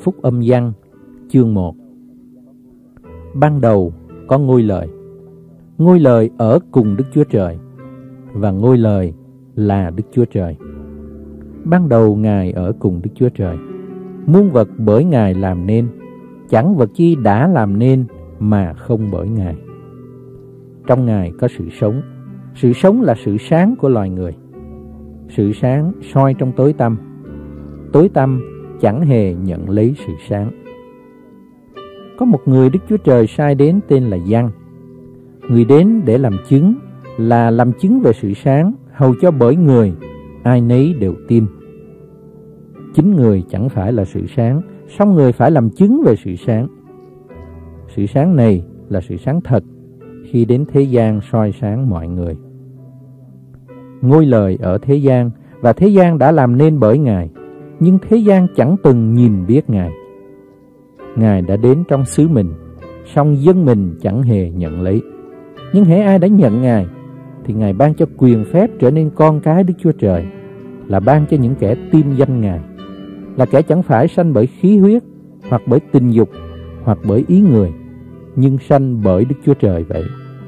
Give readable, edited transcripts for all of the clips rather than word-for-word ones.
Phúc Âm Giăng chương 1. Ban đầu có ngôi lời. Ngôi lời ở cùng Đức Chúa Trời, và ngôi lời là Đức Chúa Trời. Ban đầu Ngài ở cùng Đức Chúa Trời. Muôn vật bởi Ngài làm nên, chẳng vật chi đã làm nên mà không bởi Ngài. Trong Ngài có sự sống. Sự sống là sự sáng của loài người. Sự sáng soi trong tối tăm. Tối tăm chẳng hề nhận lấy sự sáng. Có một người Đức Chúa Trời sai đến tên là Giăng. Người đến để làm chứng, là làm chứng về sự sáng, hầu cho bởi người ai nấy đều tin. Chính người chẳng phải là sự sáng, song người phải làm chứng về sự sáng. Sự sáng này là sự sáng thật, khi đến thế gian soi sáng mọi người. Ngôi lời ở thế gian, và thế gian đã làm nên bởi Ngài, nhưng thế gian chẳng từng nhìn biết Ngài. Ngài đã đến trong xứ mình, song dân mình chẳng hề nhận lấy. Nhưng hễ ai đã nhận Ngài, thì Ngài ban cho quyền phép trở nên con cái Đức Chúa Trời, là ban cho những kẻ tin danh Ngài, là kẻ chẳng phải sanh bởi khí huyết, hoặc bởi tình dục, hoặc bởi ý người, nhưng sanh bởi Đức Chúa Trời vậy.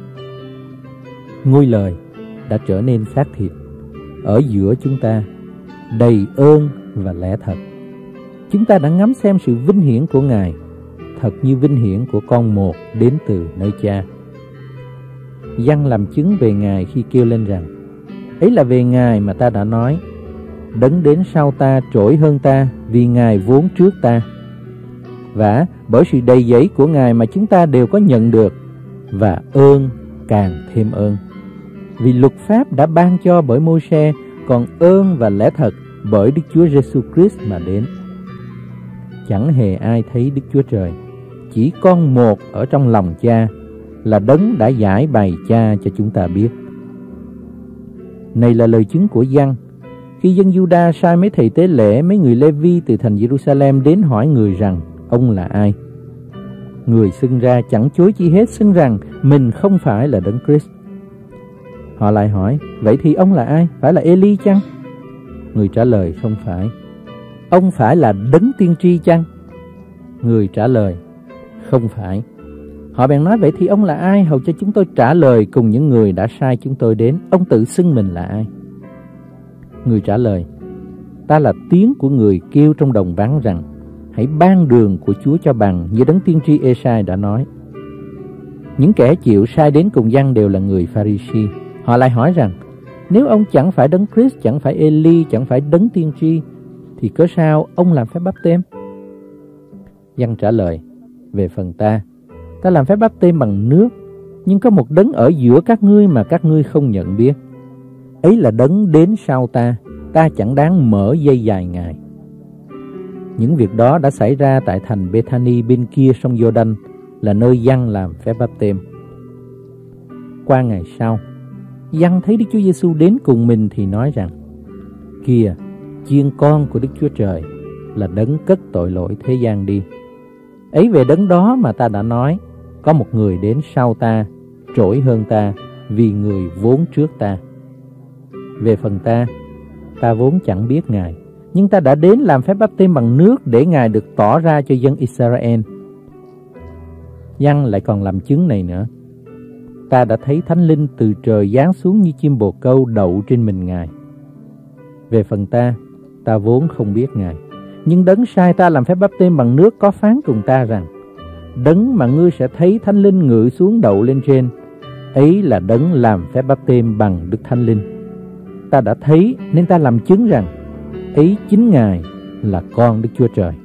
Ngôi lời đã trở nên xác thịt ở giữa chúng ta, đầy ơn và lẽ thật. Chúng ta đã ngắm xem sự vinh hiển của Ngài, thật như vinh hiển của con một đến từ nơi Cha. Giăng làm chứng về Ngài khi kêu lên rằng: ấy là về Ngài mà ta đã nói, đấng đến sau ta trỗi hơn ta, vì Ngài vốn trước ta. Và bởi sự đầy dẫy của Ngài mà chúng ta đều có nhận được, và ơn càng thêm ơn. Vì luật pháp đã ban cho bởi Môi-se, còn ơn và lẽ thật bởi Đức Chúa Giêsu Christ mà đến. Chẳng hề ai thấy Đức Chúa Trời, chỉ con một ở trong lòng Cha, là đấng đã giải bày Cha cho chúng ta biết. Này là lời chứng của Giăng, khi dân Giu-đa sai mấy thầy tế lễ, mấy người Lê-vi từ thành Giê-ru-sa-lem đến hỏi người rằng ông là ai. Người xưng ra chẳng chối chi hết, xưng rằng mình không phải là đấng Christ. Họ lại hỏi: vậy thì ông là ai? Phải là Ê-li chăng? Người trả lời: không phải. Ông phải là đấng tiên tri chăng? Người trả lời: không phải. Họ bèn nói: vậy thì ông là ai, hầu cho chúng tôi trả lời cùng những người đã sai chúng tôi đến. Ông tự xưng mình là ai? Người trả lời: ta là tiếng của người kêu trong đồng vắng rằng: hãy ban đường của Chúa cho bằng, như đấng tiên tri Ê-sai đã nói. Những kẻ chịu sai đến cùng Giăng đều là người Pha-ri-si. Họ lại hỏi rằng: nếu ông chẳng phải đấng Christ, chẳng phải Ê-li, chẳng phải đấng tiên tri, thì cớ sao ông làm phép báp têm? Giăng trả lời: về phần ta làm phép báp têm bằng nước, nhưng có một đấng ở giữa các ngươi mà các ngươi không nhận biết. Ấy là đấng đến sau ta chẳng đáng mở dây dài Ngài. Những việc đó đã xảy ra tại thành Bê-tha-ni bên kia sông Giô-đanh, là nơi Giăng làm phép báp têm. Qua ngày sau, Giăng thấy Đức Chúa Giêsu đến cùng mình thì nói rằng: kìa, chiên con của Đức Chúa Trời, là đấng cất tội lỗi thế gian đi. Ấy về đấng đó mà ta đã nói, có một người đến sau ta, trỗi hơn ta, vì người vốn trước ta. Về phần ta vốn chẳng biết Ngài, nhưng ta đã đến làm phép báp têm bằng nước để Ngài được tỏ ra cho dân Israel. Giăng lại còn làm chứng này nữa: ta đã thấy Thánh Linh từ trời giáng xuống như chim bồ câu đậu trên mình Ngài. Về phần ta vốn không biết Ngài, nhưng đấng sai ta làm phép báp têm bằng nước có phán cùng ta rằng: đấng mà ngươi sẽ thấy Thánh Linh ngự xuống đậu lên trên, ấy là đấng làm phép báp têm bằng Đức Thánh Linh. Ta đã thấy nên ta làm chứng rằng ấy chính Ngài là con Đức Chúa Trời.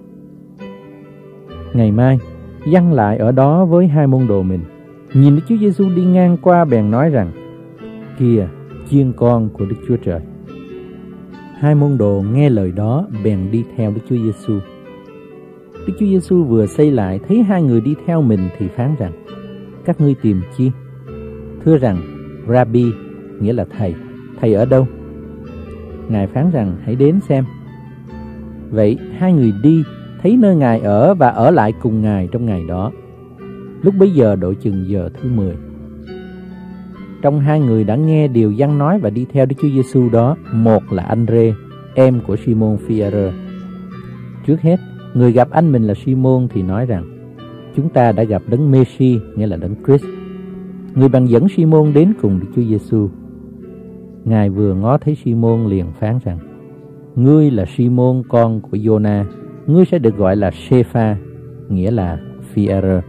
Ngày mai, Giăng lại ở đó với hai môn đồ mình, nhìn Đức Chúa Giêsu đi ngang qua bèn nói rằng: kìa, chiên con của Đức Chúa Trời. Hai môn đồ nghe lời đó bèn đi theo Đức Chúa Giêsu. Đức Chúa Giêsu vừa xây lại, thấy hai người đi theo mình thì phán rằng: các ngươi tìm chi? Thưa rằng: Rabbi, nghĩa là thầy ở đâu? Ngài phán rằng: hãy đến xem. Vậy hai người đi, thấy nơi Ngài ở và ở lại cùng Ngài trong ngày đó. Lúc bấy giờ độ chừng giờ thứ 10. Trong hai người đã nghe điều Giăng nói và đi theo Đức Chúa Giêsu đó, một là Anh-rê, em của Simon Phi-e-rơ. Trước hết, Người gặp anh mình là Simon thì nói rằng, chúng ta đã gặp đấng Messi, nghĩa là đấng Christ. Người bèn dẫn Simon đến cùng Đức Chúa Giêsu. Ngài vừa ngó thấy Simon liền phán rằng, ngươi là Simon con của Giô-na, ngươi sẽ được gọi là Sê-pha, nghĩa là Phi-e-rơ.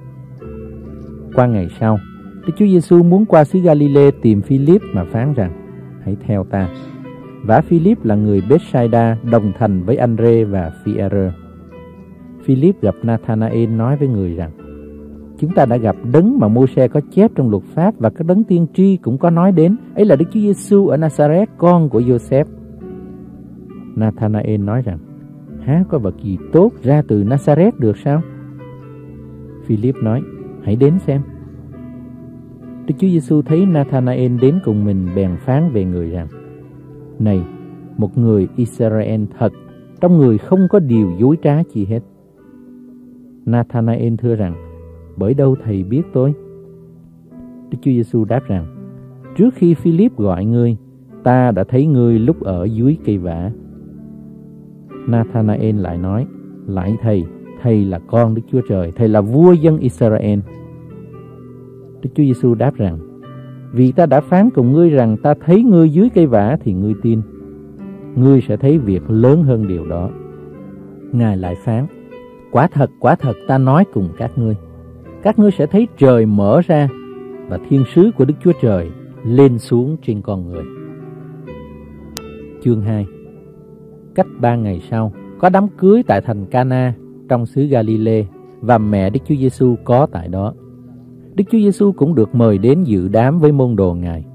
Qua ngày sau, Đức Chúa Giêsu muốn qua xứ Ga-li-lê tìm Phi-líp mà phán rằng, hãy theo ta. Vả Phi-líp là người Bết-sai-đa, đồng thành với An-rê và Phi-e-rơ. Phi-líp gặp Na-tha-na-ên nói với người rằng, chúng ta đã gặp đấng mà Mô-sê có chép trong luật pháp và các đấng tiên tri cũng có nói đến, ấy là Đức Chúa Giêsu ở Na-sa-rét, con của Giô-sép. Na-tha-na-ên nói rằng, há có vật gì tốt ra từ Na-sa-rét được sao? Phi-líp nói, hãy đến xem. Đức Chúa Giêsu thấy Na-tha-na-ên đến cùng mình bèn phán về người rằng, này, một người Israel thật, trong người không có điều dối trá chi hết. Na-tha-na-ên thưa rằng, bởi đâu thầy biết tôi? Đức Chúa Giêsu đáp rằng, trước khi Phi-líp gọi ngươi, ta đã thấy ngươi lúc ở dưới cây vả. Na-tha-na-ên lại nói, lạy thầy, thầy là con Đức Chúa Trời, thầy là vua dân Israel. Đức Chúa Giêsu đáp rằng, vì ta đã phán cùng ngươi rằng ta thấy ngươi dưới cây vả thì ngươi tin. Ngươi sẽ thấy việc lớn hơn điều đó. Ngài lại phán, quả thật ta nói cùng các ngươi sẽ thấy trời mở ra và thiên sứ của Đức Chúa Trời lên xuống trên con người. Chương 2. Cách 3 ngày sau, có đám cưới tại thành Ca-na trong xứ Ga-li-lê và mẹ Đức Chúa Giêsu có tại đó. Đức Chúa Giêsu cũng được mời đến dự đám với môn đồ Ngài.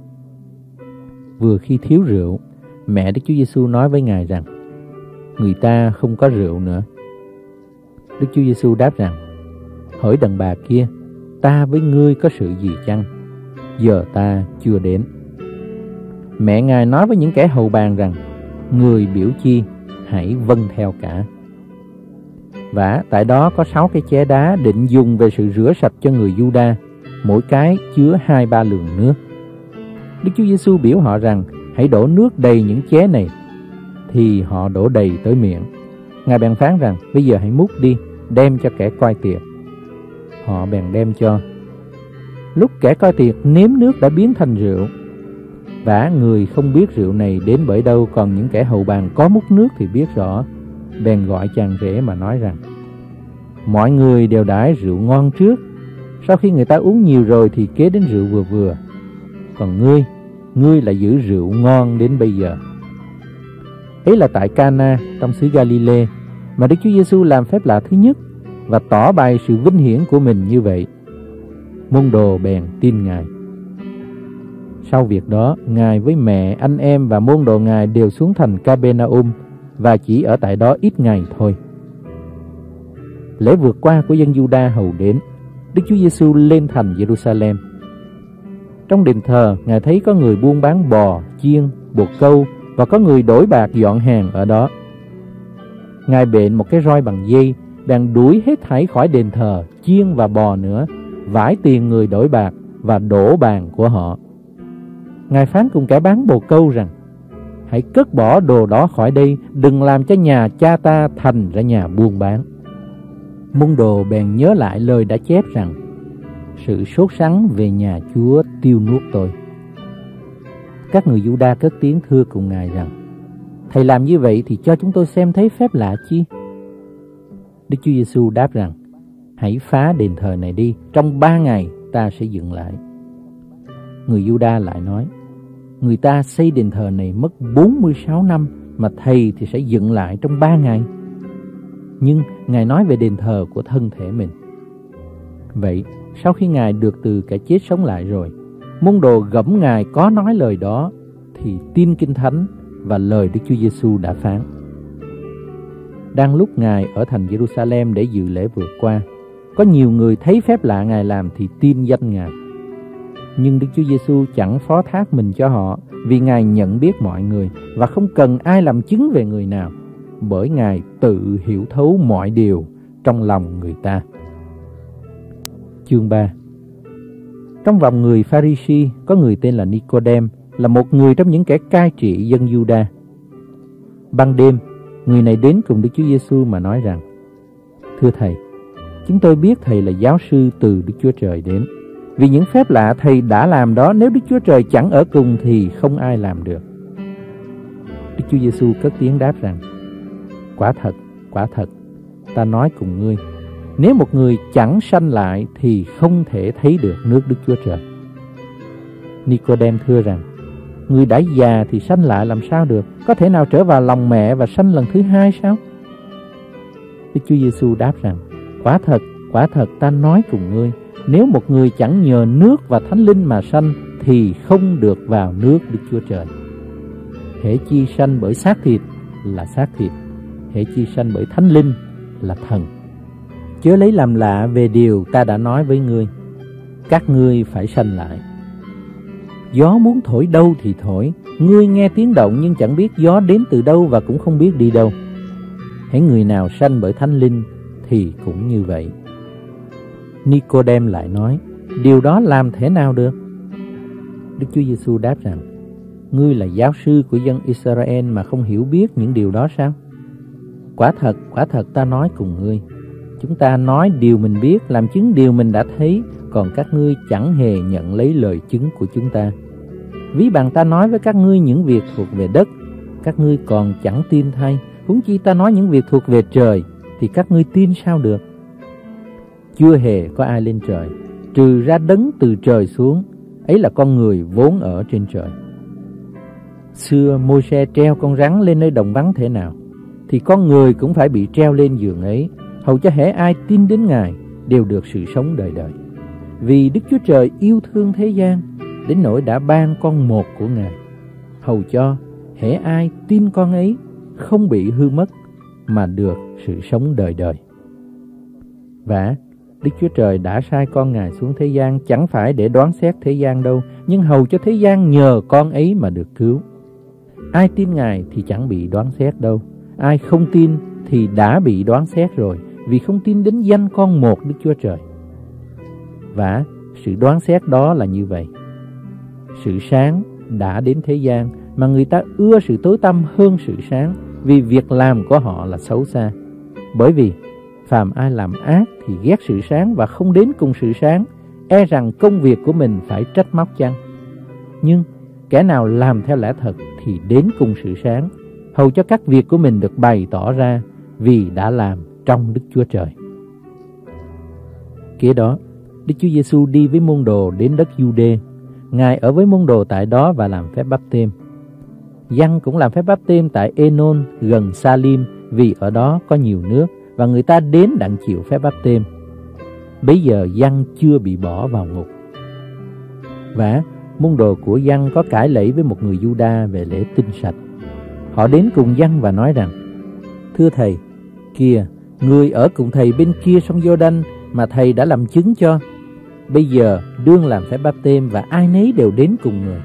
Vừa khi thiếu rượu, mẹ Đức Chúa Giêsu nói với Ngài rằng, người ta không có rượu nữa. Đức Chúa Giêsu đáp rằng, hỡi đàn bà kia, ta với ngươi có sự gì chăng? Giờ ta chưa đến. Mẹ Ngài nói với những kẻ hầu bàn rằng, người biểu chi, hãy vâng theo cả. Vả tại đó có 6 cái chén đá định dùng về sự rửa sạch cho người Giu-đa, mỗi cái chứa 2-3 lường nước. Đức Chúa Giêsu biểu họ rằng, hãy đổ nước đầy những chén này, thì họ đổ đầy tới miệng. Ngài bèn phán rằng, bây giờ hãy múc đi, đem cho kẻ coi tiệc. Họ bèn đem cho. Lúc kẻ coi tiệc nếm nước đã biến thành rượu. Vả người không biết rượu này đến bởi đâu, còn những kẻ hầu bàn có múc nước thì biết rõ. Bèn gọi chàng rể mà nói rằng, mọi người đều đãi rượu ngon trước, sau khi người ta uống nhiều rồi thì kế đến rượu vừa vừa. Còn ngươi lại giữ rượu ngon đến bây giờ. Ấy là tại Ca-na trong xứ Ga-li-lê mà Đức Chúa Giêsu làm phép lạ thứ nhất và tỏ bày sự vinh hiển của mình như vậy. Môn đồ bèn tin Ngài. Sau việc đó, Ngài với mẹ, anh em và môn đồ Ngài đều xuống thành Ca-bê-na-um và chỉ ở tại đó ít ngày thôi. Lễ vượt qua của dân Giu-đa hầu đến, Đức Chúa Giêsu lên thành Giê-ru-sa-lem. Trong đền thờ, Ngài thấy có người buôn bán bò, chiên, bồ câu và có người đổi bạc dọn hàng ở đó. Ngài bện một cái roi bằng dây, bèn đuổi hết thảy khỏi đền thờ, chiên và bò nữa, vải tiền người đổi bạc và đổ bàn của họ. Ngài phán cùng kẻ bán bồ câu rằng, hãy cất bỏ đồ đó khỏi đây, đừng làm cho nhà cha ta thành ra nhà buôn bán. Môn đồ bèn nhớ lại lời đã chép rằng, sự sốt sắng về nhà Chúa tiêu nuốt tôi. Các người Giu-đa cất tiếng thưa cùng Ngài rằng, thầy làm như vậy thì cho chúng tôi xem thấy phép lạ chi? Đức Chúa Giêsu đáp rằng, hãy phá đền thờ này đi, trong 3 ngày ta sẽ dựng lại. Người Giu-đa lại nói, người ta xây đền thờ này mất 46 năm, mà thầy thì sẽ dựng lại trong 3 ngày. Nhưng Ngài nói về đền thờ của thân thể mình. Vậy, sau khi Ngài được từ kẻ chết sống lại rồi, môn đồ gẫm Ngài có nói lời đó, thì tin Kinh Thánh và lời Đức Chúa Giêsu đã phán. Đang lúc Ngài ở thành Giê-ru-sa-lem để dự lễ vượt qua, có nhiều người thấy phép lạ Ngài làm thì tin danh Ngài. Nhưng Đức Chúa Giêsu chẳng phó thác mình cho họ, vì Ngài nhận biết mọi người và không cần ai làm chứng về người nào, bởi Ngài tự hiểu thấu mọi điều trong lòng người ta. Chương 3. Trong vòng người Pha-ri-si có người tên là Ni-cô-đêm, là một người trong những kẻ cai trị dân Giu-đa. Ban đêm, người này đến cùng Đức Chúa Giêsu mà nói rằng, Thưa Thầy, chúng tôi biết Thầy là giáo sư từ Đức Chúa Trời đến. Vì những phép lạ Thầy đã làm đó, nếu Đức Chúa Trời chẳng ở cùng thì không ai làm được. Đức Chúa Giêsu cất tiếng đáp rằng: quả thật, ta nói cùng ngươi, nếu một người chẳng sanh lại thì không thể thấy được nước Đức Chúa Trời. Nicôđêm thưa rằng: người đã già thì sanh lại làm sao được? Có thể nào trở vào lòng mẹ và sanh lần thứ hai sao? Đức Chúa Giêsu đáp rằng: quả thật ta nói cùng ngươi, nếu một người chẳng nhờ nước và Thánh Linh mà sanh thì không được vào nước Đức Chúa Trời. Hễ chi sanh bởi xác thịt là xác thịt, hễ chi sanh bởi Thánh Linh là thần. Chớ lấy làm lạ về điều ta đã nói với ngươi, các ngươi phải sanh lại. Gió muốn thổi đâu thì thổi, ngươi nghe tiếng động nhưng chẳng biết gió đến từ đâu và cũng không biết đi đâu. Hễ người nào sanh bởi Thánh Linh thì cũng như vậy. Nicôđêm lại nói: điều đó làm thế nào được? Đức Chúa Giêsu đáp rằng: ngươi là giáo sư của dân Israel mà không hiểu biết những điều đó sao? Quả thật ta nói cùng ngươi, chúng ta nói điều mình biết, làm chứng điều mình đã thấy, còn các ngươi chẳng hề nhận lấy lời chứng của chúng ta. Ví bằng ta nói với các ngươi những việc thuộc về đất, các ngươi còn chẳng tin thay, huống chi ta nói những việc thuộc về trời thì các ngươi tin sao được? Chưa hề có ai lên trời, trừ ra đấng từ trời xuống, ấy là con người vốn ở trên trời. Xưa Môi-se treo con rắn lên nơi đồng vắng thế nào, thì con người cũng phải bị treo lên giường ấy, hầu cho hễ ai tin đến Ngài đều được sự sống đời đời. Vì Đức Chúa Trời yêu thương thế gian đến nỗi đã ban con một của Ngài, hầu cho hễ ai tin con ấy không bị hư mất mà được sự sống đời đời. Và Đức Chúa Trời đã sai con Ngài xuống thế gian chẳng phải để đoán xét thế gian đâu, nhưng hầu cho thế gian nhờ con ấy mà được cứu. Ai tin Ngài thì chẳng bị đoán xét đâu, ai không tin thì đã bị đoán xét rồi, vì không tin đến danh con một Đức Chúa Trời. Và sự đoán xét đó là như vậy: sự sáng đã đến thế gian, mà người ta ưa sự tối tăm hơn sự sáng, vì việc làm của họ là xấu xa. Bởi vì phàm ai làm ác thì ghét sự sáng và không đến cùng sự sáng, e rằng công việc của mình phải trách móc chăng. Nhưng kẻ nào làm theo lẽ thật thì đến cùng sự sáng, hầu cho các việc của mình được bày tỏ ra, vì đã làm trong Đức Chúa Trời. Kế đó, Đức Chúa Giêsu đi với môn đồ đến đất Giu-đê. Ngài ở với môn đồ tại đó và làm phép báp têm. Giăng cũng làm phép báp têm tại Ê-nôn gần Sa-lim, vì ở đó có nhiều nước và người ta đến đặng chịu phép báp têm. Bấy giờ Giăng chưa bị bỏ vào ngục. Và môn đồ của Giăng có cãi lẫy với một người Giu-đa về lễ tinh sạch. Họ đến cùng Giăng và nói rằng: thưa Thầy, kìa, người ở cùng Thầy bên kia sông Giô-đanh mà Thầy đã làm chứng cho, bây giờ đương làm phép báp têm và ai nấy đều đến cùng người.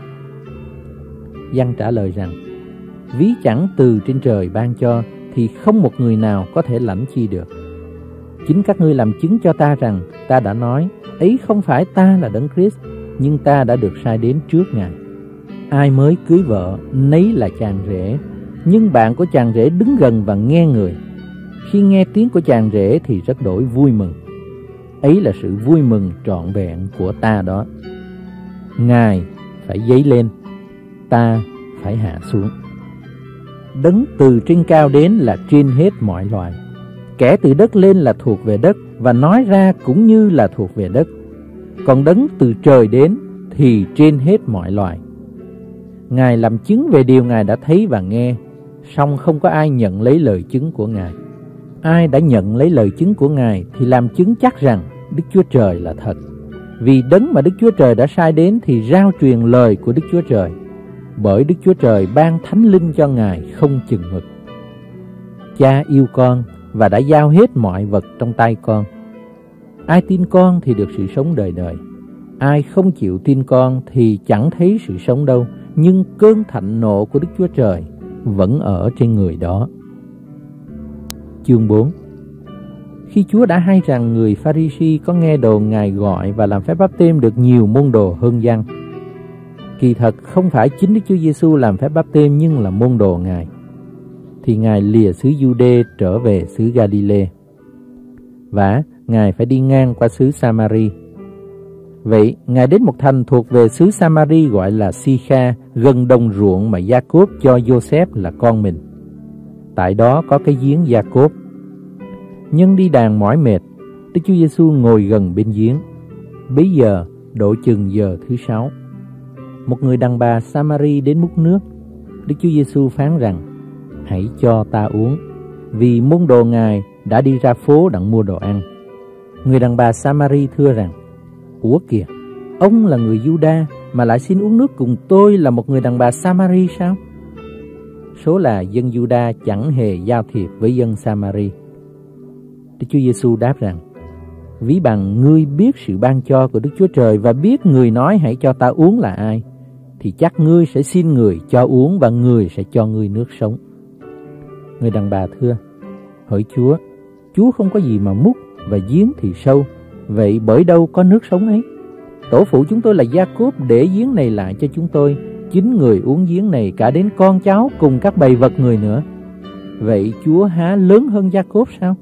Giăng trả lời rằng: ví chẳng từ trên trời ban cho thì không một người nào có thể lãnh chi được. Chính các ngươi làm chứng cho ta rằng ta đã nói ấy không phải ta là Đấng Christ, nhưng ta đã được sai đến trước Ngài. Ai mới cưới vợ nấy là chàng rể, nhưng bạn của chàng rể đứng gần và nghe người. Khi nghe tiếng của chàng rể thì rất đổi vui mừng. Ấy là sự vui mừng trọn vẹn của ta đó. Ngài phải dấy lên, ta phải hạ xuống. Đấng từ trên cao đến là trên hết mọi loài. Kẻ từ đất lên là thuộc về đất, và nói ra cũng như là thuộc về đất. Còn đấng từ trời đến thì trên hết mọi loài. Ngài làm chứng về điều Ngài đã thấy và nghe, song không có ai nhận lấy lời chứng của Ngài. Ai đã nhận lấy lời chứng của Ngài thì làm chứng chắc rằng Đức Chúa Trời là thật. Vì đấng mà Đức Chúa Trời đã sai đến thì rao truyền lời của Đức Chúa Trời, bởi Đức Chúa Trời ban Thánh Linh cho Ngài không chừng mực. Cha yêu con và đã giao hết mọi vật trong tay con. Ai tin con thì được sự sống đời đời. Ai không chịu tin con thì chẳng thấy sự sống đâu, nhưng cơn thạnh nộ của Đức Chúa Trời vẫn ở trên người đó. Chương 4. Khi Chúa đã hay rằng người Pha-ri-si có nghe đồn Ngài gọi và làm phép báp têm được nhiều môn đồ hơn Giăng. Kỳ thật không phải chính Đức Chúa Giêsu làm phép báp têm, nhưng là môn đồ Ngài. Thì Ngài lìa xứ Giu-đê trở về xứ Ga-li-lê. và Ngài phải đi ngang qua xứ Samari. Vậy Ngài đến một thành thuộc về xứ Samari gọi là Sikha, gần đồng ruộng mà Gia-cốp cho Giô-xép là con mình. Tại đó có cái giếng Gia-cốp. Nhân đi đàn mỏi mệt, Đức Chúa Giêsu ngồi gần bên giếng. Bấy giờ độ chừng giờ thứ 6. Một người đàn bà Samari đến múc nước. Đức Chúa Giêsu phán rằng: hãy cho ta uống, vì môn đồ Ngài đã đi ra phố đặng mua đồ ăn. Người đàn bà Samari thưa rằng: ủa kìa, ông là người Giu-đa mà lại xin uống nước cùng tôi là một người đàn bà Samari sao? Số là dân Giu-đa chẳng hề giao thiệp với dân Samari. Đức Chúa Giêsu đáp rằng: ví bằng ngươi biết sự ban cho của Đức Chúa Trời và biết người nói hãy cho ta uống là ai, thì chắc ngươi sẽ xin người cho uống và người sẽ cho ngươi nước sống. Người đàn bà thưa: hỡi Chúa, Chúa không có gì mà múc và giếng thì sâu, vậy bởi đâu có nước sống ấy? Tổ phụ chúng tôi là Gia-cốp để giếng này lại cho chúng tôi, chính người uống giếng này cả đến con cháu cùng các bầy vật người nữa. Vậy Chúa há lớn hơn Gia-cốp sao?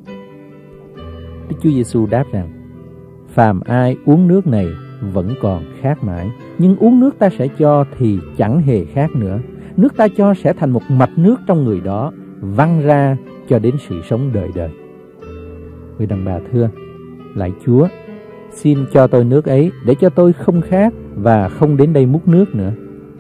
Đức Chúa Giêsu đáp rằng: phàm ai uống nước này vẫn còn khát mãi, nhưng uống nước ta sẽ cho thì chẳng hề khát nữa. Nước ta cho sẽ thành một mạch nước trong người đó, văng ra cho đến sự sống đời đời. Người đàn bà thưa: lạy Chúa, xin cho tôi nước ấy để cho tôi không khát và không đến đây múc nước nữa.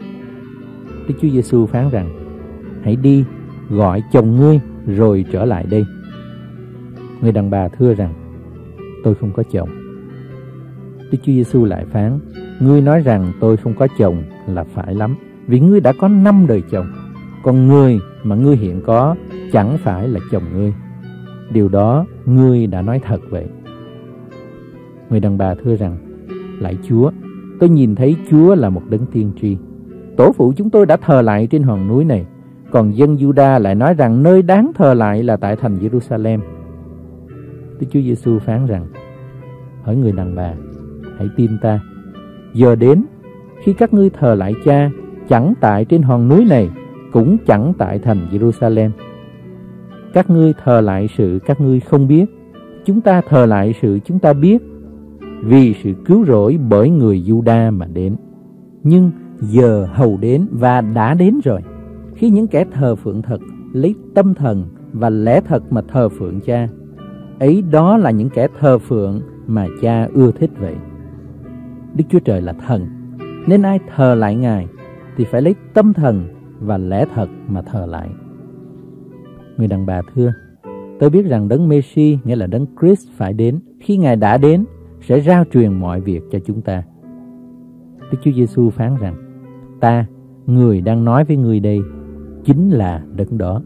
Đức Chúa Giêsu phán rằng: hãy đi, gọi chồng ngươi rồi trở lại đây. Người đàn bà thưa rằng: tôi không có chồng. Đức Chúa Giêsu lại phán: ngươi nói rằng tôi không có chồng là phải lắm, vì ngươi đã có 5 đời chồng, còn người mà ngươi hiện có chẳng phải là chồng ngươi. Điều đó ngươi đã nói thật vậy. Người đàn bà thưa rằng: lạy Chúa, tôi nhìn thấy Chúa là một đấng tiên tri. Tổ phụ chúng tôi đã thờ lại trên hòn núi này, còn dân Giu-đa lại nói rằng nơi đáng thờ lại là tại thành Giê-ru-sa-lem. Đức Chúa Giêsu phán rằng: hỡi người đàn bà, hãy tin ta, giờ đến khi các ngươi thờ lại Cha, chẳng tại trên hòn núi này, cũng chẳng tại thành Giê-ru-sa-lem. Các ngươi thờ lại sự các ngươi không biết, chúng ta thờ lại sự chúng ta biết, vì sự cứu rỗi bởi người Giu-đa mà đến. Nhưng giờ hầu đến và đã đến rồi, khi những kẻ thờ phượng thật lấy tâm thần và lẽ thật mà thờ phượng Cha. Ấy đó là những kẻ thờ phượng mà Cha ưa thích vậy. Đức Chúa Trời là thần, nên ai thờ lại Ngài thì phải lấy tâm thần và lẽ thật mà thờ lại. Người đàn bà thưa: tôi biết rằng đấng Mê-si, nghĩa là đấng Christ phải đến. Khi Ngài đã đến, sẽ rao truyền mọi việc cho chúng ta. Đức Chúa Giêsu phán rằng: ta, người đang nói với người đây, chính là đấng đó.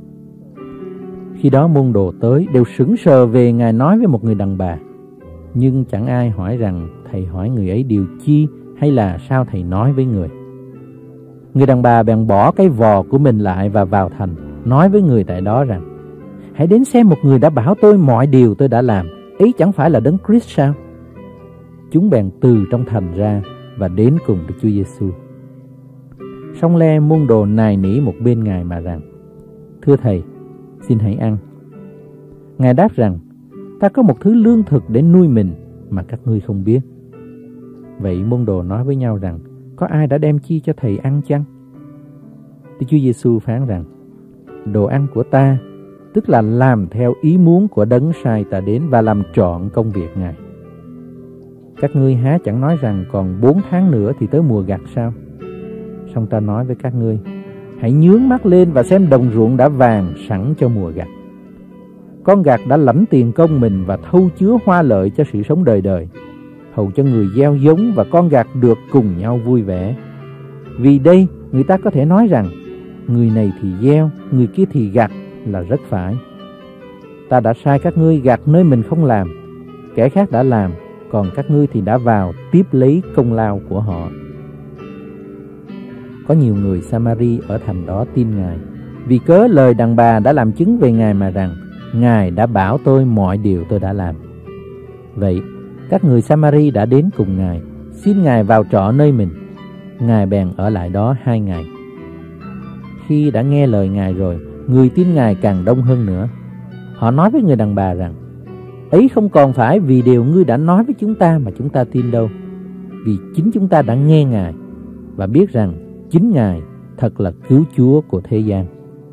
Khi đó môn đồ tới đều sững sờ về Ngài nói với một người đàn bà, nhưng chẳng ai hỏi rằng Thầy hỏi người ấy điều chi, hay là sao Thầy nói với người. Người đàn bà bèn bỏ cái vò của mình lại và vào thành, nói với người tại đó rằng: hãy đến xem một người đã bảo tôi mọi điều tôi đã làm, ấy chẳng phải là đấng Christ sao? Chúng bèn từ trong thành ra và đến cùng Đức Chúa Giêsu. Song le môn đồ nài nỉ một bên Ngài mà rằng: thưa Thầy, xin hãy ăn. Ngài đáp rằng: ta có một thứ lương thực để nuôi mình mà các ngươi không biết. Vậy môn đồ nói với nhau rằng: có ai đã đem chi cho Thầy ăn chăng? Đức Chúa Giêsu phán rằng: đồ ăn của ta, tức là làm theo ý muốn của đấng sai ta đến và làm trọn công việc Ngài. Các ngươi há chẳng nói rằng còn 4 tháng nữa thì tới mùa gặt sao? Song ta nói với các ngươi, hãy nhướng mắt lên và xem đồng ruộng đã vàng sẵn cho mùa gặt. Con gặt đã lãnh tiền công mình và thâu chứa hoa lợi cho sự sống đời đời, hầu cho người gieo giống và con gặt được cùng nhau vui vẻ. Vì đây người ta có thể nói rằng, người này thì gieo, người kia thì gặt là rất phải. Ta đã sai các ngươi gặt nơi mình không làm, kẻ khác đã làm, còn các ngươi thì đã vào tiếp lấy công lao của họ. Có nhiều người Samari ở thành đó tin Ngài, vì cớ lời đàn bà đã làm chứng về Ngài mà rằng: Ngài đã bảo tôi mọi điều tôi đã làm. Vậy các người Samari đã đến cùng Ngài, xin Ngài vào trọ nơi mình. Ngài bèn ở lại đó 2 ngày. Khi đã nghe lời Ngài rồi, người tin Ngài càng đông hơn nữa. Họ nói với người đàn bà rằng: Ấy không còn phải vì điều ngươi đã nói với chúng ta mà chúng ta tin đâu, vì chính chúng ta đã nghe Ngài và biết rằng chính Ngài thật là cứu Chúa của thế gian.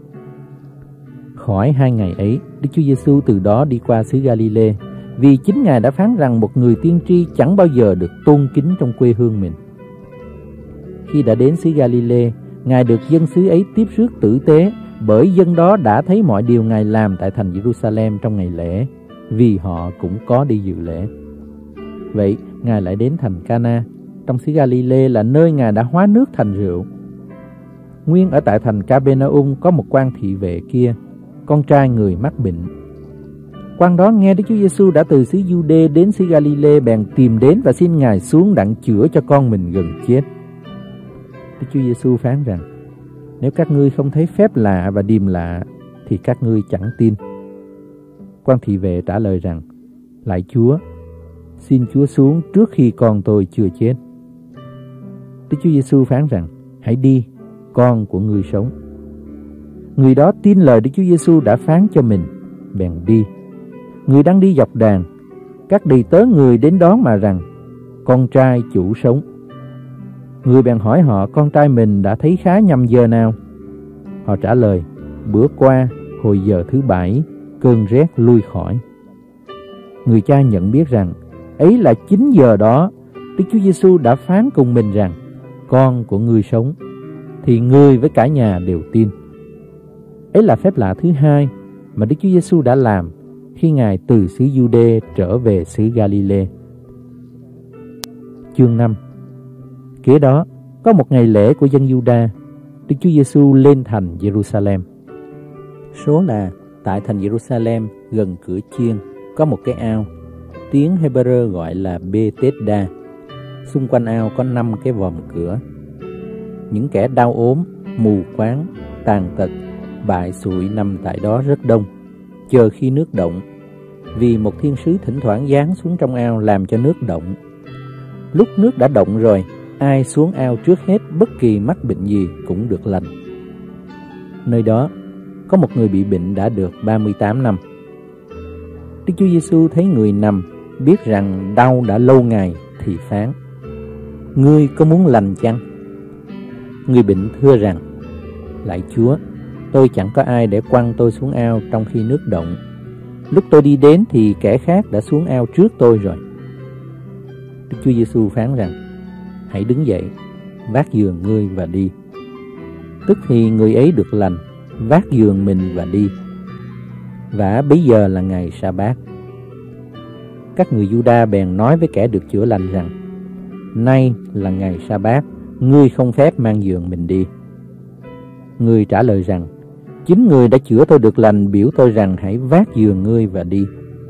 Khỏi 2 ngày ấy, Đức Chúa Giêsu từ đó đi qua xứ Galilee, vì chính Ngài đã phán rằng một người tiên tri chẳng bao giờ được tôn kính trong quê hương mình. Khi đã đến xứ Galilee, Ngài được dân xứ ấy tiếp rước tử tế, bởi dân đó đã thấy mọi điều Ngài làm tại thành Jerusalem trong ngày lễ, vì họ cũng có đi dự lễ. Vậy Ngài lại đến thành Cana trong xứ Galilee, là nơi Ngài đã hóa nước thành rượu. Nguyên ở tại thành Capernaum có một quan thị vệ kia, con trai người mắc bệnh. Quan đó nghe Đức Chúa Giêsu đã từ xứ Giu-đê đến xứ Galilee, bèn tìm đến và xin Ngài xuống đặng chữa cho con mình gần chết. Đức Chúa Giêsu phán rằng: nếu các ngươi không thấy phép lạ và điềm lạ thì các ngươi chẳng tin. Quan thị vệ trả lời rằng: lạy Chúa, xin Chúa xuống trước khi con tôi chưa chết. Đức Chúa Giêsu phán rằng: hãy đi, con của ngươi sống. Người đó tin lời Đức Chúa Giêsu đã phán cho mình, bèn đi. Người đang đi dọc đàn, các đầy tớ người đến đón mà rằng: con trai chủ sống. Người bèn hỏi họ con trai mình đã thấy khá nhằm giờ nào. Họ trả lời: bữa qua hồi giờ thứ 7, cơn rét lui khỏi. Người cha nhận biết rằng ấy là chính giờ đó Đức Chúa Giêsu đã phán cùng mình rằng: con của ngươi sống, thì người với cả nhà đều tin. Ấy là phép lạ thứ 2 mà Đức Chúa Giêsu đã làm khi Ngài từ xứ Giu-đê trở về xứ Galilee. Chương 5. Kế đó, có một ngày lễ của dân Giu-đa, Đức Chúa Giêsu lên thành Jerusalem. Số là tại thành Jerusalem gần cửa chiên có một cái ao, tiếng Hebrew gọi là Bethesda. Xung quanh ao có 5 cái vòm cửa. Những kẻ đau ốm, mù quáng, tàn tật, bại xụi nằm tại đó rất đông, chờ khi nước động, vì một thiên sứ thỉnh thoảng giáng xuống trong ao làm cho nước động. Lúc nước đã động rồi, ai xuống ao trước hết bất kỳ mắc bệnh gì cũng được lành. Nơi đó có một người bị bệnh đã được 38 năm. Đức Chúa Giêsu thấy người nằm, biết rằng đau đã lâu ngày, thì phán: ngươi có muốn lành chăng? Người bệnh thưa rằng: lạy Chúa, tôi chẳng có ai để quăng tôi xuống ao trong khi nước động. Lúc tôi đi đến thì kẻ khác đã xuống ao trước tôi rồi. Đức Chúa Giêsu phán rằng: hãy đứng dậy, vác giường ngươi và đi. Tức thì người ấy được lành, vác giường mình và đi. Vả bấy giờ là ngày Sa-bát. Các người Giu-đa bèn nói với kẻ được chữa lành rằng: nay là ngày Sa-bát, ngươi không phép mang giường mình đi. Người trả lời rằng: chính người đã chữa tôi được lành biểu tôi rằng hãy vác giường ngươi và đi.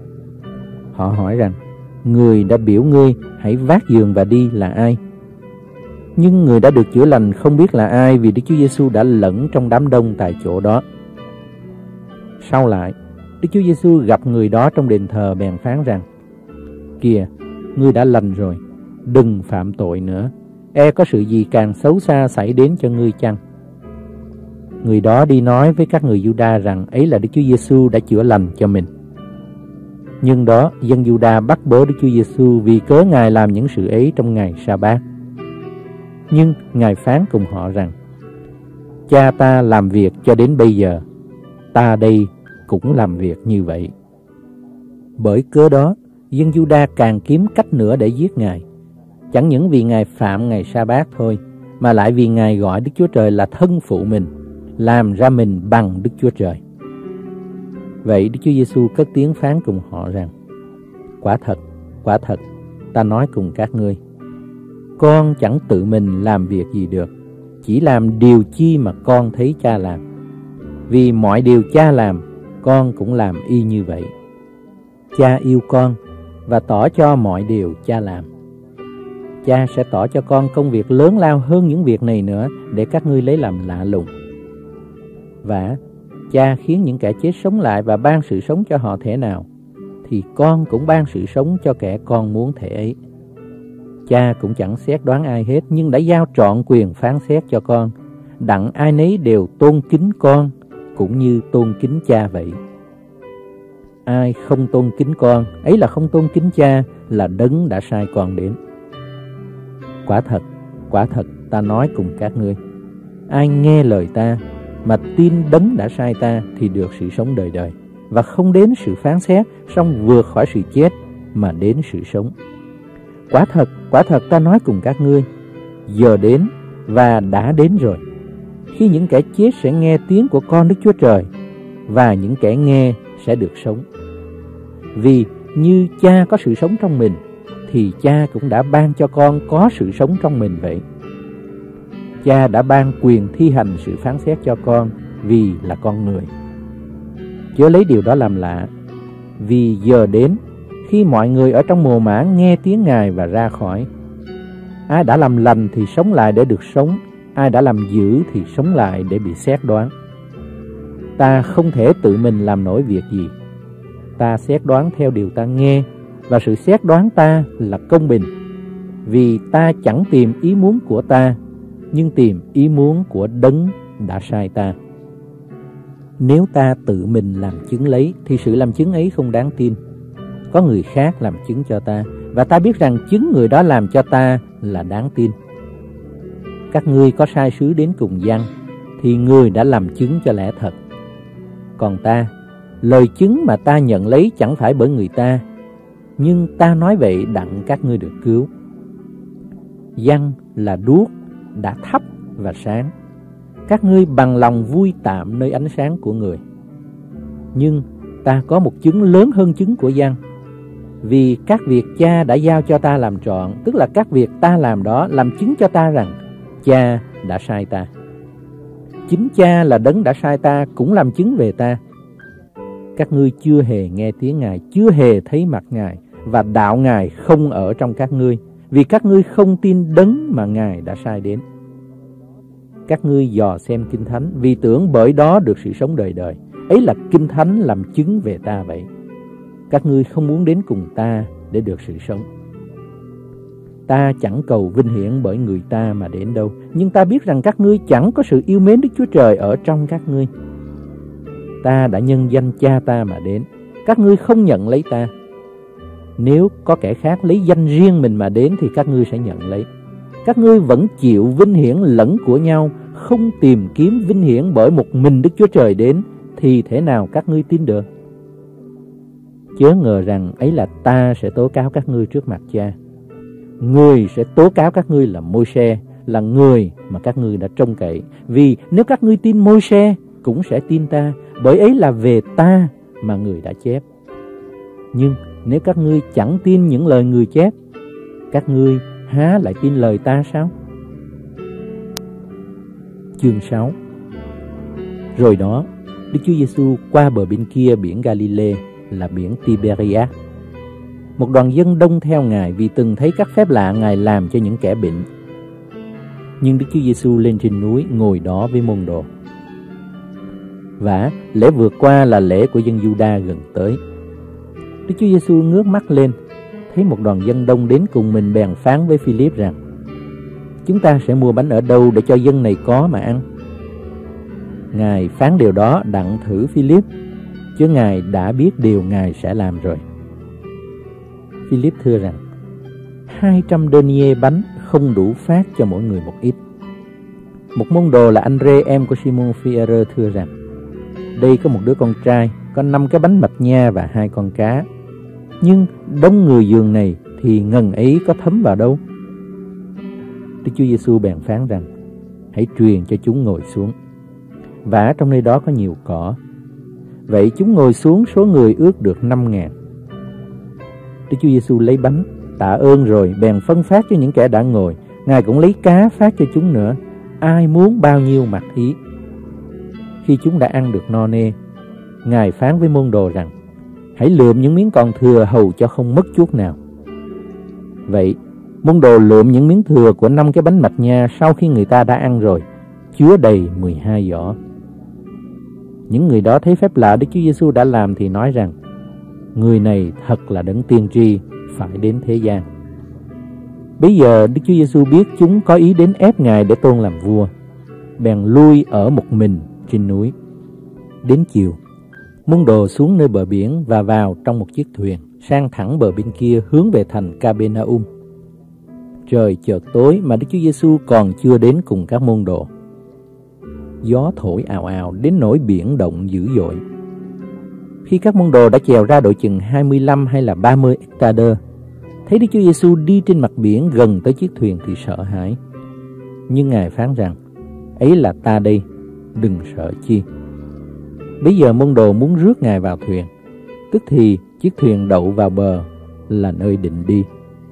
Họ hỏi rằng: người đã biểu ngươi hãy vác giường và đi là ai? Nhưng người đã được chữa lành không biết là ai, vì Đức Chúa Giêsu đã lẫn trong đám đông tại chỗ đó. Sau lại, Đức Chúa Giêsu gặp người đó trong đền thờ, bèn phán rằng: kìa, ngươi đã lành rồi, đừng phạm tội nữa, e có sự gì càng xấu xa xảy đến cho ngươi chăng? Người đó đi nói với các người Giu-đa rằng ấy là Đức Chúa Giêsu đã chữa lành cho mình. Nhưng đó, dân Giu-đa bắt bớ Đức Chúa Giêsu vì cớ Ngài làm những sự ấy trong ngày Sa-bát. Nhưng Ngài phán cùng họ rằng: cha ta làm việc cho đến bây giờ, ta đây cũng làm việc như vậy. Bởi cớ đó, dân Giu-đa càng kiếm cách nữa để giết Ngài, chẳng những vì Ngài phạm ngày Sa-bát thôi, mà lại vì Ngài gọi Đức Chúa Trời là thân phụ mình, làm ra mình bằng Đức Chúa Trời. Vậy Đức Chúa Giêsu cất tiếng phán cùng họ rằng: quả thật, ta nói cùng các ngươi, con chẳng tự mình làm việc gì được, chỉ làm điều chi mà con thấy cha làm. Vì mọi điều cha làm, con cũng làm y như vậy. Cha yêu con và tỏ cho mọi điều cha làm. Cha sẽ tỏ cho con công việc lớn lao hơn những việc này nữa, để các ngươi lấy làm lạ lùng. Và cha khiến những kẻ chết sống lại và ban sự sống cho họ thể nào, thì con cũng ban sự sống cho kẻ con muốn thể ấy. Cha cũng chẳng xét đoán ai hết, nhưng đã giao trọn quyền phán xét cho con, đặng ai nấy đều tôn kính con cũng như tôn kính cha vậy. ai không tôn kính con, ấy là không tôn kính Cha là Đấng đã sai con đến. Quả thật ta nói cùng các ngươi, ai nghe lời ta mà tin Đấng đã sai ta thì được sự sống đời đời, và không đến sự phán xét, song vượt khỏi sự chết mà đến sự sống. Quả thật ta nói cùng các ngươi, giờ đến và đã đến rồi, khi những kẻ chết sẽ nghe tiếng của con Đức Chúa Trời, và những kẻ nghe sẽ được sống. Vì như Cha có sự sống trong mình, thì Cha cũng đã ban cho con có sự sống trong mình vậy. Cha đã ban quyền thi hành sự phán xét cho con vì là con người. Chớ lấy điều đó làm lạ, vì giờ đến khi mọi người ở trong mồ mả nghe tiếng Ngài và ra khỏi. Ai đã làm lành thì sống lại để được sống, ai đã làm dữ thì sống lại để bị xét đoán. Ta không thể tự mình làm nổi việc gì. Ta xét đoán theo điều ta nghe, và sự xét đoán ta là công bình, vì ta chẳng tìm ý muốn của ta, nhưng tìm ý muốn của Đấng đã sai ta. Nếu ta tự mình làm chứng lấy, thì sự làm chứng ấy không đáng tin. Có người khác làm chứng cho ta, và ta biết rằng chứng người đó làm cho ta là đáng tin. Các ngươi có sai sứ đến cùng Giăng, thì người đã làm chứng cho lẽ thật. Còn ta, lời chứng mà ta nhận lấy chẳng phải bởi người ta, nhưng ta nói vậy đặng các ngươi được cứu. Giăng là đuốc đã thắp và sáng. Các ngươi bằng lòng vui tạm nơi ánh sáng của người. Nhưng ta có một chứng lớn hơn chứng của Giăng, vì các việc Cha đã giao cho ta làm trọn, tức là các việc ta làm đó làm chứng cho ta rằng Cha đã sai ta. Chính Cha là Đấng đã sai ta cũng làm chứng về ta. Các ngươi chưa hề nghe tiếng Ngài, chưa hề thấy mặt Ngài, và đạo Ngài không ở trong các ngươi, vì các ngươi không tin Đấng mà Ngài đã sai đến. Các ngươi dò xem Kinh Thánh, vì tưởng bởi đó được sự sống đời đời. Ấy là Kinh Thánh làm chứng về ta vậy. Các ngươi không muốn đến cùng ta để được sự sống. Ta chẳng cầu vinh hiển bởi người ta mà đến đâu, nhưng ta biết rằng các ngươi chẳng có sự yêu mến Đức Chúa Trời ở trong các ngươi. Ta đã nhân danh Cha ta mà đến, các ngươi không nhận lấy ta. Nếu có kẻ khác lấy danh riêng mình mà đến thì các ngươi sẽ nhận lấy. Các ngươi vẫn chịu vinh hiển lẫn của nhau, không tìm kiếm vinh hiển bởi một mình Đức Chúa Trời đến, thì thế nào các ngươi tin được? Chớ ngờ rằng ấy là ta sẽ tố cáo các ngươi trước mặt Cha. Người sẽ tố cáo các ngươi là Môi-se, là người mà các ngươi đã trông cậy. Vì nếu các ngươi tin Môi-se, cũng sẽ tin ta, bởi ấy là về ta mà người đã chép. Nhưng nếu các ngươi chẳng tin những lời người chép, các ngươi há lại tin lời ta sao? Chương 6. Rồi đó, Đức Chúa Giêsu qua bờ bên kia biển Galilee là biển Tiberias. Một đoàn dân đông theo Ngài vì từng thấy các phép lạ Ngài làm cho những kẻ bệnh. Nhưng Đức Chúa Giêsu lên trên núi ngồi đó với môn đồ. Vả lễ vượt qua là lễ của dân Giu-đa gần tới. Đức Chúa Giêsu ngước mắt lên, thấy một đoàn dân đông đến cùng mình, bèn phán với Phi-líp rằng: chúng ta sẽ mua bánh ở đâu để cho dân này có mà ăn? Ngài phán điều đó đặng thử Phi-líp, chứ Ngài đã biết điều Ngài sẽ làm rồi. Phi-líp thưa rằng: 200 denier bánh không đủ phát cho mỗi người một ít. Một môn đồ là Andre, em của Simon Phi-e-rơ, thưa rằng: đây có một đứa con trai có 5 cái bánh mạch nha và 2 con cá, nhưng đông người giường này thì ngần ấy có thấm vào đâu? Đức Chúa Giêsu bèn phán rằng: hãy truyền cho chúng ngồi xuống. Vả trong nơi đó có nhiều cỏ. Vậy chúng ngồi xuống, số người ước được 5.000. Đức Chúa Giêsu lấy bánh, tạ ơn rồi bèn phân phát cho những kẻ đã ngồi. Ngài cũng lấy cá phát cho chúng nữa, ai muốn bao nhiêu mặc ý. Khi chúng đã ăn được no nê, Ngài phán với môn đồ rằng: hãy lượm những miếng còn thừa hầu cho không mất chút nào. Vậy môn đồ lượm những miếng thừa của 5 cái bánh mạch nha sau khi người ta đã ăn rồi, chứa đầy 12 giỏ. Những người đó thấy phép lạ Đức Chúa Giêsu đã làm thì nói rằng: người này thật là đấng tiên tri phải đến thế gian. Bây giờ Đức Chúa Giêsu biết chúng có ý đến ép Ngài để tôn làm vua, bèn lui ở một mình trên núi. Đến chiều, Môn đồ xuống nơi bờ biển và vào trong một chiếc thuyền, sang thẳng bờ bên kia hướng về thành Capernaum. Trời chợt tối mà Đức Chúa Giêsu còn chưa đến cùng các môn đồ. Gió thổi ào ào đến nỗi biển động dữ dội. Khi các môn đồ đã chèo ra độ chừng 25 hay là 30 ếch-ta-đơ, thấy Đức Chúa Giêsu đi trên mặt biển gần tới chiếc thuyền thì sợ hãi. Nhưng Ngài phán rằng: ấy là ta đây, đừng sợ chi. Bây giờ môn đồ muốn rước Ngài vào thuyền, tức thì chiếc thuyền đậu vào bờ là nơi định đi.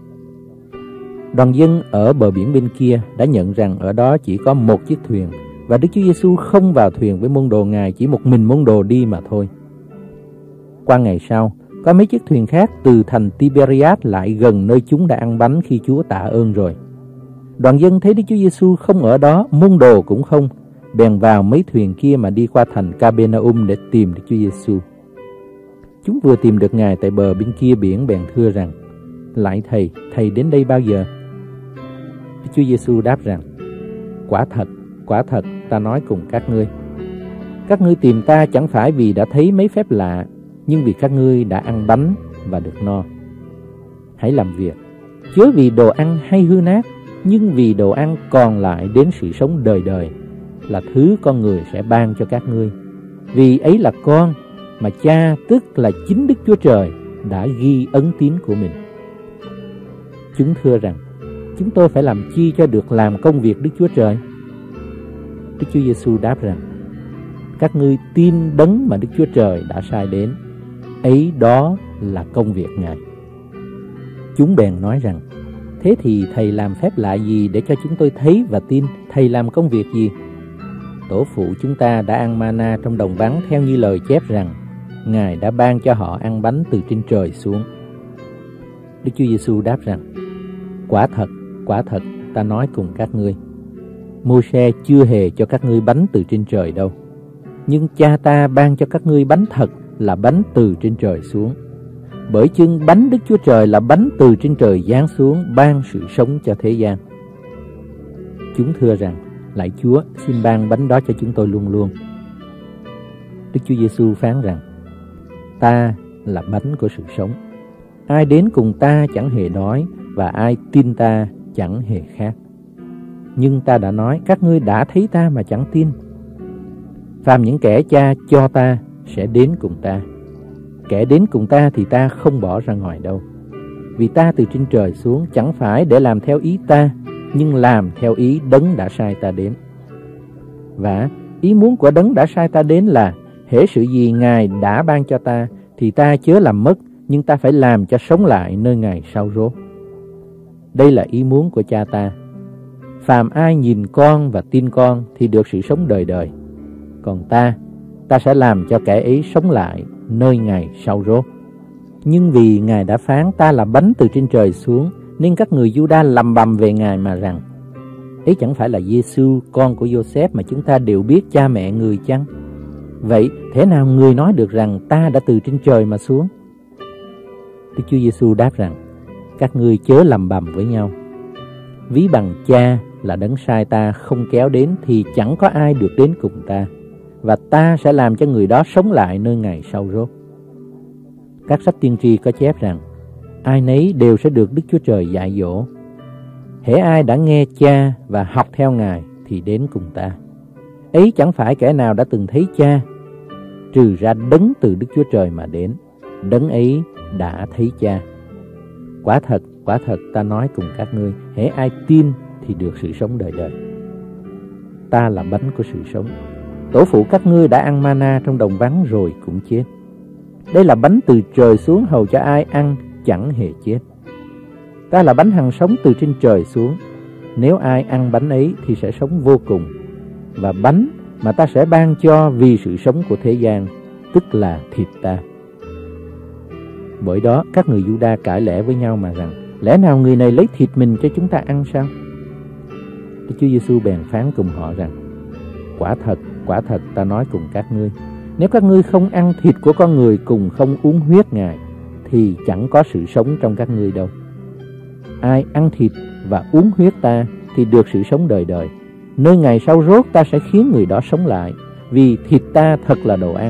Đoàn dân ở bờ biển bên kia đã nhận rằng ở đó chỉ có một chiếc thuyền, và Đức Chúa Giêsu không vào thuyền với môn đồ Ngài, chỉ một mình môn đồ đi mà thôi. Qua ngày sau, có mấy chiếc thuyền khác từ thành Tiberias lại gần nơi chúng đã ăn bánh khi Chúa tạ ơn rồi. Đoàn dân thấy Đức Chúa Giêsu không ở đó, môn đồ cũng không, bèn vào mấy thuyền kia mà đi qua thành Capernaum để tìm Đức Chúa Giêsu. Chúng vừa tìm được Ngài tại bờ bên kia biển bèn thưa rằng: lạy Thầy, Thầy đến đây bao giờ? Đức Chúa Giêsu đáp rằng: quả thật, ta nói cùng các ngươi tìm ta chẳng phải vì đã thấy mấy phép lạ, nhưng vì các ngươi đã ăn bánh và được no. Hãy làm việc, chớ vì đồ ăn hay hư nát, nhưng vì đồ ăn còn lại đến sự sống đời đời, là thứ con người sẽ ban cho các ngươi. Vì ấy là con mà Cha, tức là chính Đức Chúa Trời, đã ghi ấn tín của mình. Chúng thưa rằng: chúng tôi phải làm chi cho được làm công việc Đức Chúa Trời? Đức Chúa Giêsu đáp rằng: các ngươi tin đấng mà Đức Chúa Trời đã sai đến, ấy đó là công việc Ngài. Chúng bèn nói rằng: thế thì Thầy làm phép lạ gì để cho chúng tôi thấy và tin? Thầy làm công việc gì? Tổ phụ chúng ta đã ăn mana trong đồng vắng, theo như lời chép rằng Ngài đã ban cho họ ăn bánh từ trên trời xuống. Đức Chúa Giêsu đáp rằng: quả thật, ta nói cùng các ngươi, Mô-se chưa hề cho các ngươi bánh từ trên trời đâu, nhưng Cha ta ban cho các ngươi bánh thật, là bánh từ trên trời xuống. Bởi chưng bánh Đức Chúa Trời là bánh từ trên trời giáng xuống, ban sự sống cho thế gian. Chúng thưa rằng: lạy Chúa, xin ban bánh đó cho chúng tôi luôn luôn. Đức Chúa Giêsu phán rằng: ta là bánh của sự sống. Ai đến cùng ta chẳng hề đói, và ai tin ta chẳng hề khát. Nhưng ta đã nói, các ngươi đã thấy ta mà chẳng tin. Phàm những kẻ Cha cho ta sẽ đến cùng ta. Kẻ đến cùng ta thì ta không bỏ ra ngoài đâu. Vì ta từ trên trời xuống chẳng phải để làm theo ý ta, nhưng làm theo ý đấng đã sai ta đến. Và ý muốn của đấng đã sai ta đến là: hễ sự gì Ngài đã ban cho ta thì ta chớ làm mất, nhưng ta phải làm cho sống lại nơi ngày sau rốt. Đây là ý muốn của Cha ta. Phàm ai nhìn con và tin con thì được sự sống đời đời. Còn ta sẽ làm cho kẻ ấy sống lại nơi ngày sau rốt. Nhưng vì Ngài đã phán ta là bánh từ trên trời xuống, nên các người Giu-đa lầm bầm về Ngài mà rằng: ấy chẳng phải là Giê-xu, con của Giô-xép mà chúng ta đều biết cha mẹ người chăng? Vậy thế nào người nói được rằng ta đã từ trên trời mà xuống? Đức Chúa Giêsu đáp rằng: các ngươi chớ lầm bầm với nhau. Ví bằng Cha là đấng sai ta không kéo đến thì chẳng có ai được đến cùng ta, và ta sẽ làm cho người đó sống lại nơi ngày sau rốt. Các sách tiên tri có chép rằng ai nấy đều sẽ được Đức Chúa Trời dạy dỗ. Hễ ai đã nghe Cha và học theo Ngài thì đến cùng ta. Ấy chẳng phải kẻ nào đã từng thấy Cha, trừ ra đấng từ Đức Chúa Trời mà đến, đấng ấy đã thấy Cha. Quả thật, ta nói cùng các ngươi, hễ ai tin thì được sự sống đời đời. Ta là bánh của sự sống. Tổ phụ các ngươi đã ăn mana trong đồng vắng rồi cũng chết. Đây là bánh từ trời xuống, hầu cho ai ăn chẳng hề chết. Ta là bánh hằng sống từ trên trời xuống. Nếu ai ăn bánh ấy thì sẽ sống vô cùng. Và bánh mà ta sẽ ban cho vì sự sống của thế gian, tức là thịt ta. Bởi đó các người Giu-đa cãi lẽ với nhau mà rằng: lẽ nào người này lấy thịt mình cho chúng ta ăn sao? Đức Chúa Giêsu bèn phán cùng họ rằng: quả thật, ta nói cùng các ngươi, nếu các ngươi không ăn thịt của con người cùng không uống huyết Ngài, thì chẳng có sự sống trong các ngươi đâu. Ai ăn thịt và uống huyết ta thì được sự sống đời đời. Nơi ngày sau rốt ta sẽ khiến người đó sống lại, vì thịt ta thật là đồ ăn,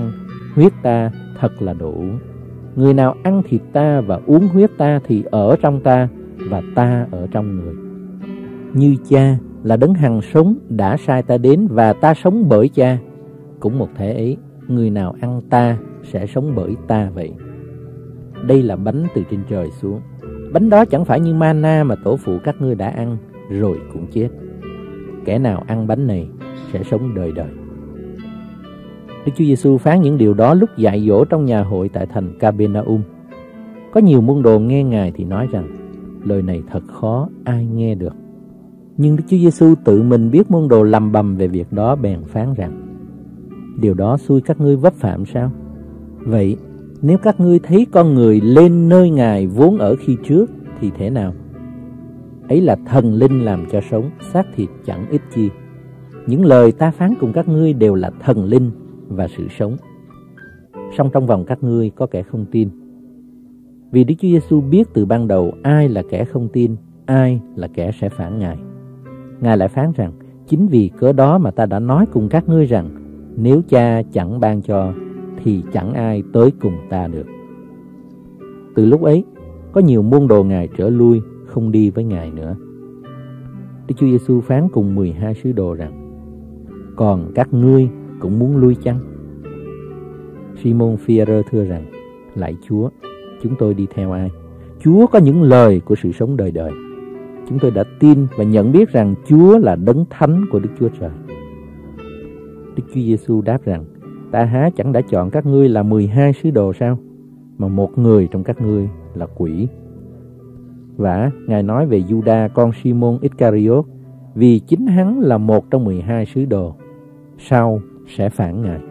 huyết ta thật là đồ uống. Người nào ăn thịt ta và uống huyết ta thì ở trong ta và ta ở trong người. Như Cha là đấng hằng sống đã sai ta đến và ta sống bởi Cha, cũng một thể ấy, người nào ăn ta sẽ sống bởi ta vậy. Đây là bánh từ trên trời xuống. Bánh đó chẳng phải như mana mà tổ phụ các ngươi đã ăn rồi cũng chết. Kẻ nào ăn bánh này sẽ sống đời đời. Đức Chúa Giêsu phán những điều đó lúc dạy dỗ trong nhà hội tại thành Capernaum. Có nhiều môn đồ nghe Ngài thì nói rằng lời này thật khó, ai nghe được. Nhưng Đức Chúa Giêsu tự mình biết môn đồ lầm bầm về việc đó, bèn phán rằng: điều đó xui các ngươi vấp phạm sao? Vậy nếu các ngươi thấy con người lên nơi Ngài vốn ở khi trước thì thế nào? Ấy là thần linh làm cho sống, xác thịt chẳng ích chi. Những lời ta phán cùng các ngươi đều là thần linh và sự sống. Song trong vòng các ngươi có kẻ không tin. Vì Đức Chúa Giêsu biết từ ban đầu ai là kẻ không tin, ai là kẻ sẽ phản Ngài. Ngài lại phán rằng: chính vì cớ đó mà ta đã nói cùng các ngươi rằng nếu Cha chẳng ban cho thì chẳng ai tới cùng ta được. Từ lúc ấy, có nhiều môn đồ Ngài trở lui, không đi với Ngài nữa. Đức Chúa Giêsu phán cùng 12 sứ đồ rằng: còn các ngươi cũng muốn lui chăng? Simon Phi-e-rơ thưa rằng: lạy Chúa, chúng tôi đi theo ai? Chúa có những lời của sự sống đời đời. Chúng tôi đã tin và nhận biết rằng Chúa là đấng thánh của Đức Chúa Trời. Đức Chúa Giêsu đáp rằng: ta há chẳng đã chọn các ngươi là 12 sứ đồ sao? Mà một người trong các ngươi là quỷ. Vả, Ngài nói về Giu-đa con Simon Iscariot, vì chính hắn là một trong 12 sứ đồ, sau sẽ phản Ngài.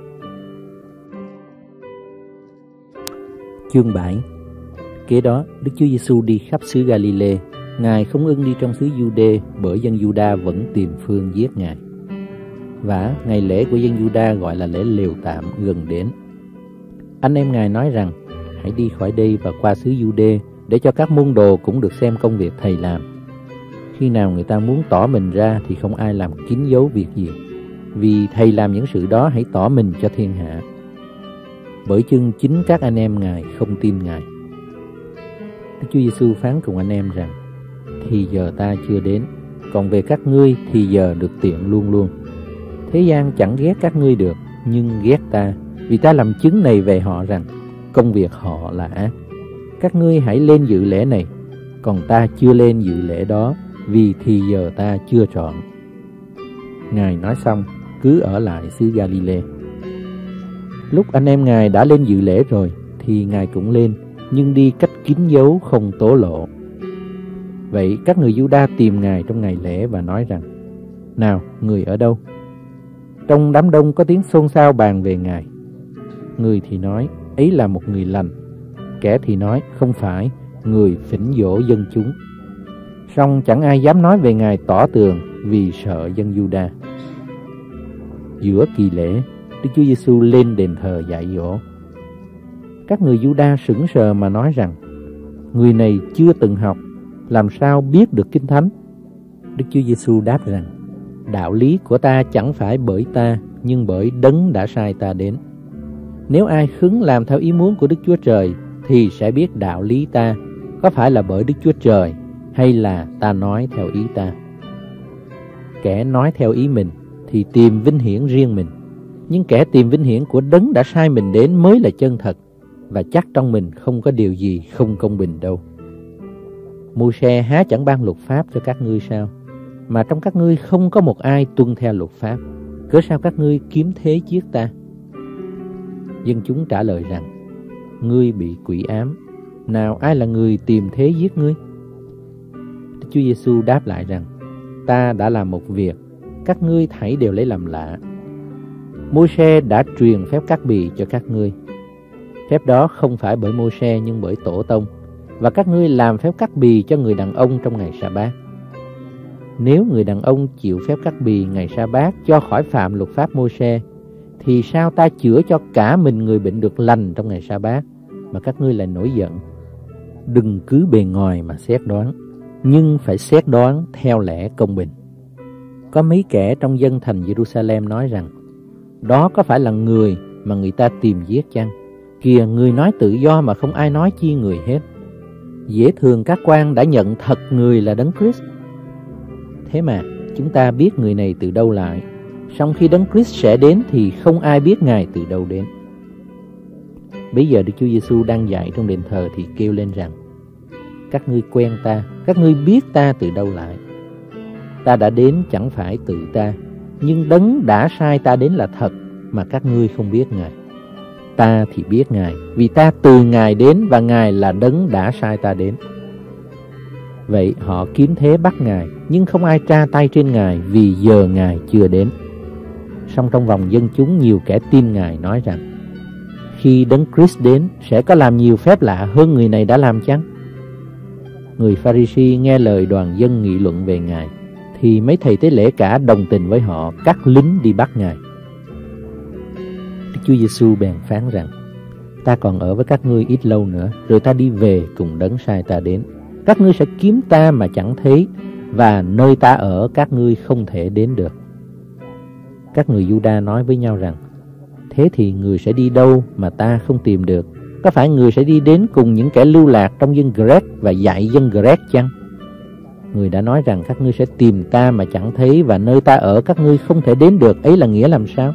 Chương 7. Kế đó, Đức Chúa Giêsu đi khắp xứ Ga-li-lê. Ngài không ưng đi trong xứ Giu-đê, bởi dân Giu-đa vẫn tìm phương giết Ngài. Vả, ngày lễ của dân Giu-đa gọi là lễ lều tạm gần đến. Anh em Ngài nói rằng: hãy đi khỏi đây và qua xứ Giu-đê, để cho các môn đồ cũng được xem công việc Thầy làm. Khi nào người ta muốn tỏ mình ra thì không ai làm kín giấu việc gì, vì Thầy làm những sự đó hãy tỏ mình cho thiên hạ. Bởi chưng chính các anh em Ngài không tin Ngài. Đức Chúa Giêsu phán cùng anh em rằng: thì giờ ta chưa đến, còn về các ngươi thì giờ được tiện luôn luôn. Thế gian chẳng ghét các ngươi được, nhưng ghét ta, vì ta làm chứng này về họ rằng công việc họ là ác. Các ngươi hãy lên dự lễ này, còn ta chưa lên dự lễ đó, vì thì giờ ta chưa chọn. Ngài nói xong, cứ ở lại xứ Ga-li-lê. Lúc anh em Ngài đã lên dự lễ rồi, thì Ngài cũng lên, nhưng đi cách kín giấu không tố lộ. Vậy các người Giu-đa tìm Ngài trong ngày lễ và nói rằng: nào, người ở đâu? Trong đám đông có tiếng xôn xao bàn về Ngài. Người thì nói: ấy là một người lành. Kẻ thì nói: không phải, người phỉnh dỗ dân chúng. Song chẳng ai dám nói về Ngài tỏ tường, vì sợ dân Giu-đa. Giữa kỳ lễ, Đức Chúa Giêsu lên đền thờ dạy dỗ. Các người Giu-đa sững sờ mà nói rằng: người này chưa từng học, làm sao biết được Kinh Thánh? Đức Chúa Giêsu đáp rằng: đạo lý của ta chẳng phải bởi ta, nhưng bởi đấng đã sai ta đến. Nếu ai khứng làm theo ý muốn của Đức Chúa Trời, thì sẽ biết đạo lý ta có phải là bởi Đức Chúa Trời, hay là ta nói theo ý ta. Kẻ nói theo ý mình thì tìm vinh hiển riêng mình, nhưng kẻ tìm vinh hiển của đấng đã sai mình đến mới là chân thật, và chắc trong mình không có điều gì không công bình đâu. Mô-se há chẳng ban luật pháp cho các ngươi sao? Mà trong các ngươi không có một ai tuân theo luật pháp, cớ sao các ngươi kiếm thế giết ta? Dân chúng trả lời rằng: ngươi bị quỷ ám, nào ai là người tìm thế giết ngươi? Đức Chúa Giêsu đáp lại rằng: ta đã làm một việc, các ngươi thảy đều lấy làm lạ. Mô-se đã truyền phép cắt bì cho các ngươi. Phép đó không phải bởi Mô-se nhưng bởi tổ tông, và các ngươi làm phép cắt bì cho người đàn ông trong ngày sa-bát. Nếu người đàn ông chịu phép cắt bì ngày sa-bát cho khỏi phạm luật pháp Mô-se, thì sao ta chữa cho cả mình người bệnh được lành trong ngày sa-bát, mà các ngươi lại nổi giận? Đừng cứ bề ngoài mà xét đoán, nhưng phải xét đoán theo lẽ công bình. Có mấy kẻ trong dân thành Jerusalem nói rằng: đó có phải là người mà người ta tìm giết chăng? Kìa, người nói tự do mà không ai nói chi người hết. Dễ thường các quan đã nhận thật người là Đấng Christ. Thế mà chúng ta biết người này từ đâu lại, song khi Đấng Christ sẽ đến thì không ai biết Ngài từ đâu đến. Bây giờ Đức Chúa Giêsu đang dạy trong đền thờ thì kêu lên rằng: các ngươi quen ta, các ngươi biết ta từ đâu lại. Ta đã đến chẳng phải tự ta, nhưng Đấng đã sai ta đến là thật, mà các ngươi không biết Ngài. Ta thì biết Ngài, vì ta từ Ngài đến, và Ngài là Đấng đã sai ta đến. Vậy họ kiếm thế bắt Ngài, nhưng không ai tra tay trên Ngài, vì giờ Ngài chưa đến. Song trong vòng dân chúng nhiều kẻ tin Ngài, nói rằng: khi Đấng Christ đến, sẽ có làm nhiều phép lạ hơn người này đã làm chăng? Người Pha-ri-si nghe lời đoàn dân nghị luận về Ngài, thì mấy thầy tế lễ cả đồng tình với họ, cắt lính đi bắt Ngài. Đức Chúa Giêsu bèn phán rằng: ta còn ở với các ngươi ít lâu nữa, rồi ta đi về cùng Đấng sai ta đến. Các ngươi sẽ kiếm ta mà chẳng thấy, và nơi ta ở các ngươi không thể đến được. Các người Giu-đa nói với nhau rằng: thế thì người sẽ đi đâu mà ta không tìm được? Có phải người sẽ đi đến cùng những kẻ lưu lạc trong dân Gret và dạy dân Gret chăng? Người đã nói rằng các ngươi sẽ tìm ta mà chẳng thấy, và nơi ta ở các ngươi không thể đến được, ấy là nghĩa làm sao?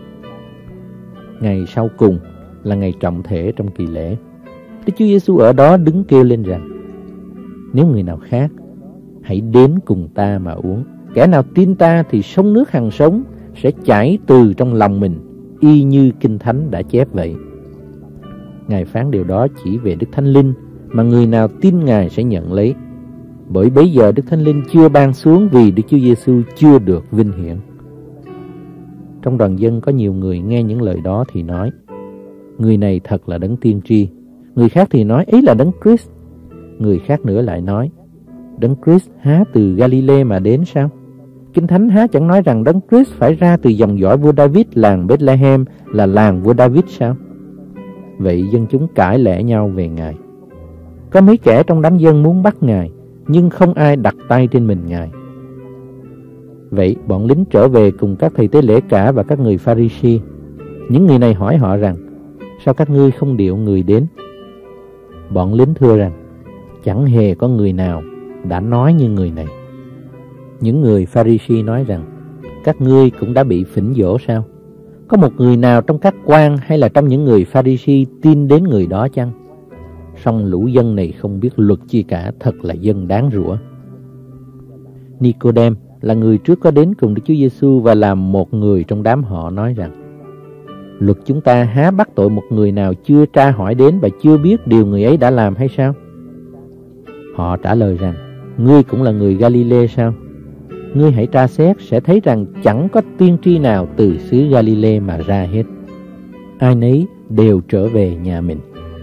Ngày sau cùng là ngày trọng thể trong kỳ lễ. Đức Chúa Giêsu ở đó đứng kêu lên rằng: nếu người nào khác, hãy đến cùng ta mà uống. Kẻ nào tin ta thì sông nước hằng sống sẽ chảy từ trong lòng mình, y như Kinh Thánh đã chép vậy. Ngài phán điều đó chỉ về Đức Thánh Linh, mà người nào tin Ngài sẽ nhận lấy. Bởi bấy giờ Đức Thánh Linh chưa ban xuống, vì Đức Chúa Giêsu chưa được vinh hiển. Trong đoàn dân có nhiều người nghe những lời đó thì nói: người này thật là Đấng tiên tri. Người khác thì nói: ấy là Đấng Christ. Người khác nữa lại nói: Đấng Christ há từ Galilee mà đến sao? Kinh Thánh há chẳng nói rằng Đấng Christ phải ra từ dòng dõi vua David, làng Bethlehem là làng vua David sao? Vậy dân chúng cãi lẽ nhau về Ngài. Có mấy kẻ trong đám dân muốn bắt Ngài, nhưng không ai đặt tay trên mình Ngài. Vậy bọn lính trở về cùng các thầy tế lễ cả và các người Pha-ri-si. Những người này hỏi họ rằng: sao các ngươi không điệu người đến? Bọn lính thưa rằng: chẳng hề có người nào đã nói như người này. Những người Pha-ri-si nói rằng: các ngươi cũng đã bị phỉnh dỗ sao? Có một người nào trong các quan hay là trong những người Pha-ri-si tin đến người đó chăng? Song lũ dân này không biết luật chi cả, thật là dân đáng rủa. Ni-cô-đêm là người trước có đến cùng Đức Chúa Giêsu và là một người trong đám họ, nói rằng: luật chúng ta há bắt tội một người nào chưa tra hỏi đến và chưa biết điều người ấy đã làm hay sao? Họ trả lời rằng: ngươi cũng là người Galilee sao? Ngươi hãy tra xét sẽ thấy rằng chẳng có tiên tri nào từ xứ Galilee mà ra hết. Ai nấy đều trở về nhà mình.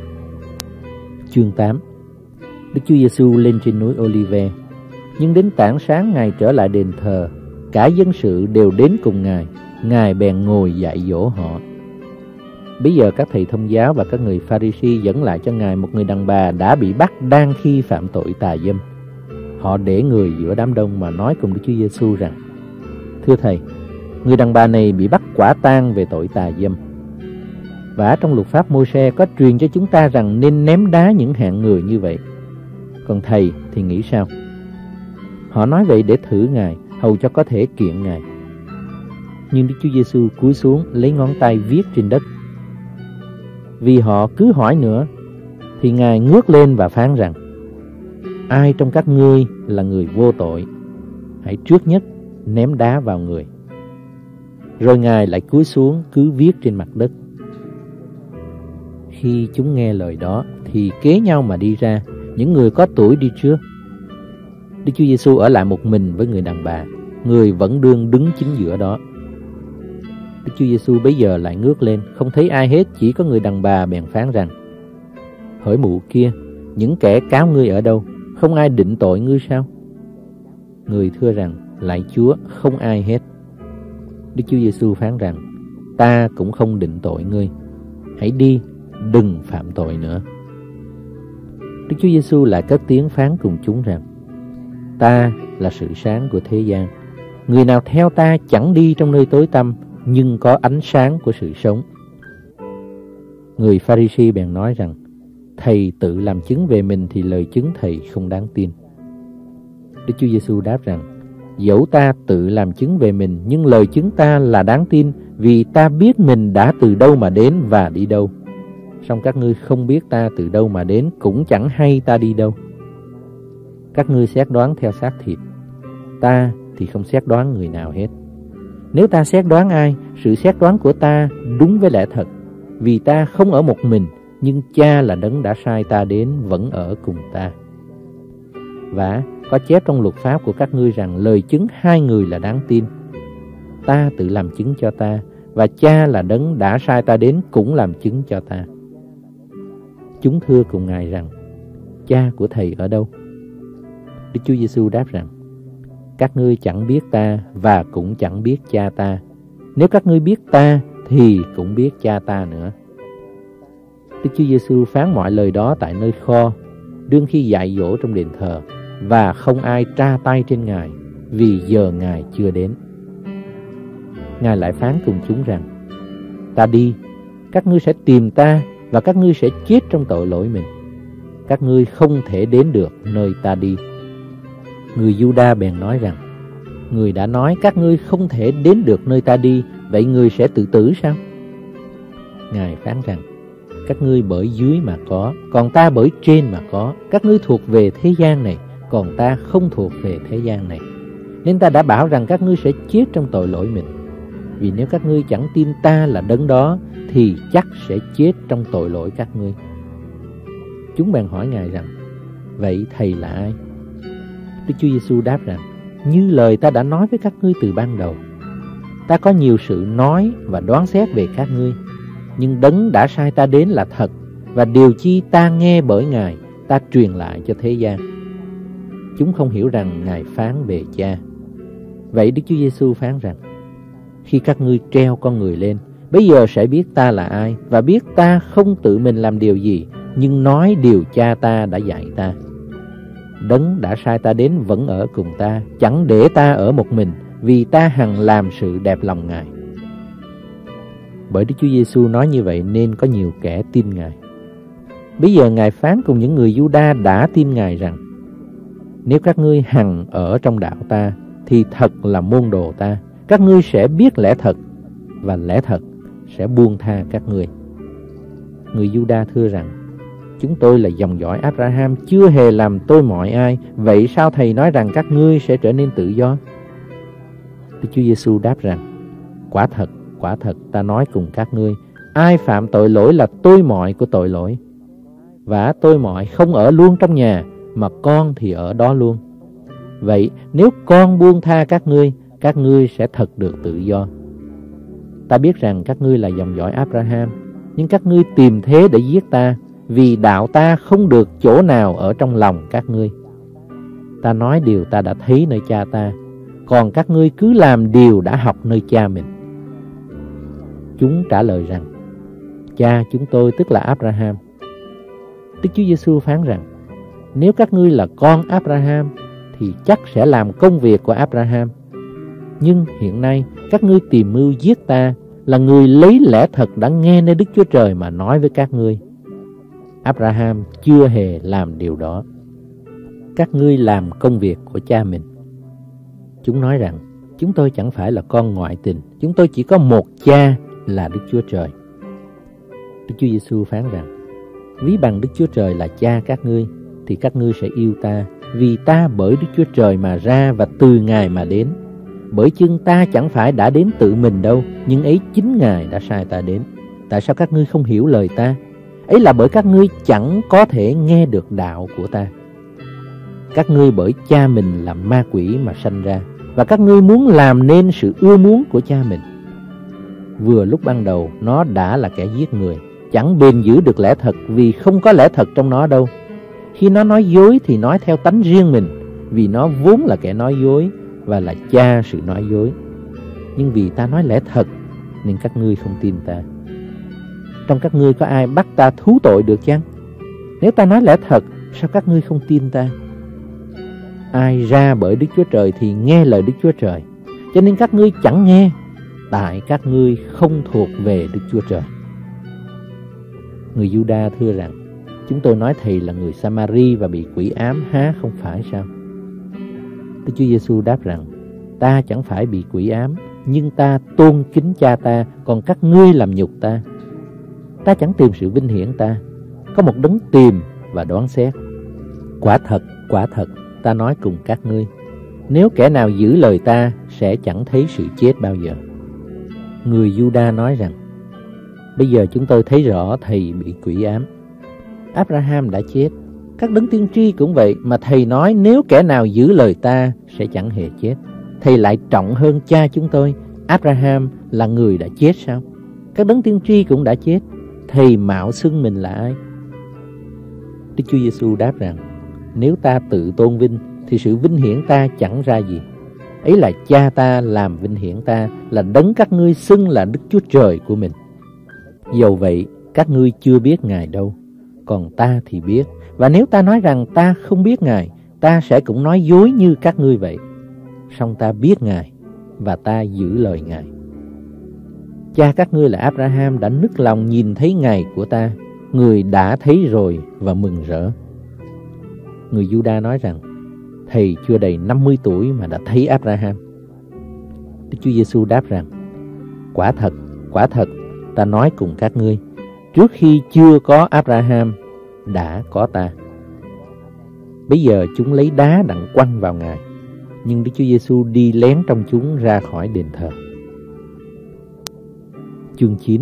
Chương 8. Đức Chúa Giêsu lên trên núi Ô-li-ve. Nhưng đến tảng sáng Ngài trở lại đền thờ, cả dân sự đều đến cùng Ngài. Ngài bèn ngồi dạy dỗ họ. Bây giờ các thầy thông giáo và các người Pha-ri-si dẫn lại cho Ngài một người đàn bà đã bị bắt đang khi phạm tội tà dâm. Họ để người giữa đám đông mà nói cùng Đức Chúa Giêsu rằng: thưa Thầy, người đàn bà này bị bắt quả tang về tội tà dâm. Và trong luật pháp Môi-se có truyền cho chúng ta rằng nên ném đá những hạng người như vậy. Còn Thầy thì nghĩ sao? Họ nói vậy để thử Ngài, hầu cho có thể kiện Ngài. Nhưng Đức Chúa Giêsu cúi xuống lấy ngón tay viết trên đất. Vì họ cứ hỏi nữa, thì Ngài ngước lên và phán rằng: ai trong các ngươi là người vô tội, hãy trước nhất ném đá vào người. Rồi Ngài lại cúi xuống cứ viết trên mặt đất. Khi chúng nghe lời đó thì kế nhau mà đi ra, những người có tuổi đi trước. Đức Chúa Giêsu ở lại một mình với người đàn bà, người vẫn đương đứng chính giữa đó. Đức Chúa Giêsu bấy giờ lại ngước lên, không thấy ai hết, chỉ có người đàn bà, bèn phán rằng: hỡi mụ kia, những kẻ cáo ngươi ở đâu? Không ai định tội ngươi sao? Người thưa rằng: lạy Chúa, không ai hết. Đức Chúa Giêsu phán rằng: ta cũng không định tội ngươi. Hãy đi, đừng phạm tội nữa. Đức Chúa Giêsu lại cất tiếng phán cùng chúng rằng: ta là sự sáng của thế gian. Người nào theo ta chẳng đi trong nơi tối tăm, nhưng có ánh sáng của sự sống. Người Pha-ri-si bèn nói rằng, thầy tự làm chứng về mình thì lời chứng thầy không đáng tin. Đức Chúa Giêsu đáp rằng, dẫu ta tự làm chứng về mình, nhưng lời chứng ta là đáng tin, vì ta biết mình đã từ đâu mà đến và đi đâu. Song các ngươi không biết ta từ đâu mà đến, cũng chẳng hay ta đi đâu. Các ngươi xét đoán theo xác thịt, ta thì không xét đoán người nào hết. Nếu ta xét đoán ai, sự xét đoán của ta đúng với lẽ thật, vì ta không ở một mình, nhưng Cha là đấng đã sai ta đến vẫn ở cùng ta. Và có chép trong luật pháp của các ngươi rằng lời chứng hai người là đáng tin. Ta tự làm chứng cho ta, và Cha là đấng đã sai ta đến cũng làm chứng cho ta. Chúng thưa cùng Ngài rằng, Cha của thầy ở đâu? Đức Chúa Giêsu đáp rằng, các ngươi chẳng biết ta và cũng chẳng biết Cha ta. Nếu các ngươi biết ta thì cũng biết Cha ta nữa. Đức Chúa Giêsu phán mọi lời đó tại nơi kho, đương khi dạy dỗ trong đền thờ, và không ai tra tay trên Ngài, vì giờ Ngài chưa đến. Ngài lại phán cùng chúng rằng, ta đi, các ngươi sẽ tìm ta, và các ngươi sẽ chết trong tội lỗi mình. Các ngươi không thể đến được nơi ta đi. Người Giu-đa bèn nói rằng, người đã nói các ngươi không thể đến được nơi ta đi, vậy người sẽ tự tử sao? Ngài phán rằng, các ngươi bởi dưới mà có, còn ta bởi trên mà có. Các ngươi thuộc về thế gian này, còn ta không thuộc về thế gian này. Nên ta đã bảo rằng các ngươi sẽ chết trong tội lỗi mình. Vì nếu các ngươi chẳng tin ta là đấng đó, thì chắc sẽ chết trong tội lỗi các ngươi. Chúng bèn hỏi Ngài rằng, vậy thầy là ai? Đức Chúa Giêsu đáp rằng, như lời ta đã nói với các ngươi từ ban đầu. Ta có nhiều sự nói và đoán xét về các ngươi, nhưng đấng đã sai ta đến là thật, và điều chi ta nghe bởi Ngài, ta truyền lại cho thế gian. Chúng không hiểu rằng Ngài phán về Cha. Vậy Đức Chúa Giêsu phán rằng, khi các ngươi treo con người lên, bây giờ sẽ biết ta là ai, và biết ta không tự mình làm điều gì, nhưng nói điều Cha ta đã dạy ta. Đấng đã sai ta đến vẫn ở cùng ta, chẳng để ta ở một mình, vì ta hằng làm sự đẹp lòng Ngài. Bởi Đức Chúa Giêsu nói như vậy nên có nhiều kẻ tin Ngài. Bây giờ Ngài phán cùng những người Giu-đa đã tin Ngài rằng, nếu các ngươi hằng ở trong đạo ta, thì thật là môn đồ ta. Các ngươi sẽ biết lẽ thật, và lẽ thật sẽ buông tha các ngươi. Người Giu-đa thưa rằng, chúng tôi là dòng dõi Abraham, chưa hề làm tôi mọi ai. Vậy sao thầy nói rằng các ngươi sẽ trở nên tự do? Đức Chúa Giêsu đáp rằng, quả thật ta nói cùng các ngươi, ai phạm tội lỗi là tôi mọi của tội lỗi. Và tôi mọi không ở luôn trong nhà, mà con thì ở đó luôn. Vậy nếu con buông tha các ngươi sẽ thật được tự do. Ta biết rằng các ngươi là dòng dõi Abraham, nhưng các ngươi tìm thế để giết ta, vì đạo ta không được chỗ nào ở trong lòng các ngươi. Ta nói điều ta đã thấy nơi Cha ta, còn các ngươi cứ làm điều đã học nơi cha mình. Chúng trả lời rằng, cha chúng tôi tức là Abraham. Đức Chúa Giêsu phán rằng, nếu các ngươi là con Abraham, thì chắc sẽ làm công việc của Abraham. Nhưng hiện nay các ngươi tìm mưu giết ta, là người lấy lẽ thật đã nghe nơi Đức Chúa Trời mà nói với các ngươi. Abraham chưa hề làm điều đó. Các ngươi làm công việc của cha mình. Chúng nói rằng, chúng tôi chẳng phải là con ngoại tình, chúng tôi chỉ có một cha là Đức Chúa Trời. Đức Chúa Giêsu phán rằng, ví bằng Đức Chúa Trời là cha các ngươi, thì các ngươi sẽ yêu ta, vì ta bởi Đức Chúa Trời mà ra và từ Ngài mà đến. Bởi chưng ta chẳng phải đã đến tự mình đâu, nhưng ấy chính Ngài đã sai ta đến. Tại sao các ngươi không hiểu lời ta? Ấy là bởi các ngươi chẳng có thể nghe được đạo của ta. Các ngươi bởi cha mình là ma quỷ mà sanh ra, và các ngươi muốn làm nên sự ưa muốn của cha mình. Vừa lúc ban đầu nó đã là kẻ giết người, chẳng bền giữ được lẽ thật, vì không có lẽ thật trong nó đâu. Khi nó nói dối thì nói theo tánh riêng mình, vì nó vốn là kẻ nói dối và là cha sự nói dối. Nhưng vì ta nói lẽ thật nên các ngươi không tin ta. Trong các ngươi có ai bắt ta thú tội được chăng? Nếu ta nói lẽ thật, sao các ngươi không tin ta? Ai ra bởi Đức Chúa Trời thì nghe lời Đức Chúa Trời, cho nên các ngươi chẳng nghe, tại các ngươi không thuộc về Đức Chúa Trời. Người Giu-đa thưa rằng, chúng tôi nói thầy là người Sa-ma-ri và bị quỷ ám há không phải sao? Đức Chúa Giêsu đáp rằng, ta chẳng phải bị quỷ ám, nhưng ta tôn kính Cha ta, còn các ngươi làm nhục ta. Ta chẳng tìm sự vinh hiển ta, có một đấng tìm và đoán xét. Quả thật, ta nói cùng các ngươi, nếu kẻ nào giữ lời ta sẽ chẳng thấy sự chết bao giờ. Người Giu-đa nói rằng, bây giờ chúng tôi thấy rõ thầy bị quỷ ám. Abraham đã chết, các đấng tiên tri cũng vậy, mà thầy nói nếu kẻ nào giữ lời ta sẽ chẳng hề chết. Thầy lại trọng hơn cha chúng tôi, Abraham là người đã chết sao? Các đấng tiên tri cũng đã chết, thầy mạo xưng mình là ai? Đức Chúa Giêsu đáp rằng, nếu ta tự tôn vinh thì sự vinh hiển ta chẳng ra gì. Ấy là Cha ta làm vinh hiển ta, là đấng các ngươi xưng là Đức Chúa Trời của mình. Dầu vậy, các ngươi chưa biết Ngài đâu, còn ta thì biết. Và nếu ta nói rằng ta không biết Ngài, ta sẽ cũng nói dối như các ngươi vậy. Song ta biết Ngài, và ta giữ lời Ngài. Cha các ngươi là Abraham đã nức lòng nhìn thấy ngày của ta, người đã thấy rồi và mừng rỡ. Người Giu-đa nói rằng, thầy chưa đầy 50 tuổi mà đã thấy Abraham. Đức Chúa Giêsu đáp rằng, quả thật, ta nói cùng các ngươi, trước khi chưa có Abraham, đã có ta. Bây giờ chúng lấy đá đặng quăng vào Ngài, nhưng Đức Chúa Giêsu đi lén trong chúng ra khỏi đền thờ. Chương 9.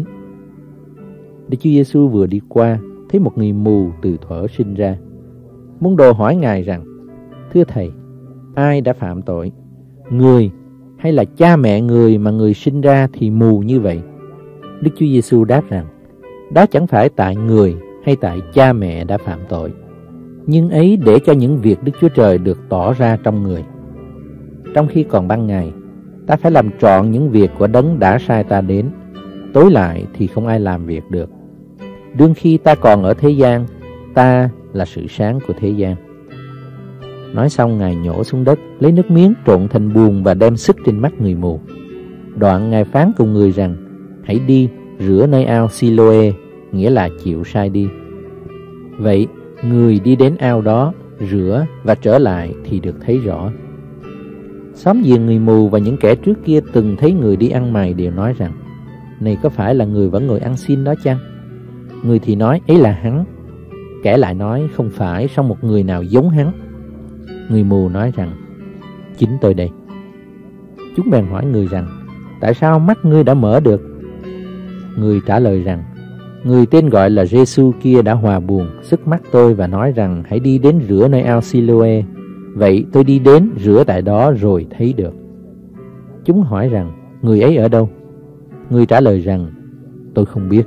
Đức Chúa Giêsu vừa đi qua, thấy một người mù từ thuở sinh ra. Môn đồ hỏi Ngài rằng, thưa Thầy, ai đã phạm tội, người hay là cha mẹ người mà người sinh ra thì mù như vậy? Đức Chúa Giêsu đáp rằng, đó chẳng phải tại người hay tại cha mẹ đã phạm tội, nhưng ấy để cho những việc Đức Chúa Trời được tỏ ra trong người. Trong khi còn ban ngày, ta phải làm trọn những việc của đấng đã sai ta đến, tối lại thì không ai làm việc được. Đương khi ta còn ở thế gian, ta là sự sáng của thế gian. Nói xong, Ngài nhổ xuống đất, lấy nước miếng trộn thành bùn và đem sức trên mắt người mù. Đoạn Ngài phán cùng người rằng, hãy đi rửa nơi ao Siloe, nghĩa là chịu sai đi. Vậy người đi đến ao đó, rửa và trở lại thì được thấy rõ. Xóm giềng người mù và những kẻ trước kia từng thấy người đi ăn mày đều nói rằng, này có phải là người vẫn ngồi ăn xin đó chăng? Người thì nói ấy là hắn. Kẻ lại nói không phải, song một người nào giống hắn. Người mù nói rằng, chính tôi đây. Chúng bèn hỏi người rằng, tại sao mắt ngươi đã mở được? Người trả lời rằng, người tên gọi là Giê-xu kia đã hòa buồn sức mắt tôi và nói rằng, hãy đi đến rửa nơi ao Siloe. Vậy tôi đi đến rửa tại đó rồi thấy được. Chúng hỏi rằng, người ấy ở đâu? Người trả lời rằng, tôi không biết.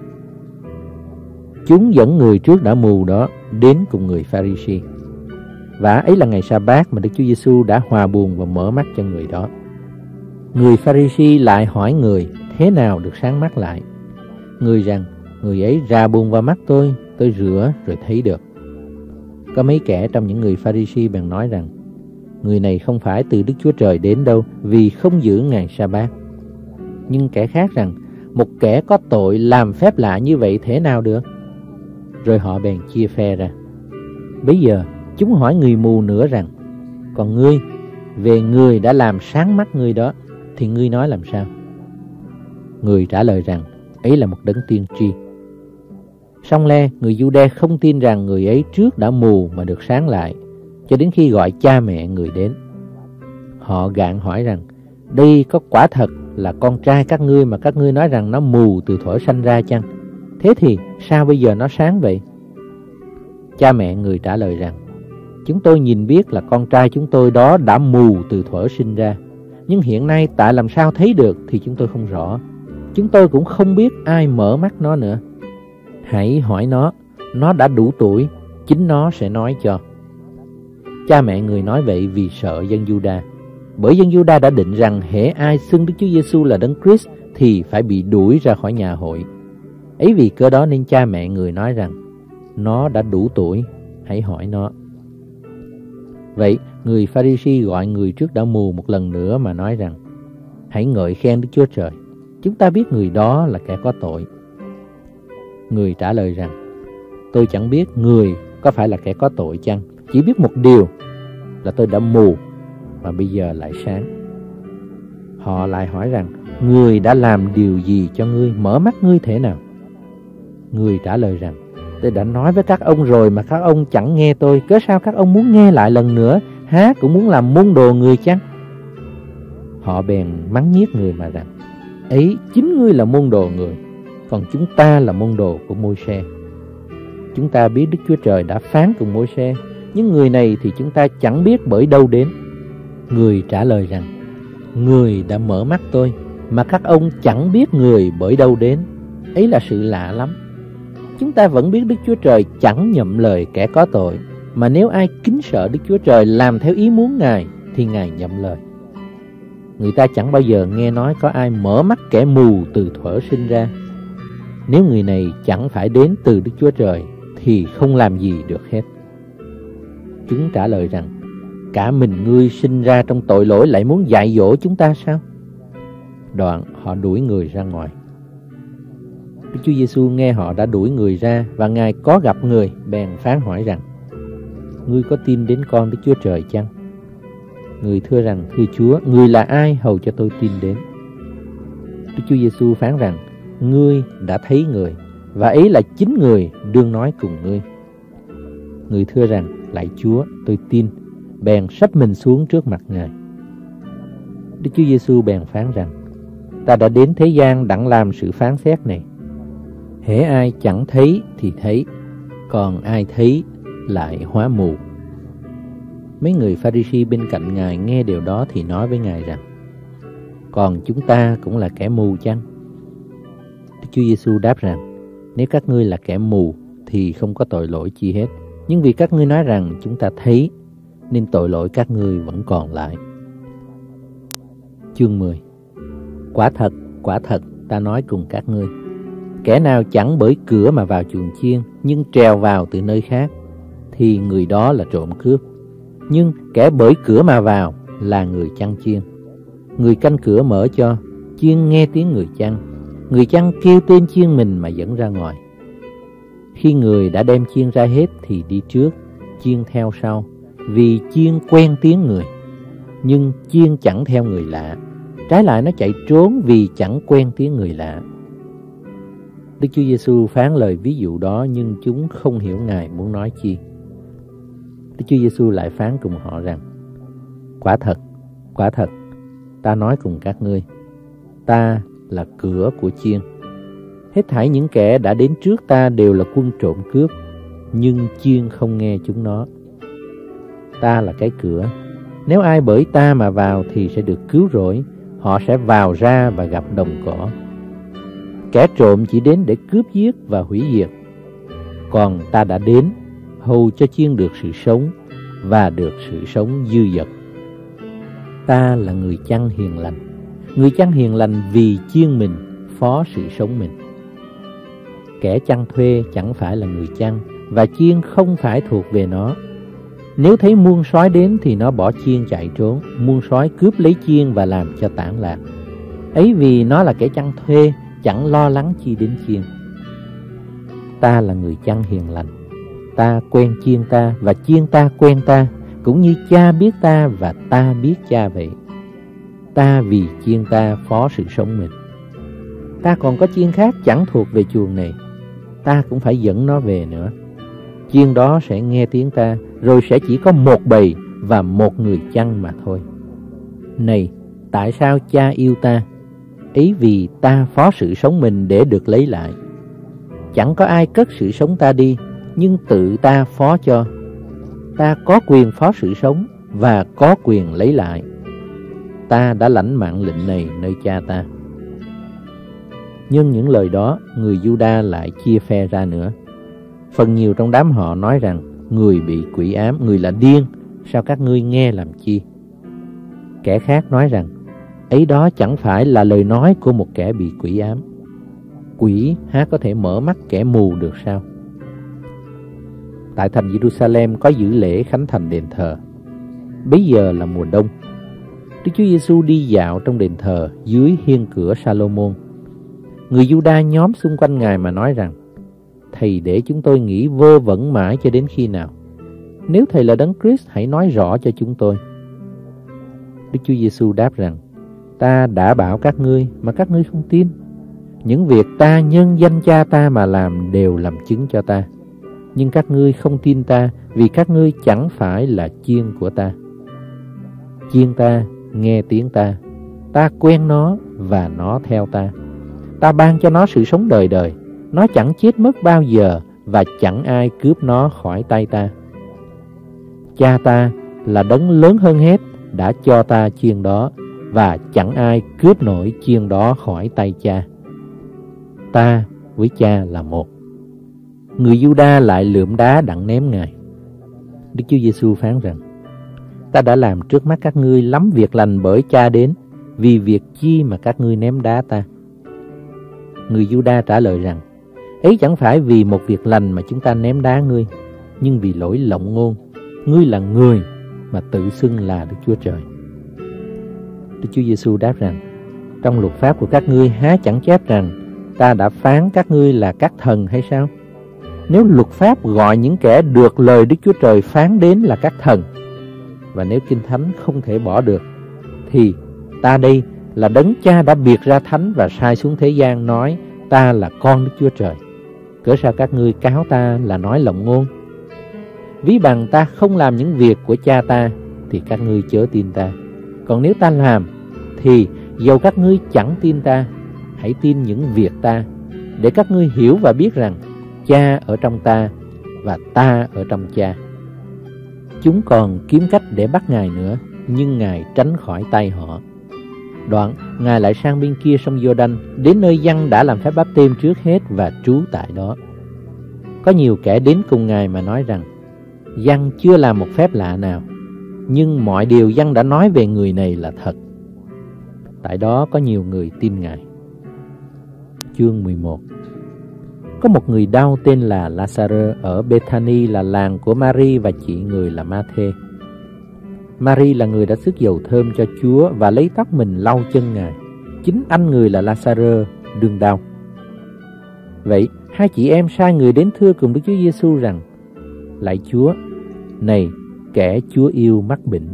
Chúng dẫn người trước đã mù đó đến cùng người Pha-ri-si. Và ấy là ngày Sa-bát mà Đức Chúa Giêsu đã hòa buồn và mở mắt cho người đó. Người Pha-ri-si lại hỏi người thế nào được sáng mắt lại. Người rằng, người ấy rà bùn vào mắt tôi rửa rồi thấy được. Có mấy kẻ trong những người Pha-ri-si bèn nói rằng, người này không phải từ Đức Chúa Trời đến đâu, vì không giữ ngày Sa-bát. Nhưng kẻ khác rằng, một kẻ có tội làm phép lạ như vậy thế nào được? Rồi họ bèn chia phe ra. Bấy giờ chúng hỏi người mù nữa rằng, còn ngươi, về người đã làm sáng mắt ngươi đó, thì ngươi nói làm sao? Người trả lời rằng, ấy là một đấng tiên tri. Song le, người Giu-đa không tin rằng người ấy trước đã mù mà được sáng lại, cho đến khi gọi cha mẹ người đến. Họ gạn hỏi rằng, đây có quả thật là con trai các ngươi mà các ngươi nói rằng nó mù từ thuở sanh ra chăng? Thế thì sao bây giờ nó sáng vậy? Cha mẹ người trả lời rằng, chúng tôi nhìn biết là con trai chúng tôi đó đã mù từ thuở sinh ra, nhưng hiện nay tại làm sao thấy được thì chúng tôi không rõ. Chúng tôi cũng không biết ai mở mắt nó nữa. Hãy hỏi nó đã đủ tuổi, chính nó sẽ nói cho. Cha mẹ người nói vậy vì sợ dân Giu-đa, bởi dân Giu-đa đã định rằng hễ ai xưng Đức Chúa Giêsu là Đấng Christ thì phải bị đuổi ra khỏi nhà hội. Ấy vì cớ đó nên cha mẹ người nói rằng, nó đã đủ tuổi, hãy hỏi nó. Vậy người Pha-ri-si gọi người trước đã mù một lần nữa mà nói rằng, hãy ngợi khen Đức Chúa Trời, chúng ta biết người đó là kẻ có tội. Người trả lời rằng, Tôi chẳng biết người có phải là kẻ có tội chăng? Chỉ biết một điều là tôi đã mù mà bây giờ lại sáng. Họ lại hỏi rằng, người đã làm điều gì cho ngươi, mở mắt ngươi thế nào? Người trả lời rằng, tôi đã nói với các ông rồi mà các ông chẳng nghe tôi. Cớ sao các ông muốn nghe lại lần nữa? Há cũng muốn làm môn đồ người chăng? Họ bèn mắng nhiếc người mà rằng, ấy chính ngươi là môn đồ người, còn chúng ta là môn đồ của Môi-se. Chúng ta biết Đức Chúa Trời đã phán cùng Môi-se, nhưng người này thì chúng ta chẳng biết bởi đâu đến. Người trả lời rằng, người đã mở mắt tôi mà các ông chẳng biết người bởi đâu đến. Ấy là sự lạ lắm. Chúng ta vẫn biết Đức Chúa Trời chẳng nhậm lời kẻ có tội, mà nếu ai kính sợ Đức Chúa Trời làm theo ý muốn Ngài thì Ngài nhậm lời. Người ta chẳng bao giờ nghe nói có ai mở mắt kẻ mù từ thuở sinh ra. Nếu người này chẳng phải đến từ Đức Chúa Trời thì không làm gì được hết. Chúng trả lời rằng, cả mình ngươi sinh ra trong tội lỗi lại muốn dạy dỗ chúng ta sao? Đoạn họ đuổi người ra ngoài. Đức Chúa Giêsu nghe họ đã đuổi người ra và Ngài có gặp người, bèn phán hỏi rằng, ngươi có tin đến con Đức Chúa Trời chăng? Người thưa rằng, thưa Chúa, người là ai hầu cho tôi tin đến? Đức Chúa Giêsu phán rằng, ngươi đã thấy người, và ấy là chính người đương nói cùng ngươi. Người thưa rằng, lạy Chúa, tôi tin, bèn sấp mình xuống trước mặt Ngài. Đức Chúa Giêsu bèn phán rằng, ta đã đến thế gian đặng làm sự phán xét này. Hễ ai chẳng thấy thì thấy, còn ai thấy lại hóa mù. Mấy người Pha-ri-si bên cạnh Ngài nghe điều đó thì nói với Ngài rằng, còn chúng ta cũng là kẻ mù chăng? Đức Chúa Giêsu đáp rằng, nếu các ngươi là kẻ mù thì không có tội lỗi chi hết, nhưng vì các ngươi nói rằng chúng ta thấy, nên tội lỗi các ngươi vẫn còn lại. Chương 10. Quả thật, ta nói cùng các ngươi, kẻ nào chẳng bởi cửa mà vào chuồng chiên, nhưng trèo vào từ nơi khác, thì người đó là trộm cướp. Nhưng kẻ bởi cửa mà vào là người chăn chiên. Người canh cửa mở cho, chiên nghe tiếng người chăn. Người chăn kêu tên chiên mình mà dẫn ra ngoài. Khi người đã đem chiên ra hết thì đi trước, chiên theo sau, vì chiên quen tiếng người. Nhưng chiên chẳng theo người lạ, trái lại nó chạy trốn vì chẳng quen tiếng người lạ. Đức Chúa Giêsu phán lời ví dụ đó, nhưng chúng không hiểu Ngài muốn nói chi. Đức Chúa Giêsu lại phán cùng họ rằng, quả thật, ta nói cùng các ngươi, ta là cửa của chiên. Hết thảy những kẻ đã đến trước ta đều là quân trộm cướp, nhưng chiên không nghe chúng nó. Ta là cái cửa, nếu ai bởi ta mà vào thì sẽ được cứu rỗi, họ sẽ vào ra và gặp đồng cỏ. Kẻ trộm chỉ đến để cướp giết và hủy diệt, còn ta đã đến hầu cho chiên được sự sống và được sự sống dư dật. Ta là người chăn hiền lành. Người chăn hiền lành vì chiên mình phó sự sống mình. Kẻ chăn thuê chẳng phải là người chăn, và chiên không phải thuộc về nó. Nếu thấy muôn sói đến thì nó bỏ chiên chạy trốn, muôn sói cướp lấy chiên và làm cho tản lạc. Ấy vì nó là kẻ chăn thuê, chẳng lo lắng chi đến chiên. Ta là người chăn hiền lành. Ta quen chiên ta và chiên ta quen ta, cũng như cha biết ta và ta biết cha vậy. Ta vì chiên ta phó sự sống mình. Ta còn có chiên khác chẳng thuộc về chuồng này, ta cũng phải dẫn nó về nữa. Chiên đó sẽ nghe tiếng ta, rồi sẽ chỉ có một bầy và một người chăn mà thôi. Này, tại sao cha yêu ta? Ấy vì ta phó sự sống mình để được lấy lại. Chẳng có ai cất sự sống ta đi, nhưng tự ta phó cho. Ta có quyền phó sự sống và có quyền lấy lại. Ta đã lãnh mạng lệnh này nơi cha ta. Nhưng những lời đó, người Giu-đa lại chia phe ra nữa. Phần nhiều trong đám họ nói rằng, người bị quỷ ám, người là điên, sao các ngươi nghe làm chi? Kẻ khác nói rằng, ấy đó chẳng phải là lời nói của một kẻ bị quỷ ám. Quỷ há có thể mở mắt kẻ mù được sao? Tại thành Giê-ru-sa-lem có giữ lễ khánh thành đền thờ. Bấy giờ là mùa đông. Đức Chúa Giêsu đi dạo trong đền thờ dưới hiên cửa Sa-lô-môn. Người Giu-đa nhóm xung quanh Ngài mà nói rằng, Thầy để chúng tôi nghĩ vơ vẩn mãi cho đến khi nào? Nếu Thầy là Đấng Christ, hãy nói rõ cho chúng tôi. Đức Chúa Giêsu đáp rằng, ta đã bảo các ngươi mà các ngươi không tin. Những việc ta nhân danh Cha ta mà làm đều làm chứng cho ta. Nhưng các ngươi không tin ta vì các ngươi chẳng phải là chiên của ta. Chiên ta nghe tiếng ta, ta quen nó và nó theo ta. Ta ban cho nó sự sống đời đời, nó chẳng chết mất bao giờ và chẳng ai cướp nó khỏi tay ta. Cha ta là Đấng lớn hơn hết đã cho ta chiên đó, và chẳng ai cướp nổi chiên đó khỏi tay Cha. Ta với Cha là một. Người Giu-đa lại lượm đá đặng ném Ngài. Đức Chúa Giêsu phán rằng, ta đã làm trước mắt các ngươi lắm việc lành bởi Cha đến, vì việc chi mà các ngươi ném đá ta? Người Giu-đa trả lời rằng, ấy chẳng phải vì một việc lành mà chúng ta ném đá ngươi, nhưng vì lỗi lộng ngôn. Ngươi là người mà tự xưng là Đức Chúa Trời. Đức Chúa Giêsu đáp rằng, trong luật pháp của các ngươi há chẳng chép rằng ta đã phán các ngươi là các thần hay sao? Nếu luật pháp gọi những kẻ được lời Đức Chúa Trời phán đến là các thần, và nếu Kinh Thánh không thể bỏ được, thì ta đây là Đấng Cha đã biệt ra thánh và sai xuống thế gian nói ta là con Đức Chúa Trời. Cớ sao các ngươi cáo ta là nói lộng ngôn? Ví bằng ta không làm những việc của Cha ta thì các ngươi chớ tin ta. Còn nếu ta làm thì dầu các ngươi chẳng tin ta, hãy tin những việc ta, để các ngươi hiểu và biết rằng Cha ở trong ta và ta ở trong Cha. Chúng còn kiếm cách để bắt Ngài nữa, nhưng Ngài tránh khỏi tay họ. Đoạn Ngài lại sang bên kia sông Giô-đanh, đến nơi Giăng đã làm phép báp têm trước hết và trú tại đó. Có nhiều kẻ đến cùng Ngài mà nói rằng, Giăng chưa làm một phép lạ nào, nhưng mọi điều Giăng đã nói về người này là thật. Tại đó có nhiều người tin Ngài. Chương 11. Có một người đau tên là La-sa-rơ ở Bê-tha-ni, là làng của Ma-ri và chị người là Ma-thê. Ma-ri là người đã xức dầu thơm cho Chúa và lấy tóc mình lau chân Ngài. Chính anh người là La-sa-rơ đương đau. Vậy hai chị em sai người đến thưa cùng Đức Chúa Giêsu rằng, lạy Chúa, này kẻ Chúa yêu mắc bệnh.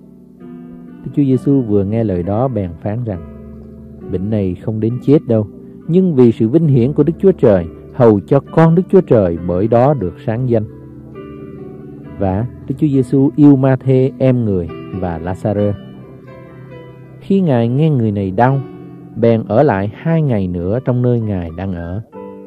Đức Chúa Giêsu vừa nghe lời đó bèn phán rằng, bệnh này không đến chết đâu, nhưng vì sự vinh hiển của Đức Chúa Trời, hầu cho con Đức Chúa Trời bởi đó được sáng danh. Và Đức Chúa Giêsu yêu Ma-thê em người và La-sa-rơ. Khi Ngài nghe người này đau, bèn ở lại 2 ngày nữa trong nơi Ngài đang ở.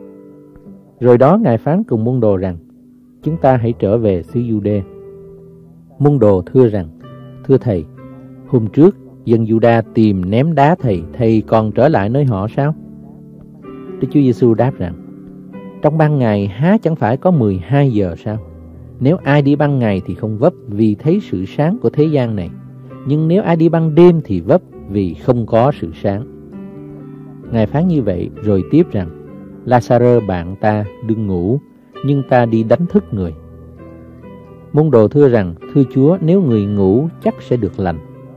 Rồi đó Ngài phán cùng môn đồ rằng, chúng ta hãy trở về xứ Giu-đê. Môn đồ thưa rằng, thưa Thầy, hôm trước dân Giu-đa tìm ném đá Thầy còn trở lại nơi họ sao? Đức Chúa Giêsu đáp rằng, trong ban ngày há chẳng phải có 12 giờ sao? Nếu ai đi ban ngày thì không vấp vì thấy sự sáng của thế gian này, nhưng nếu ai đi ban đêm thì vấp vì không có sự sáng. Ngài phán như vậy rồi tiếp rằng, La-sa-rơ bạn ta đừng ngủ, nhưng ta đi đánh thức người. Môn đồ thưa rằng, thưa Chúa, nếu người ngủ chắc sẽ được lành.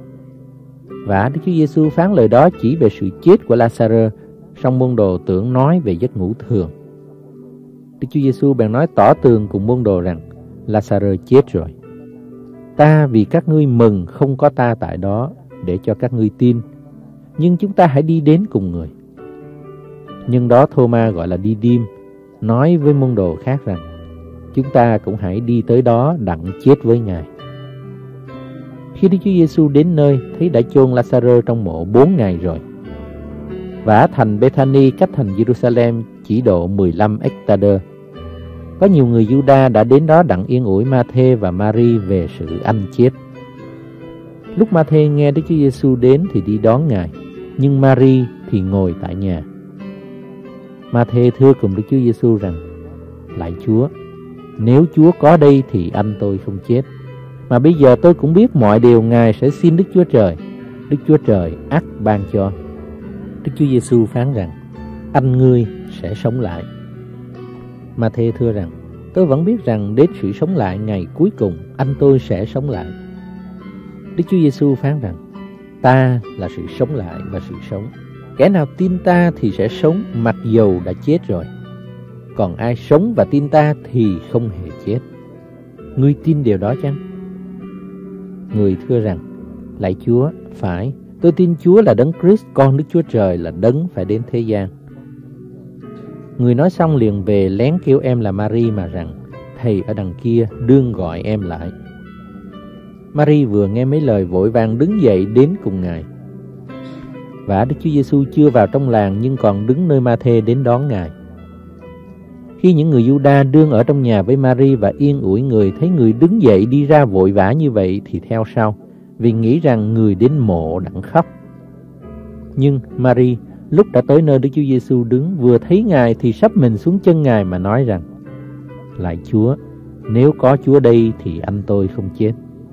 Và Đức Chúa Giêsu phán lời đó chỉ về sự chết của La-sa-rơ, song môn đồ tưởng nói về giấc ngủ thường. Đức Chúa Giêsu bèn nói tỏ tường cùng môn đồ rằng, La-sa-rơ chết rồi. Ta vì các ngươi mừng không có ta tại đó, để cho các ngươi tin, nhưng chúng ta hãy đi đến cùng người. Nhưng đó Thô-ma gọi là Đi-đêm, nói với môn đồ khác rằng, chúng ta cũng hãy đi tới đó đặng chết với Ngài. Khi Đức Chúa Giêsu đến nơi, thấy đã chôn La-sa-rơ trong mộ 4 ngày rồi. Và thành Bê-tha-ni cách thành Giê-ru-sa-lem chỉ độ 15 ếch-ta-đơ. Có nhiều người Giu-đa đã đến đó đặng yên ủi Ma-thê và Ma-ri về sự anh chết. Lúc Ma-thê nghe Đức Chúa Giêsu đến thì đi đón Ngài, nhưng Ma-ri thì ngồi tại nhà. Ma-thê thưa cùng Đức Chúa Giêsu rằng, lạy Chúa, nếu Chúa có đây thì anh tôi không chết. Mà bây giờ tôi cũng biết mọi điều Ngài sẽ xin Đức Chúa Trời. Đức Chúa Trời ắt ban cho. Đức Chúa Giêsu phán rằng, anh ngươi sẽ sống lại. Ma-thê thưa rằng, tôi vẫn biết rằng đến sự sống lại ngày cuối cùng anh tôi sẽ sống lại. Đức Chúa Giêsu phán rằng, ta là sự sống lại và sự sống. Kẻ nào tin ta thì sẽ sống mặc dầu đã chết rồi. còn ai sống và tin ta thì không hề chết. Ngươi tin điều đó chăng? Người thưa rằng, lạy Chúa, phải, tôi tin Chúa là Đấng Christ, con Đức Chúa Trời, là Đấng phải đến thế gian. Người nói xong liền về lén kêu em là Mary mà rằng, thầy ở đằng kia đương gọi em lại. Mary vừa nghe mấy lời vội vàng đứng dậy đến cùng Ngài. Và Đức Chúa Giêsu chưa vào trong làng nhưng còn đứng nơi Ma-thê đến đón Ngài. Khi những người Giu-đa đương ở trong nhà với Mary và yên ủi người thấy người đứng dậy đi ra vội vã như vậy thì theo sau, vì nghĩ rằng người đến mộ đặng khóc. Nhưng Mary lúc đã tới nơi Đức Chúa Giêsu đứng, vừa thấy Ngài thì sắp mình xuống chân Ngài mà nói rằng, lạy Chúa, nếu có Chúa đây thì anh tôi không chết.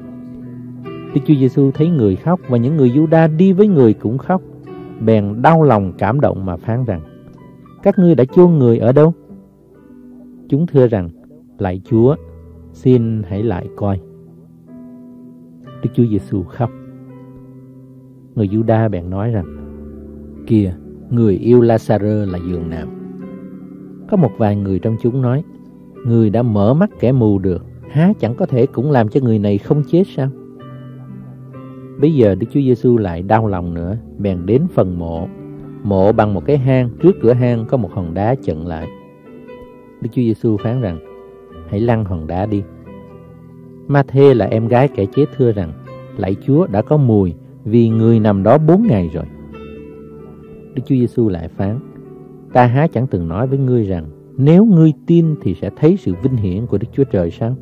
Đức Chúa Giêsu thấy người khóc và những người Giu-đa đi với người cũng khóc, bèn đau lòng cảm động mà phán rằng, các ngươi đã chôn người ở đâu? Chúng thưa rằng, lạy Chúa, xin hãy lại coi. Đức Chúa Giêsu khóc. Người Giu-đa bèn nói rằng, kìa, người yêu La-sa-rơ là giường nào? Có một vài người trong chúng nói, người đã mở mắt kẻ mù được, há chẳng có thể cũng làm cho người này không chết sao? Bây giờ Đức Chúa Giêsu lại đau lòng nữa, bèn đến phần mộ. Mộ bằng một cái hang, trước cửa hang có một hòn đá chặn lại. Đức Chúa Giêsu phán rằng, hãy lăn hòn đá đi. Ma-thê là em gái kẻ chết thưa rằng, lạy Chúa, đã có mùi, vì người nằm đó 4 ngày rồi. Đức Chúa Giêsu lại phán, ta há chẳng từng nói với ngươi rằng, nếu ngươi tin thì sẽ thấy sự vinh hiển của Đức Chúa Trời sao?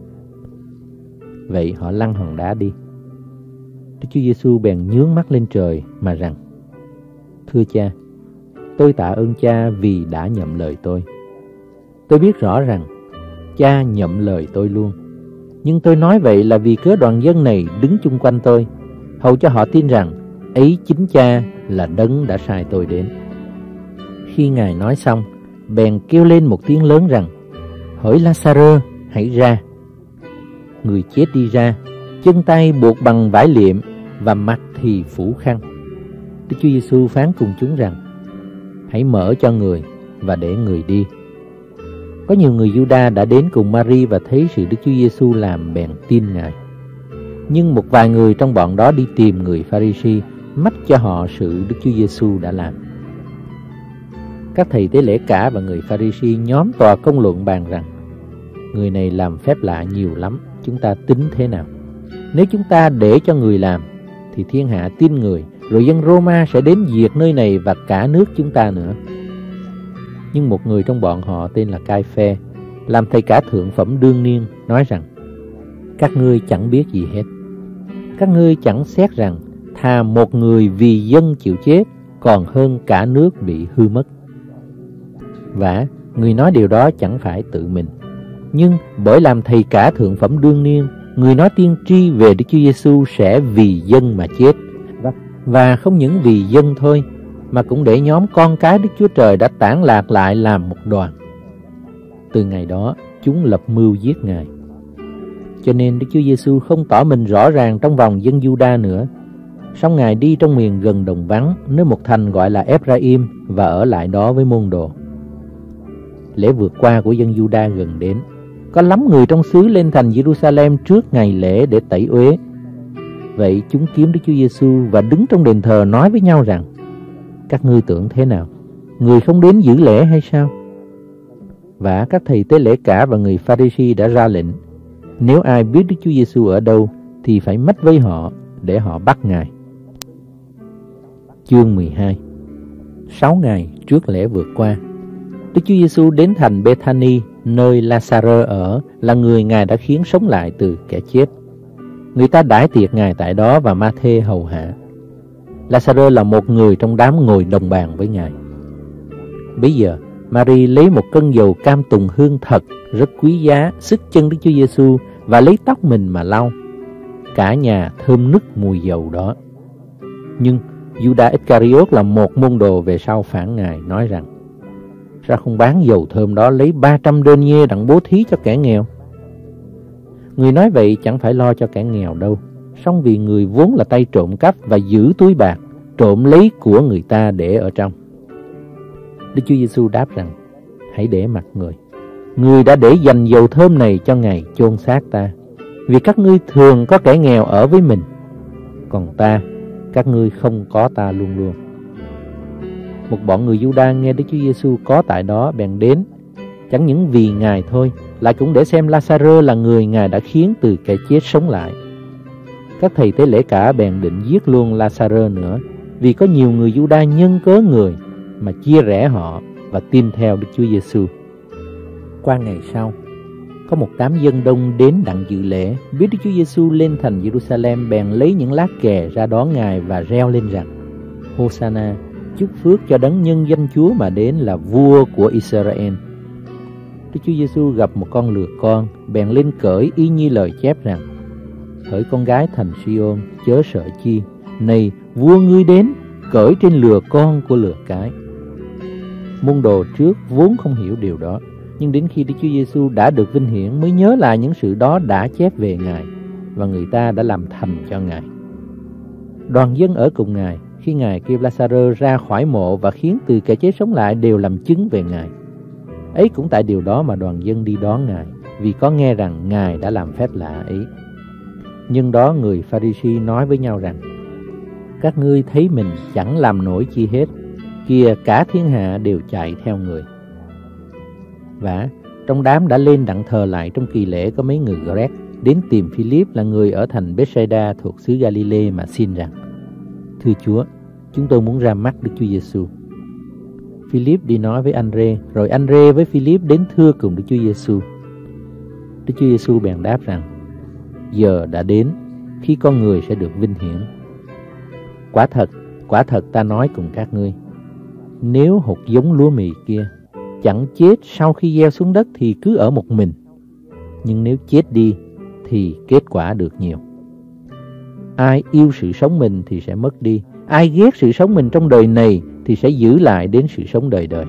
Vậy họ lăn hòn đá đi. Đức Chúa Giêsu bèn nhướng mắt lên trời mà rằng, thưa Cha, tôi tạ ơn Cha vì đã nhậm lời tôi. Tôi biết rõ rằng Cha nhậm lời tôi luôn. Nhưng tôi nói vậy là vì cớ đoàn dân này đứng chung quanh tôi, hầu cho họ tin rằng ấy chính Cha là Đấng đã sai tôi đến. Khi Ngài nói xong, bèn kêu lên một tiếng lớn rằng, hỡi La-sa-rơ, hãy ra. Người chết đi ra, chân tay buộc bằng vải liệm và mặt thì phủ khăn. Đức Chúa Giêsu phán cùng chúng rằng, hãy mở cho người và để người đi. Có nhiều người Giu-đa đã đến cùng Mary và thấy sự Đức Chúa Giêsu làm bèn tin Ngài. Nhưng một vài người trong bọn đó đi tìm người Pha-ri-si, mách cho họ sự Đức Chúa Giêsu đã làm. Các thầy tế lễ cả và người Pha-ri-si nhóm tòa công luận bàn rằng, người này làm phép lạ nhiều lắm, chúng ta tính thế nào? Nếu chúng ta để cho người làm, thì thiên hạ tin người, rồi dân Roma sẽ đến diệt nơi này và cả nước chúng ta nữa. Nhưng một người trong bọn họ tên là Cai-phê, làm thầy cả thượng phẩm đương niên, nói rằng, các ngươi chẳng biết gì hết. Các ngươi chẳng xét rằng thà một người vì dân chịu chết còn hơn cả nước bị hư mất. Vả, người nói điều đó chẳng phải tự mình, nhưng bởi làm thầy cả thượng phẩm đương niên, người nói tiên tri về Đức Chúa Giêsu sẽ vì dân mà chết, và không những vì dân thôi, mà cũng để nhóm con cái Đức Chúa Trời đã tản lạc lại làm một đoàn. Từ ngày đó, chúng lập mưu giết Ngài. Cho nên Đức Chúa Giêsu không tỏ mình rõ ràng trong vòng dân Giu-đa nữa. Song Ngài đi trong miền gần đồng vắng, nơi một thành gọi là Epra-im, và ở lại đó với môn đồ. Lễ vượt qua của dân Giu-đa gần đến. Có lắm người trong xứ lên thành Jerusalem trước ngày lễ để tẩy uế. Vậy chúng kiếm Đức Chúa Giêsu và đứng trong đền thờ nói với nhau rằng, các ngươi tưởng thế nào? Người không đến giữ lễ hay sao? Và các thầy tế lễ cả và người Pha-ri-si đã ra lệnh, nếu ai biết Đức Chúa Giêsu ở đâu thì phải mách với họ để họ bắt Ngài. Chương 12. 6 ngày trước lễ vượt qua, Đức Chúa Giêsu đến thành Bê-tha-ni, nơi La-sa-rơ ở, là người Ngài đã khiến sống lại từ kẻ chết. Người ta đãi tiệc Ngài tại đó và Ma-thê hầu hạ. La-sa-rơ là một người trong đám ngồi đồng bàn với Ngài. Bây giờ, Mary lấy một cân dầu cam tùng hương thật, rất quý giá, xức chân Đức Chúa Giêsu và lấy tóc mình mà lau. Cả nhà thơm nức mùi dầu đó. Nhưng Judas Iscariot là một môn đồ về sau phản Ngài, nói rằng, sao không bán dầu thơm đó lấy 300 denier đặng bố thí cho kẻ nghèo? Người nói vậy chẳng phải lo cho kẻ nghèo đâu, song vì người vốn là tay trộm cắp và giữ túi bạc, trộm lấy của người ta để ở trong. Đức Chúa Giêsu đáp rằng, hãy để mặc người, Ngươi đã để dành dầu thơm này cho ngày chôn xác ta, vì các ngươi thường có kẻ nghèo ở với mình, còn ta, các ngươi không có ta luôn luôn. Một bọn người Giu-đa nghe Đức Chúa Giêsu có tại đó bèn đến, chẳng những vì Ngài thôi, lại cũng để xem La-sa-rơ là người Ngài đã khiến từ kẻ chết sống lại. Các thầy tế lễ cả bèn định giết luôn La-sa-rơ nữa, vì có nhiều người Giu-đa nhân cớ người mà chia rẽ họ và tin theo Đức Chúa Giêsu. Qua ngày sau, có một đám dân đông đến đặng dự lễ, biết Đức Chúa Giêsu lên thành Giê-ru-sa-lem, bèn lấy những lá kè ra đón Ngài và reo lên rằng: Hô-sa-na, chúc phước cho đấng nhân danh Chúa mà đến là vua của Israel. Đức Chúa Giêsu gặp một con lừa con, bèn lên cởi y như lời chép rằng: Hỡi con gái thành Si-ôn, chớ sợ chi, này vua ngươi đến, cởi trên lừa con của lừa cái. Môn đồ trước vốn không hiểu điều đó, nhưng đến khi Đức Chúa Giêsu đã được vinh hiển mới nhớ lại những sự đó đã chép về Ngài, và người ta đã làm thành cho Ngài. Đoàn dân ở cùng Ngài khi Ngài kêu La-sa-rơ ra khỏi mộ và khiến từ kẻ chết sống lại đều làm chứng về Ngài. Ấy cũng tại điều đó mà đoàn dân đi đón Ngài, vì có nghe rằng Ngài đã làm phép lạ ấy. Nhưng đó người Pha-ri-si nói với nhau rằng: Các ngươi thấy mình chẳng làm nổi chi hết, kìa cả thiên hạ đều chạy theo người. Và trong đám đã lên đặng thờ lại trong kỳ lễ có mấy người Gret đến tìm Philip là người ở thành Bethsaida thuộc xứ Galilee mà xin rằng: Thưa Chúa, chúng tôi muốn ra mắt Đức Chúa Giêsu. Philip đi nói với Ândrê, rồi Ândrê với Philip đến thưa cùng Đức Chúa Giêsu. Đức Chúa Giêsu bèn đáp rằng: Giờ đã đến khi con người sẽ được vinh hiển. Quả thật ta nói cùng các ngươi, nếu hột giống lúa mì kia chẳng chết sau khi gieo xuống đất thì cứ ở một mình, nhưng nếu chết đi thì kết quả được nhiều. Ai yêu sự sống mình thì sẽ mất đi, ai ghét sự sống mình trong đời này thì sẽ giữ lại đến sự sống đời đời.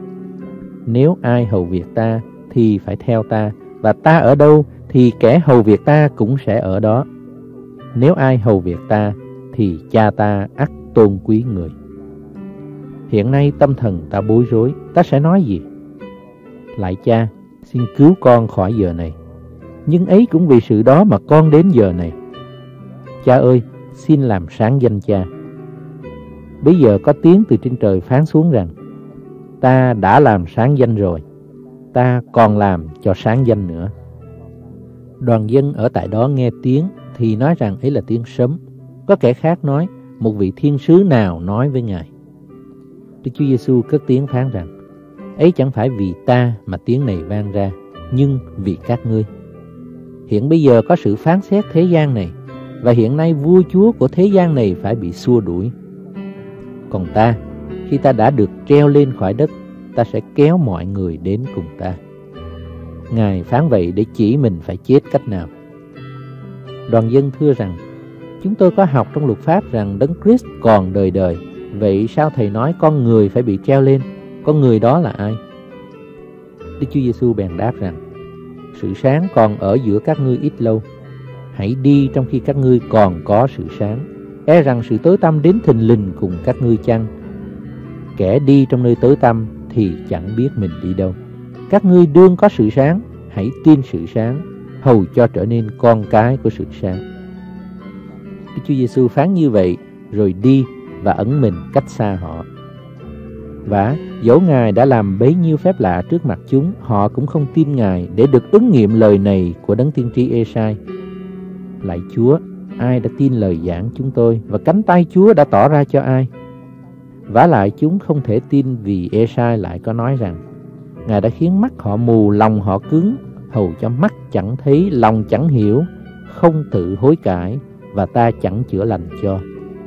Nếu ai hầu việc ta thì phải theo ta, và ta ở đâu thì kẻ hầu việc ta cũng sẽ ở đó. Nếu ai hầu việc ta thì cha ta ắt tôn quý người. Hiện nay tâm thần ta bối rối, ta sẽ nói gì? Lạy Cha, xin cứu con khỏi giờ này. Nhưng ấy cũng vì sự đó mà con đến giờ này. Cha ơi, xin làm sáng danh Cha. Bây giờ có tiếng từ trên trời phán xuống rằng: Ta đã làm sáng danh rồi, ta còn làm cho sáng danh nữa. Đoàn dân ở tại đó nghe tiếng thì nói rằng ấy là tiếng sấm. Có kẻ khác nói: Một vị thiên sứ nào nói với Ngài. Đức Chúa Giêsu cất tiếng phán rằng: Ấy chẳng phải vì ta mà tiếng này vang ra, nhưng vì các ngươi. Hiện bây giờ có sự phán xét thế gian này, và hiện nay vua chúa của thế gian này phải bị xua đuổi. Còn ta, khi ta đã được treo lên khỏi đất, ta sẽ kéo mọi người đến cùng ta. Ngài phán vậy để chỉ mình phải chết cách nào. Đoàn dân thưa rằng: Chúng tôi có học trong luật pháp rằng Đấng Christ còn đời đời, vậy sao thầy nói con người phải bị treo lên? Con người đó là ai? Đức Chúa Giêsu bèn đáp rằng: Sự sáng còn ở giữa các ngươi ít lâu. Hãy đi trong khi các ngươi còn có sự sáng, e rằng sự tối tăm đến thình lình cùng các ngươi chăng? Kẻ đi trong nơi tối tăm thì chẳng biết mình đi đâu. Các ngươi đương có sự sáng, hãy tin sự sáng, hầu cho trở nên con cái của sự sáng. Đức Chúa Giêsu phán như vậy rồi đi và ẩn mình cách xa họ. Và dẫu Ngài đã làm bấy nhiêu phép lạ trước mặt chúng, họ cũng không tin Ngài, để được ứng nghiệm lời này của đấng tiên tri Ê-sai: Lạy Chúa, ai đã tin lời giảng chúng tôi, và cánh tay Chúa đã tỏ ra cho ai? Vả lại chúng không thể tin vì Ê-sai lại có nói rằng: Ngài đã khiến mắt họ mù, lòng họ cứng, hầu cho mắt chẳng thấy, lòng chẳng hiểu, không tự hối cải, và ta chẳng chữa lành cho.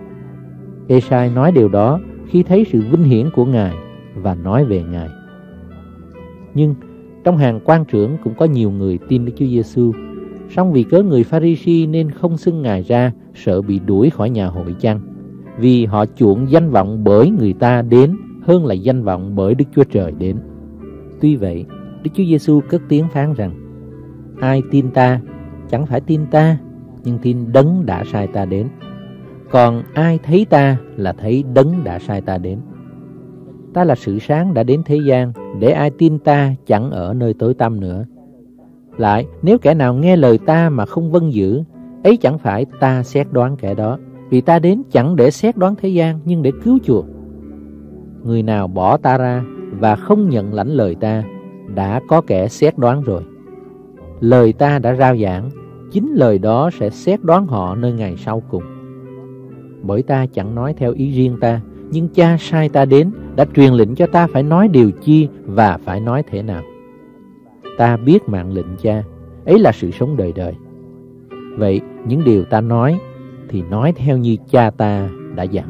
Ê-sai nói điều đó khi thấy sự vinh hiển của Ngài và nói về Ngài. Nhưng trong hàng quan trưởng cũng có nhiều người tin Đức Chúa Giêsu, song vì cớ người Pha-ri-si nên không xưng Ngài ra, sợ bị đuổi khỏi nhà hội chăng? Vì họ chuộng danh vọng bởi người ta đến hơn là danh vọng bởi Đức Chúa Trời đến. Tuy vậy, Đức Chúa Giêsu cất tiếng phán rằng: Ai tin ta, chẳng phải tin ta, nhưng tin đấng đã sai ta đến. Còn ai thấy ta là thấy đấng đã sai ta đến. Ta là sự sáng đã đến thế gian, để ai tin ta chẳng ở nơi tối tăm nữa. Lại, nếu kẻ nào nghe lời ta mà không vâng giữ, ấy chẳng phải ta xét đoán kẻ đó, vì ta đến chẳng để xét đoán thế gian, nhưng để cứu chuộc. Người nào bỏ ta ra và không nhận lãnh lời ta, đã có kẻ xét đoán rồi. Lời ta đã rao giảng, chính lời đó sẽ xét đoán họ nơi ngày sau cùng. Bởi ta chẳng nói theo ý riêng ta, nhưng Cha sai ta đến đã truyền lệnh cho ta phải nói điều chi và phải nói thế nào. Ta biết mạng lệnh Cha, ấy là sự sống đời đời. Vậy những điều ta nói thì nói theo như Cha ta đã dặn.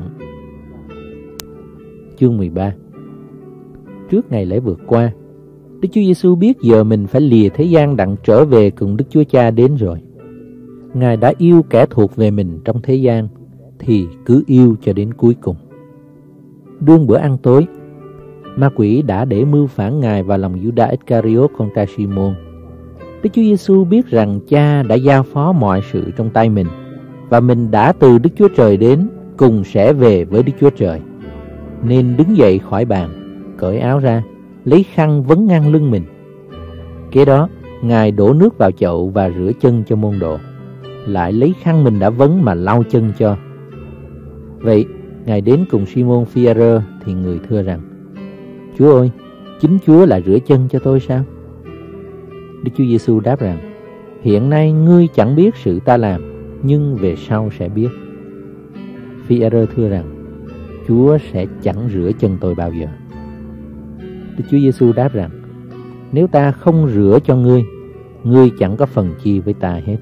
Chương 13. Trước ngày lễ vượt qua, Đức Chúa Giêsu biết giờ mình phải lìa thế gian đặng trở về cùng Đức Chúa Cha đến rồi. Ngài đã yêu kẻ thuộc về mình trong thế gian, thì cứ yêu cho đến cuối cùng. Đương bữa ăn tối, ma quỷ đã để mưu phản Ngài vào lòng Giuđa Iscariot con trai Simon. Đức Chúa Giêsu biết rằng Cha đã giao phó mọi sự trong tay mình, và mình đã từ Đức Chúa Trời đến, cùng sẽ về với Đức Chúa Trời. Nên đứng dậy khỏi bàn, cởi áo ra, lấy khăn vấn ngang lưng mình. Kế đó, Ngài đổ nước vào chậu và rửa chân cho môn đồ, lại lấy khăn mình đã vấn mà lau chân cho. Vậy, Ngài đến cùng Simon Phi-e-rơ thì người thưa rằng: Chúa ơi, chính Chúa lại rửa chân cho tôi sao? Đức Chúa Giêsu đáp rằng: Hiện nay ngươi chẳng biết sự ta làm, nhưng về sau sẽ biết. Phi-e-rơ thưa rằng: Chúa sẽ chẳng rửa chân tôi bao giờ. Đức Chúa Giêsu đáp rằng: Nếu ta không rửa cho ngươi, ngươi chẳng có phần chi với ta hết.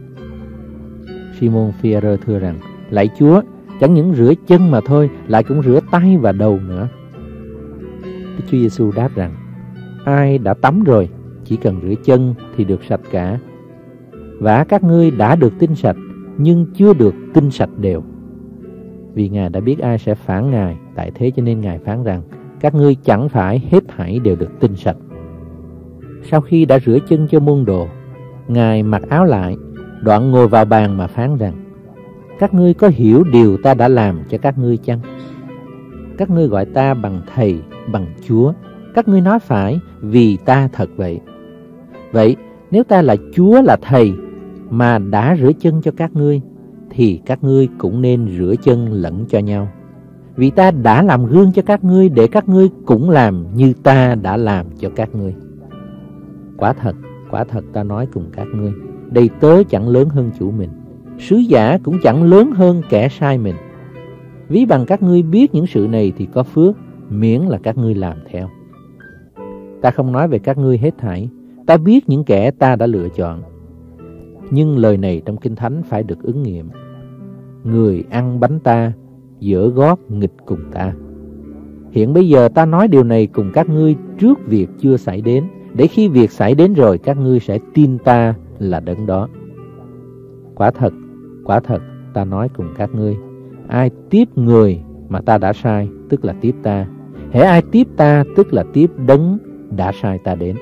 Simon Phi-e-rơ thưa rằng: Lạy Chúa, chẳng những rửa chân mà thôi, lại cũng rửa tay và đầu nữa. Đức Chúa Giêsu đáp rằng: Ai đã tắm rồi, chỉ cần rửa chân thì được sạch cả. Và các ngươi đã được tinh sạch, nhưng chưa được tinh sạch đều. Vì Ngài đã biết ai sẽ phản Ngài, tại thế cho nên Ngài phán rằng: Các ngươi chẳng phải hết thảy đều được tinh sạch. Sau khi đã rửa chân cho môn đồ, Ngài mặc áo lại, đoạn ngồi vào bàn mà phán rằng: Các ngươi có hiểu điều ta đã làm cho các ngươi chăng? Các ngươi gọi ta bằng Thầy, bằng Chúa. Các ngươi nói phải, vì ta thật vậy. Vậy, nếu ta là Chúa là Thầy, mà đã rửa chân cho các ngươi, thì các ngươi cũng nên rửa chân lẫn cho nhau. Vì ta đã làm gương cho các ngươi, để các ngươi cũng làm như ta đã làm cho các ngươi. Quả thật ta nói cùng các ngươi, đầy tớ chẳng lớn hơn chủ mình, sứ giả cũng chẳng lớn hơn kẻ sai mình. Ví bằng các ngươi biết những sự này thì có phước, miễn là các ngươi làm theo. Ta không nói về các ngươi hết thảy, ta biết những kẻ ta đã lựa chọn. Nhưng lời này trong Kinh Thánh phải được ứng nghiệm: Người ăn bánh ta, giở gót nghịch cùng ta. Hiện bây giờ ta nói điều này cùng các ngươi trước việc chưa xảy đến, để khi việc xảy đến rồi các ngươi sẽ tin ta là đấng đó. Quả thật ta nói cùng các ngươi, ai tiếp người mà ta đã sai, tức là tiếp ta. Hễ ai tiếp ta, tức là tiếp đấng đã sai ta đến.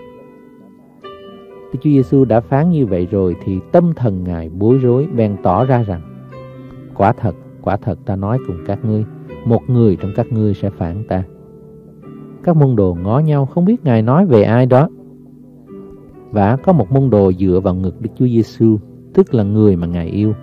Đức Chúa Giêsu đã phán như vậy rồi thì tâm thần Ngài bối rối, bèn tỏ ra rằng: Quả thật ta nói cùng các ngươi, một người trong các ngươi sẽ phản ta. Các môn đồ ngó nhau không biết Ngài nói về ai đó. Và có một môn đồ dựa vào ngực Đức Chúa Giêsu, tức là người mà Ngài yêu.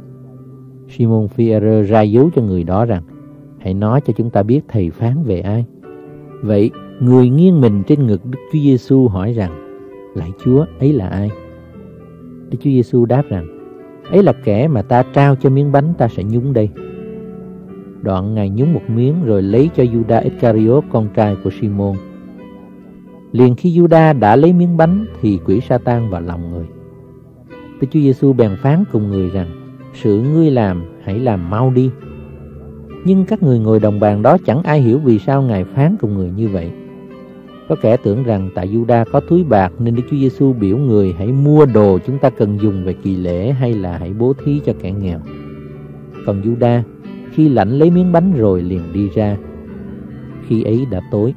Simon Phi-e-rơ ra dấu cho người đó rằng: Hãy nói cho chúng ta biết Thầy phán về ai. Vậy người nghiêng mình trên ngực Đức Chúa Giêsu hỏi rằng: Lạy Chúa, ấy là ai? Đức Chúa Giêsu đáp rằng: Ấy là kẻ mà ta trao cho miếng bánh ta sẽ nhúng đây. Đoạn Ngài nhúng một miếng rồi lấy cho Giuđa Iscariot con trai của Simon. Liền khi Giuđa đã lấy miếng bánh thì quỷ Sa-tan vào lòng người. Đức Chúa Giêsu bèn phán cùng người rằng: Sự ngươi làm hãy làm mau đi. Nhưng các người ngồi đồng bàn đó chẳng ai hiểu vì sao Ngài phán cùng người như vậy. Có kẻ tưởng rằng tại Giuđa có túi bạc nên Đức Chúa Giêsu biểu người hãy mua đồ chúng ta cần dùng về kỳ lễ, hay là hãy bố thí cho kẻ nghèo. Còn Giuđa khi lãnh lấy miếng bánh rồi liền đi ra. Khi ấy đã tối.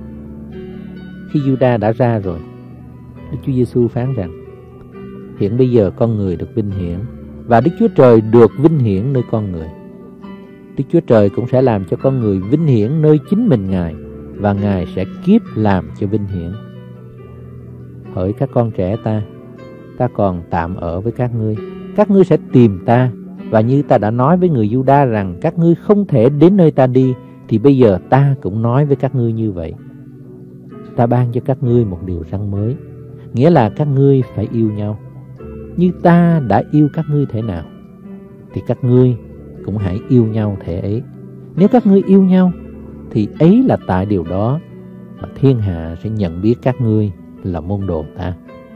Khi Giuđa đã ra rồi, Đức Chúa Giêsu phán rằng: Hiện bây giờ con người được vinh hiển, và Đức Chúa Trời được vinh hiển nơi con người. Đức Chúa Trời cũng sẽ làm cho con người vinh hiển nơi chính mình Ngài, và Ngài sẽ kiếp làm cho vinh hiển. Hỡi các con trẻ ta còn tạm ở với các ngươi sẽ tìm ta, và như ta đã nói với người Giu-đa rằng các ngươi không thể đến nơi ta đi, thì bây giờ ta cũng nói với các ngươi như vậy. Ta ban cho các ngươi một điều răn mới, nghĩa là các ngươi phải yêu nhau. Như ta đã yêu các ngươi thể nào, thì các ngươi cũng hãy yêu nhau thể ấy. Nếu các ngươi yêu nhau, thì ấy là tại điều đó mà thiên hạ sẽ nhận biết các ngươi là môn đồ ta.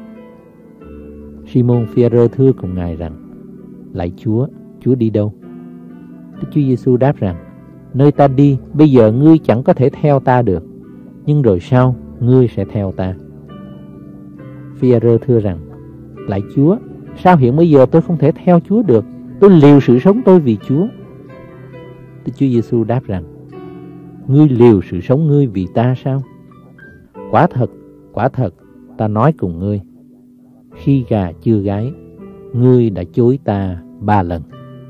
Simon Phi-e-rơ thưa cùng Ngài rằng: Lạy Chúa, Chúa đi đâu? Đức Chúa Giêsu đáp rằng: Nơi ta đi, bây giờ ngươi chẳng có thể theo ta được, nhưng rồi sau ngươi sẽ theo ta. Phi-e-rơ thưa rằng: Lạy Chúa, sao hiện bây giờ tôi không thể theo Chúa được? Tôi liều sự sống tôi vì Chúa. Đức Chúa Giêsu đáp rằng: Ngươi liều sự sống ngươi vì ta sao? Quả thật, ta nói cùng ngươi, khi gà chưa gáy, ngươi đã chối ta 3 lần.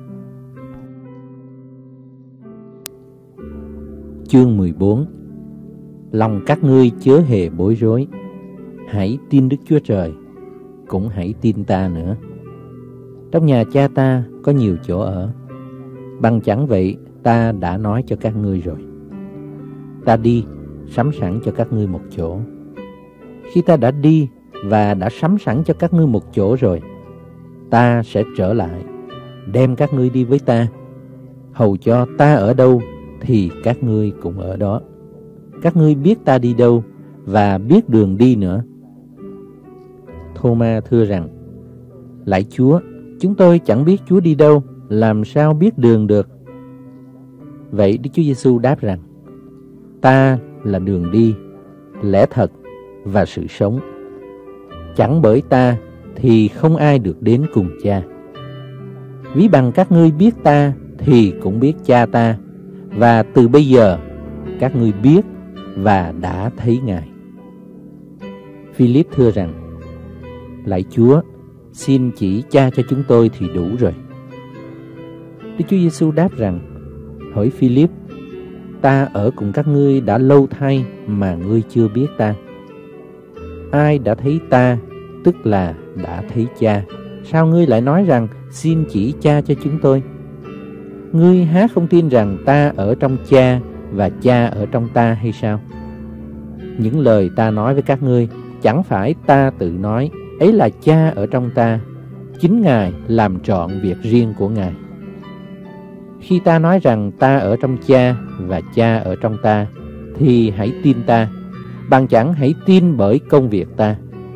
Chương 14. Lòng các ngươi chớ hề bối rối. Hãy tin Đức Chúa Trời, cũng hãy tin ta nữa. Trong nhà Cha ta có nhiều chỗ ở. Bằng chẳng vậy ta đã nói cho các ngươi rồi. Ta đi sắm sẵn cho các ngươi một chỗ. Khi ta đã đi và đã sắm sẵn cho các ngươi một chỗ rồi, ta sẽ trở lại, đem các ngươi đi với ta, hầu cho ta ở đâu thì các ngươi cũng ở đó. Các ngươi biết ta đi đâu và biết đường đi nữa. Thô-ma thưa rằng: Lạy Chúa, chúng tôi chẳng biết Chúa đi đâu, làm sao biết đường được? Vậy Đức Chúa Giêsu đáp rằng: Ta là đường đi, lẽ thật và sự sống. Chẳng bởi ta thì không ai được đến cùng Cha. Ví bằng các ngươi biết ta thì cũng biết Cha ta, và từ bây giờ các ngươi biết và đã thấy Ngài. Philip thưa rằng: Lạy Chúa, xin chỉ Cha cho chúng tôi thì đủ rồi. Đức Chúa Giêsu đáp rằng: Hỡi Philip, ta ở cùng các ngươi đã lâu thay mà ngươi chưa biết ta. Ai đã thấy ta, tức là đã thấy Cha. Sao ngươi lại nói rằng xin chỉ Cha cho chúng tôi? Ngươi há không tin rằng ta ở trong Cha và Cha ở trong ta hay sao? Những lời ta nói với các ngươi chẳng phải ta tự nói, ấy là Cha ở trong ta, chính Ngài làm trọn việc riêng của Ngài. Khi ta nói rằng ta ở trong Cha và Cha ở trong ta, thì hãy tin ta, bằng chẳng hãy tin bởi công việc ta.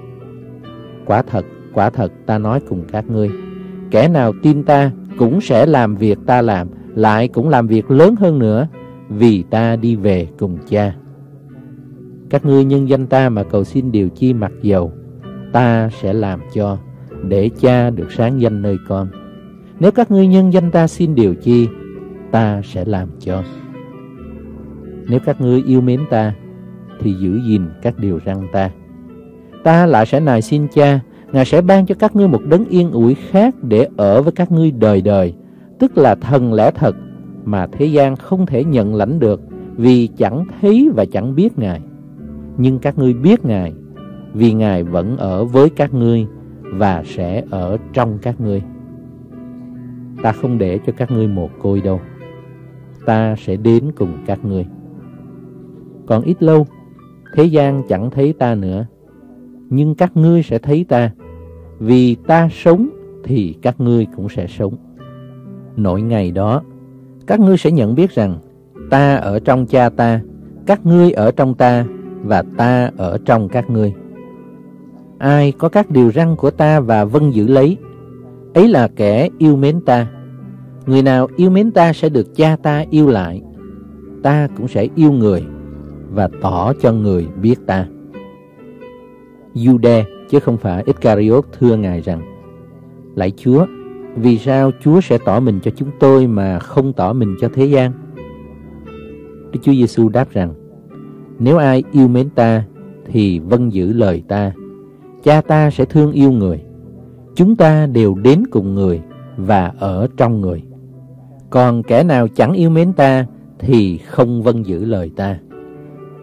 Quả thật ta nói cùng các ngươi, kẻ nào tin ta cũng sẽ làm việc ta làm, lại cũng làm việc lớn hơn nữa, vì ta đi về cùng Cha. Các ngươi nhân danh ta mà cầu xin điều chi mặc dầu, ta sẽ làm cho, để Cha được sáng danh nơi con. Nếu các ngươi nhân danh ta xin điều chi, ta sẽ làm cho. Nếu các ngươi yêu mến ta, thì giữ gìn các điều răn ta. Ta lại sẽ nài xin Cha, Ngài sẽ ban cho các ngươi một đấng yên ủi khác để ở với các ngươi đời đời, tức là Thần lẽ thật mà thế gian không thể nhận lãnh được, vì chẳng thấy và chẳng biết Ngài. Nhưng các ngươi biết Ngài, vì Ngài vẫn ở với các ngươi và sẽ ở trong các ngươi. Ta không để cho các ngươi mồ côi đâu, ta sẽ đến cùng các ngươi. Còn ít lâu, thế gian chẳng thấy ta nữa, nhưng các ngươi sẽ thấy ta, vì ta sống thì các ngươi cũng sẽ sống. Nội ngày đó, các ngươi sẽ nhận biết rằng ta ở trong Cha ta, các ngươi ở trong ta, và ta ở trong các ngươi. Ai có các điều răn của ta và vâng giữ lấy, ấy là kẻ yêu mến ta. Người nào yêu mến ta sẽ được Cha ta yêu lại. Ta cũng sẽ yêu người và tỏ cho người biết ta. Giu-đa chứ không phải Iscariot thưa Ngài rằng: Lạy Chúa, vì sao Chúa sẽ tỏ mình cho chúng tôi mà không tỏ mình cho thế gian? Đức Chúa Giêsu đáp rằng: Nếu ai yêu mến ta thì vâng giữ lời ta. Cha ta sẽ thương yêu người. Chúng ta đều đến cùng người và ở trong người. Còn kẻ nào chẳng yêu mến ta thì không vâng giữ lời ta.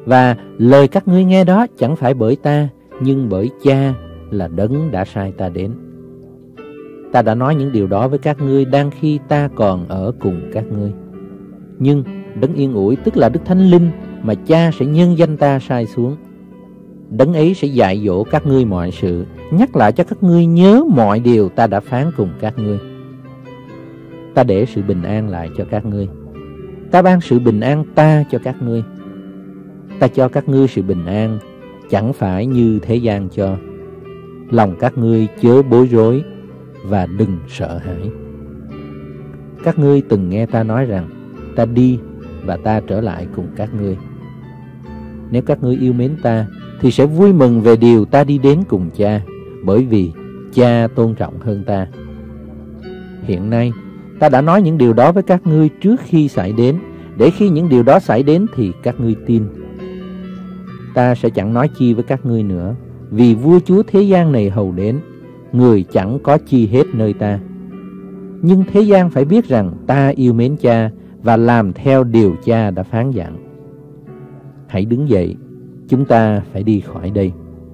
Và lời các ngươi nghe đó chẳng phải bởi ta, nhưng bởi Cha là đấng đã sai ta đến. Ta đã nói những điều đó với các ngươi đang khi ta còn ở cùng các ngươi. Nhưng đấng yên ủi, tức là Đức Thánh Linh mà Cha sẽ nhân danh ta sai xuống, đấng ấy sẽ dạy dỗ các ngươi mọi sự, nhắc lại cho các ngươi nhớ mọi điều ta đã phán cùng các ngươi. Ta để sự bình an lại cho các ngươi. Ta ban sự bình an ta cho các ngươi. Ta cho các ngươi sự bình an, chẳng phải như thế gian cho. Lòng các ngươi chớ bối rối và đừng sợ hãi. Các ngươi từng nghe ta nói rằng ta đi và ta trở lại cùng các ngươi. Nếu các ngươi yêu mến ta thì sẽ vui mừng về điều ta đi đến cùng Cha, bởi vì Cha tôn trọng hơn ta. Hiện nay ta đã nói những điều đó với các ngươi trước khi xảy đến, để khi những điều đó xảy đến thì các ngươi tin. Ta sẽ chẳng nói chi với các ngươi nữa, vì vua chúa thế gian này hầu đến, người chẳng có chi hết nơi ta. Nhưng thế gian phải biết rằng ta yêu mến Cha và làm theo điều Cha đã phán dặn. Hãy đứng dậy, chúng ta phải đi khỏi đây.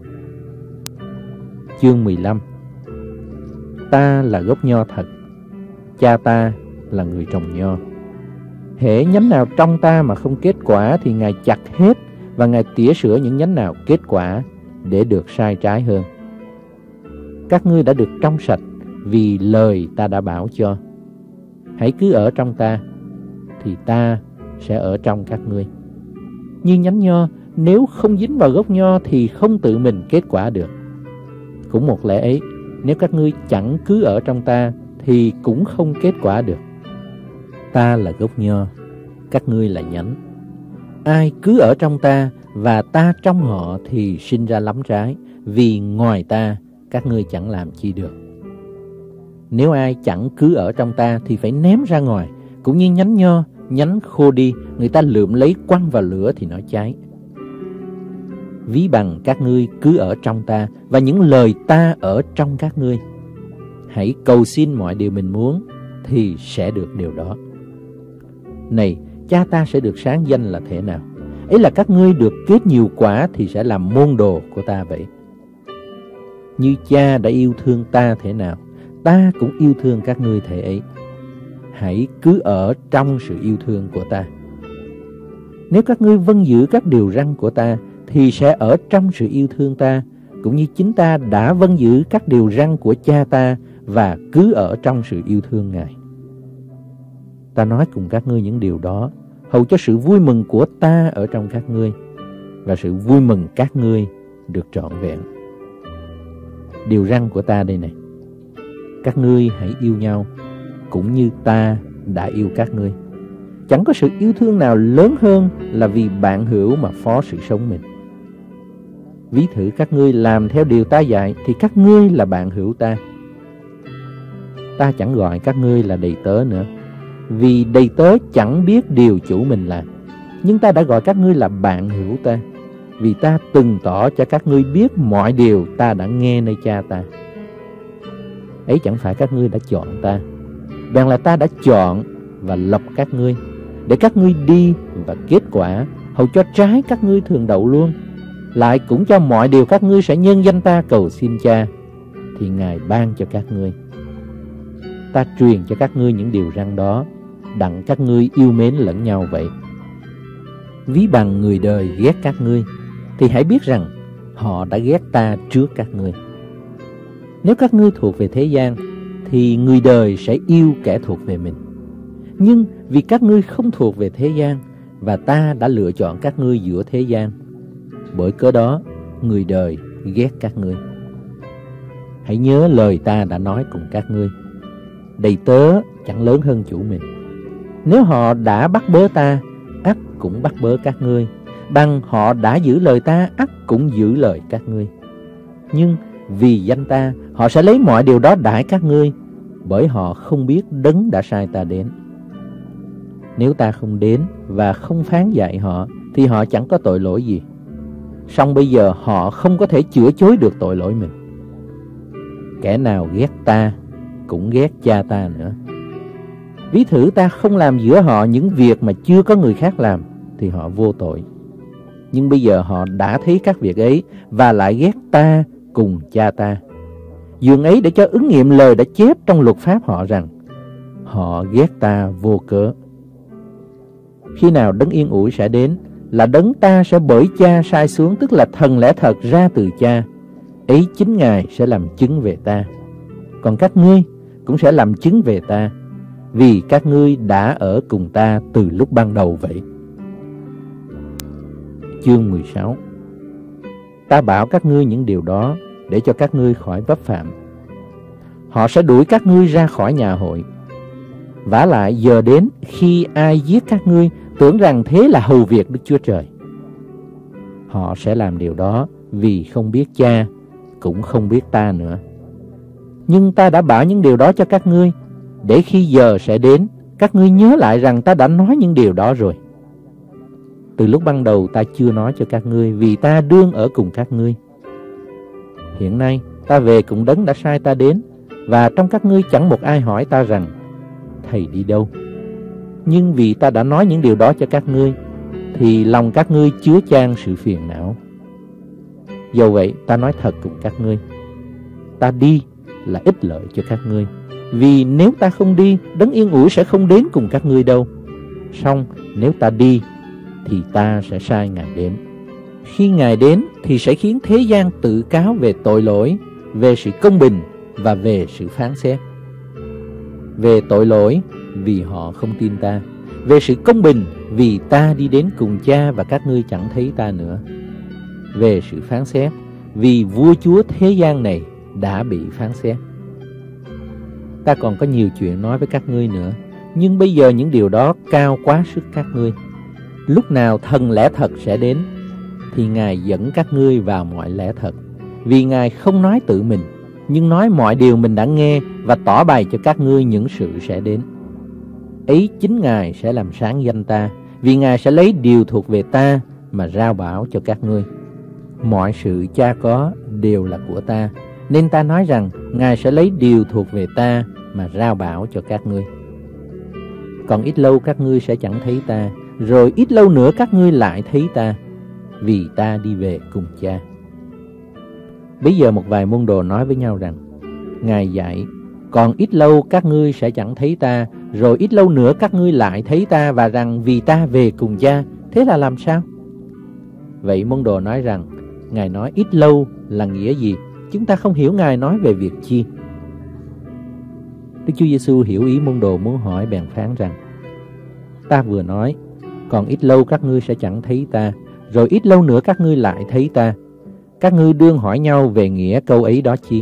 Chương 15. Ta là gốc nho thật, Cha ta là người trồng nho. Hễ nhánh nào trong ta mà không kết quả thì Ngài chặt hết, và Ngài tỉa sửa những nhánh nào kết quả để được sai trái hơn. Các ngươi đã được trong sạch vì lời ta đã bảo cho. Hãy cứ ở trong ta, thì ta sẽ ở trong các ngươi. Như nhánh nho, nếu không dính vào gốc nho thì không tự mình kết quả được. Cũng một lẽ ấy, nếu các ngươi chẳng cứ ở trong ta thì cũng không kết quả được. Ta là gốc nho, các ngươi là nhánh. Ai cứ ở trong ta và ta trong họ thì sinh ra lắm trái, vì ngoài ta các ngươi chẳng làm chi được. Nếu ai chẳng cứ ở trong ta thì phải ném ra ngoài, cũng như nhánh nho, nhánh khô đi, người ta lượm lấy quăng vào lửa thì nó cháy. Ví bằng các ngươi cứ ở trong ta và những lời ta ở trong các ngươi. Hãy cầu xin mọi điều mình muốn thì sẽ được điều đó. Này, Cha ta sẽ được sáng danh là thế nào? Ấy là các ngươi được kết nhiều quả thì sẽ làm môn đồ của ta vậy. Như Cha đã yêu thương ta thế nào, ta cũng yêu thương các ngươi thế ấy. Hãy cứ ở trong sự yêu thương của ta. Nếu các ngươi vâng giữ các điều răn của ta thì sẽ ở trong sự yêu thương ta, cũng như chính ta đã vâng giữ các điều răn của Cha ta và cứ ở trong sự yêu thương Ngài. Ta nói cùng các ngươi những điều đó hầu cho sự vui mừng của ta ở trong các ngươi và sự vui mừng các ngươi được trọn vẹn. Điều răn của ta đây này: các ngươi hãy yêu nhau cũng như ta đã yêu các ngươi. Chẳng có sự yêu thương nào lớn hơn là vì bạn hữu mà phó sự sống mình. Ví thử các ngươi làm theo điều ta dạy thì các ngươi là bạn hữu ta. Ta chẳng gọi các ngươi là đầy tớ nữa, vì đầy tớ chẳng biết điều chủ mình làm. Nhưng ta đã gọi các ngươi là bạn hữu ta, vì ta từng tỏ cho các ngươi biết mọi điều ta đã nghe nơi Cha ta. Ấy chẳng phải các ngươi đã chọn ta, bèn là ta đã chọn và lập các ngươi, để các ngươi đi và kết quả, hầu cho trái các ngươi thường đậu luôn. Lại cũng cho mọi điều các ngươi sẽ nhân danh ta cầu xin Cha, thì Ngài ban cho các ngươi. Ta truyền cho các ngươi những điều răn đó, đặng các ngươi yêu mến lẫn nhau vậy. Ví bằng người đời ghét các ngươi, thì hãy biết rằng họ đã ghét ta trước các ngươi. Nếu các ngươi thuộc về thế gian, thì người đời sẽ yêu kẻ thuộc về mình. Nhưng vì các ngươi không thuộc về thế gian, và ta đã lựa chọn các ngươi giữa thế gian, bởi cớ đó người đời ghét các ngươi. Hãy nhớ lời ta đã nói cùng các ngươi: đầy tớ chẳng lớn hơn chủ mình. Nếu họ đã bắt bớ ta, ắt cũng bắt bớ các ngươi. Bằng họ đã giữ lời ta, ắt cũng giữ lời các ngươi. Nhưng vì danh ta, họ sẽ lấy mọi điều đó đãi các ngươi, bởi họ không biết đấng đã sai ta đến. Nếu ta không đến và không phán dạy họ, thì họ chẳng có tội lỗi gì. Song bây giờ họ không có thể chữa chối được tội lỗi mình. Kẻ nào ghét ta cũng ghét Cha ta nữa. Ví thử ta không làm giữa họ những việc mà chưa có người khác làm, thì họ vô tội. nhưng bây giờ họ đã thấy các việc ấy và lại ghét ta cùng cha ta. Dường ấy để cho ứng nghiệm lời đã chép trong luật pháp họ rằng họ ghét ta vô cớ. Khi nào đấng yên ủi sẽ đến, là đấng ta sẽ bởi cha sai xuống, tức là thần lẽ thật ra từ cha, ấy chính Ngài sẽ làm chứng về ta. Còn các ngươi cũng sẽ làm chứng về ta, vì các ngươi đã ở cùng ta từ lúc ban đầu vậy. Chương 16. Ta bảo các ngươi những điều đó để cho các ngươi khỏi vấp phạm. Họ sẽ đuổi các ngươi ra khỏi nhà hội. Vả lại giờ đến khi ai giết các ngươi, tưởng rằng thế là hầu việc Đức Chúa Trời. Họ sẽ làm điều đó vì không biết cha, cũng không biết ta nữa. Nhưng ta đã bảo những điều đó cho các ngươi, để khi giờ sẽ đến, các ngươi nhớ lại rằng ta đã nói những điều đó rồi. Từ lúc ban đầu ta chưa nói cho các ngươi, vì ta đương ở cùng các ngươi. Hiện nay ta về cùng đấng đã sai ta đến, và trong các ngươi chẳng một ai hỏi ta rằng thầy đi đâu. Nhưng vì ta đã nói những điều đó cho các ngươi, thì lòng các ngươi chứa chan sự phiền não. Dầu vậy ta nói thật cùng các ngươi, ta đi là ích lợi cho các ngươi. Vì nếu ta không đi, đấng yên ủi sẽ không đến cùng các ngươi đâu. Song nếu ta đi, thì ta sẽ sai Ngài đến. Khi Ngài đến thì sẽ khiến thế gian tự cáo về tội lỗi, về sự công bình và về sự phán xét. Về tội lỗi, vì họ không tin ta. Về sự công bình, vì ta đi đến cùng cha và các ngươi chẳng thấy ta nữa. Về sự phán xét, vì vua chúa thế gian này đã bị phán xét. Ta còn có nhiều chuyện nói với các ngươi nữa, nhưng bây giờ những điều đó cao quá sức các ngươi. Lúc nào thần lẽ thật sẽ đến, thì Ngài dẫn các ngươi vào mọi lẽ thật. Vì Ngài không nói tự mình, nhưng nói mọi điều mình đã nghe và tỏ bày cho các ngươi những sự sẽ đến. Ấy chính Ngài sẽ làm sáng danh ta, vì Ngài sẽ lấy điều thuộc về ta mà rao bảo cho các ngươi. Mọi sự cha có đều là của ta, nên ta nói rằng Ngài sẽ lấy điều thuộc về ta mà rao bảo cho các ngươi. Còn ít lâu các ngươi sẽ chẳng thấy ta, rồi ít lâu nữa các ngươi lại thấy ta, vì ta đi về cùng cha. Bây giờ một vài môn đồ nói với nhau rằng, Ngài dạy, còn ít lâu các ngươi sẽ chẳng thấy ta, rồi ít lâu nữa các ngươi lại thấy ta, và rằng vì ta về cùng cha. Thế là làm sao? Vậy môn đồ nói rằng, Ngài nói ít lâu là nghĩa gì? Chúng ta không hiểu Ngài nói về việc chi. Đức Chúa Giêsu hiểu ý môn đồ muốn hỏi, bèn phán rằng, ta vừa nói, còn ít lâu các ngươi sẽ chẳng thấy ta, rồi ít lâu nữa các ngươi lại thấy ta. Các ngươi đương hỏi nhau về nghĩa câu ấy đó chi?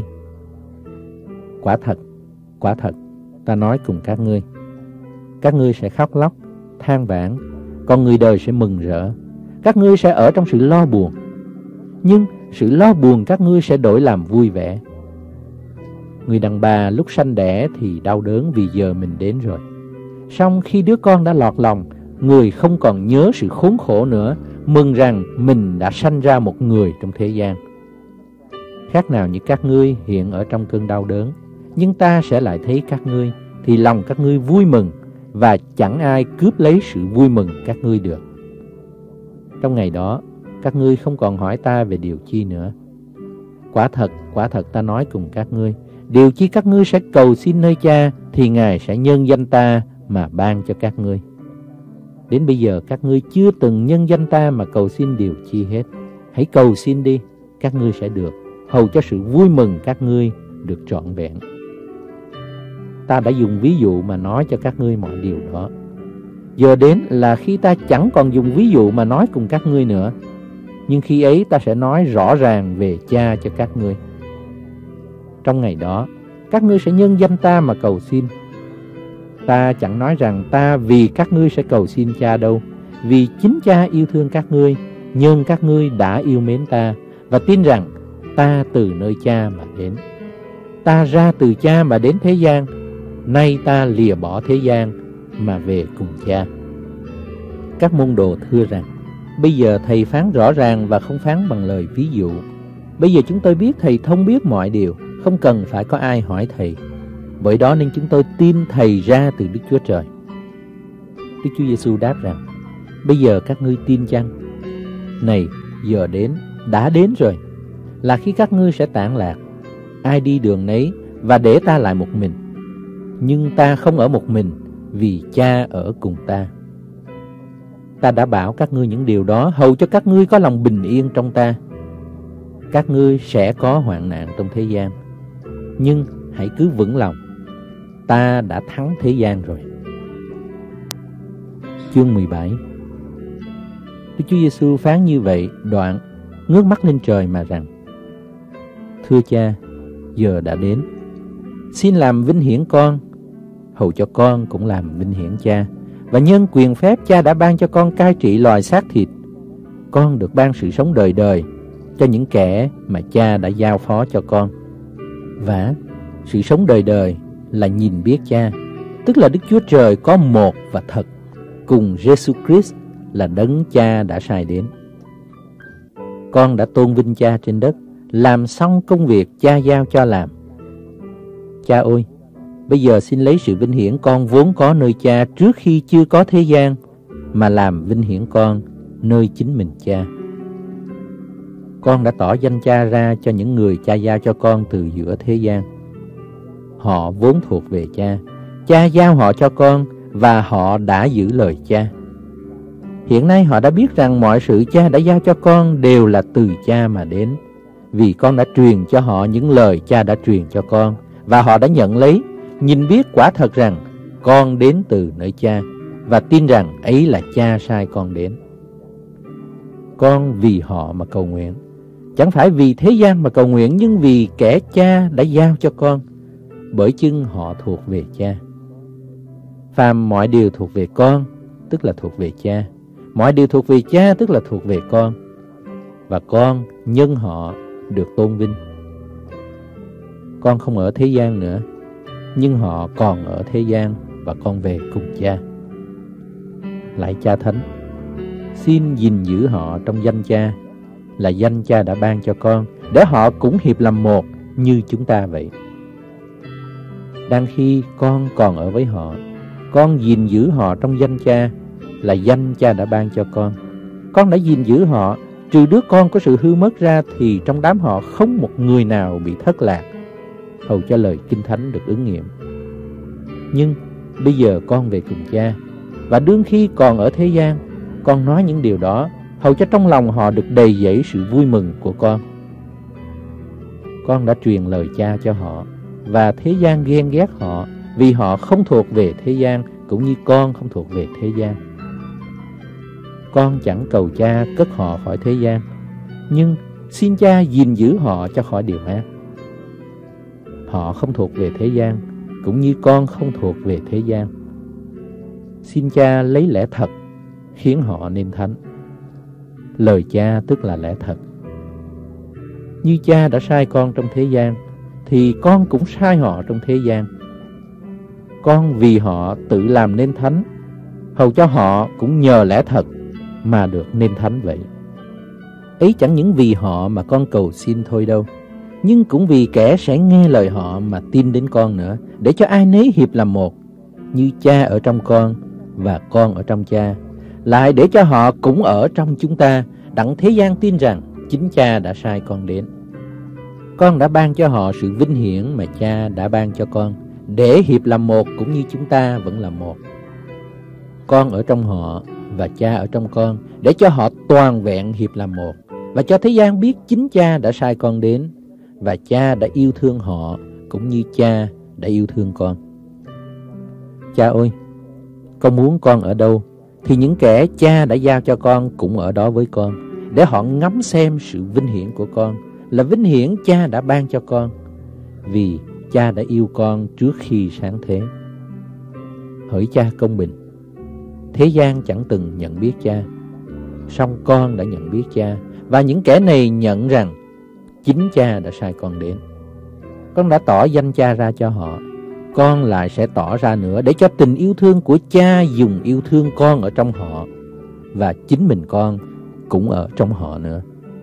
Quả thật, ta nói cùng các ngươi sẽ khóc lóc, than vãn, còn người đời sẽ mừng rỡ. Các ngươi sẽ ở trong sự lo buồn, nhưng sự lo buồn các ngươi sẽ đổi làm vui vẻ. Người đàn bà lúc sanh đẻ thì đau đớn vì giờ mình đến rồi. Song khi đứa con đã lọt lòng, người không còn nhớ sự khốn khổ nữa, mừng rằng mình đã sanh ra một người trong thế gian. Khác nào như các ngươi hiện ở trong cơn đau đớn, nhưng ta sẽ lại thấy các ngươi, thì lòng các ngươi vui mừng, và chẳng ai cướp lấy sự vui mừng các ngươi được. Trong ngày đó, các ngươi không còn hỏi ta về điều chi nữa. Quả thật ta nói cùng các ngươi, điều chi các ngươi sẽ cầu xin nơi cha, thì Ngài sẽ nhân danh ta mà ban cho các ngươi. Đến bây giờ các ngươi chưa từng nhân danh ta mà cầu xin điều chi hết. Hãy cầu xin đi, các ngươi sẽ được, hầu cho sự vui mừng các ngươi được trọn vẹn. Ta đã dùng ví dụ mà nói cho các ngươi mọi điều đó. Giờ đến là khi ta chẳng còn dùng ví dụ mà nói cùng các ngươi nữa, nhưng khi ấy ta sẽ nói rõ ràng về cha cho các ngươi. Trong ngày đó, các ngươi sẽ nhân danh ta mà cầu xin. Ta chẳng nói rằng ta vì các ngươi sẽ cầu xin cha đâu, vì chính cha yêu thương các ngươi, nhưng các ngươi đã yêu mến ta, và tin rằng ta từ nơi cha mà đến. Ta ra từ cha mà đến thế gian, nay ta lìa bỏ thế gian mà về cùng cha. Các môn đồ thưa rằng, bây giờ thầy phán rõ ràng và không phán bằng lời ví dụ. Bây giờ chúng tôi biết thầy thông biết mọi điều, không cần phải có ai hỏi thầy. Bởi đó nên chúng tôi tin thầy ra từ Đức Chúa Trời. Đức Chúa Giêsu đáp rằng, bây giờ các ngươi tin chăng? Này, giờ đến, đã đến rồi, là khi các ngươi sẽ tản lạc. Ai đi đường nấy và để ta lại một mình. Nhưng ta không ở một mình, vì Cha ở cùng ta. Ta đã bảo các ngươi những điều đó hầu cho các ngươi có lòng bình yên trong ta. Các ngươi sẽ có hoạn nạn trong thế gian, nhưng hãy cứ vững lòng, ta đã thắng thế gian rồi. Chương 17. Đức Chúa Giêsu phán như vậy, đoạn ngước mắt lên trời mà rằng: Thưa Cha, giờ đã đến, xin làm vinh hiển con, hầu cho con cũng làm vinh hiển Cha. Và nhân quyền phép Cha đã ban cho con cai trị loài xác thịt, con được ban sự sống đời đời cho những kẻ mà Cha đã giao phó cho con. Và sự sống đời đời là nhìn biết Cha, tức là Đức Chúa Trời có một và thật, cùng Giêsu Christ là đấng Cha đã sai đến. Con đã tôn vinh Cha trên đất, làm xong công việc Cha giao cho làm. Cha ơi, bây giờ xin lấy sự vinh hiển con vốn có nơi Cha trước khi chưa có thế gian, mà làm vinh hiển con nơi chính mình Cha. Con đã tỏ danh Cha ra cho những người Cha giao cho con từ giữa thế gian. Họ vốn thuộc về Cha, Cha giao họ cho con, và họ đã giữ lời Cha. Hiện nay họ đã biết rằng mọi sự Cha đã giao cho con đều là từ Cha mà đến, vì con đã truyền cho họ những lời Cha đã truyền cho con, và họ đã nhận lấy, nhìn biết quả thật rằng con đến từ nơi Cha, và tin rằng ấy là Cha sai con đến. Con vì họ mà cầu nguyện, chẳng phải vì thế gian mà cầu nguyện, nhưng vì kẻ Cha đã giao cho con, bởi chưng họ thuộc về Cha. Phàm mọi điều thuộc về con, tức là thuộc về Cha. Mọi điều thuộc về Cha, tức là thuộc về con. Và con nhân họ được tôn vinh. Con không ở thế gian nữa, nhưng họ còn ở thế gian, và con về cùng Cha. Lạy Cha Thánh, xin gìn giữ họ trong danh Cha, là danh Cha đã ban cho con, để họ cũng hiệp làm một như chúng ta vậy. Đang khi con còn ở với họ, con gìn giữ họ trong danh Cha, là danh Cha đã ban cho con. Con đã gìn giữ họ, trừ đứa con có sự hư mất ra, thì trong đám họ không một người nào bị thất lạc, hầu cho lời Kinh Thánh được ứng nghiệm. Nhưng bây giờ con về cùng Cha, và đương khi còn ở thế gian, con nói những điều đó, hầu cho trong lòng họ được đầy dẫy sự vui mừng của con. Con đã truyền lời Cha cho họ, và thế gian ghen ghét họ, vì họ không thuộc về thế gian, cũng như con không thuộc về thế gian. Con chẳng cầu Cha cất họ khỏi thế gian, nhưng xin Cha gìn giữ họ cho khỏi điều ác. Họ không thuộc về thế gian, cũng như con không thuộc về thế gian. Xin Cha lấy lẽ thật khiến họ nên thánh. Lời Cha tức là lẽ thật. Như Cha đã sai con trong thế gian, thì con cũng sai họ trong thế gian. Con vì họ tự làm nên thánh, hầu cho họ cũng nhờ lẽ thật mà được nên thánh vậy. Ấy chẳng những vì họ mà con cầu xin thôi đâu, nhưng cũng vì kẻ sẽ nghe lời họ mà tin đến con nữa, để cho ai nấy hiệp làm một, như Cha ở trong con và con ở trong Cha, lại để cho họ cũng ở trong chúng ta, đặng thế gian tin rằng chính Cha đã sai con đến. Con đã ban cho họ sự vinh hiển mà Cha đã ban cho con, để hiệp làm một cũng như chúng ta vẫn là một. Con ở trong họ và Cha ở trong con, để cho họ toàn vẹn hiệp làm một, và cho thế gian biết chính Cha đã sai con đến, và Cha đã yêu thương họ cũng như Cha đã yêu thương con. Cha ơi, con muốn con ở đâu, thì những kẻ Cha đã giao cho con cũng ở đó với con, để họ ngắm xem sự vinh hiển của con, là vinh hiển Cha đã ban cho con, vì Cha đã yêu con trước khi sáng thế. Hỡi Cha công bình, thế gian chẳng từng nhận biết Cha, song con đã nhận biết Cha, và những kẻ này nhận rằng chính Cha đã sai con đến. Con đã tỏ danh Cha ra cho họ, con lại sẽ tỏ ra nữa, để cho tình yêu thương của Cha dùng yêu thương con ở trong họ, và chính mình con cũng ở trong họ nữa.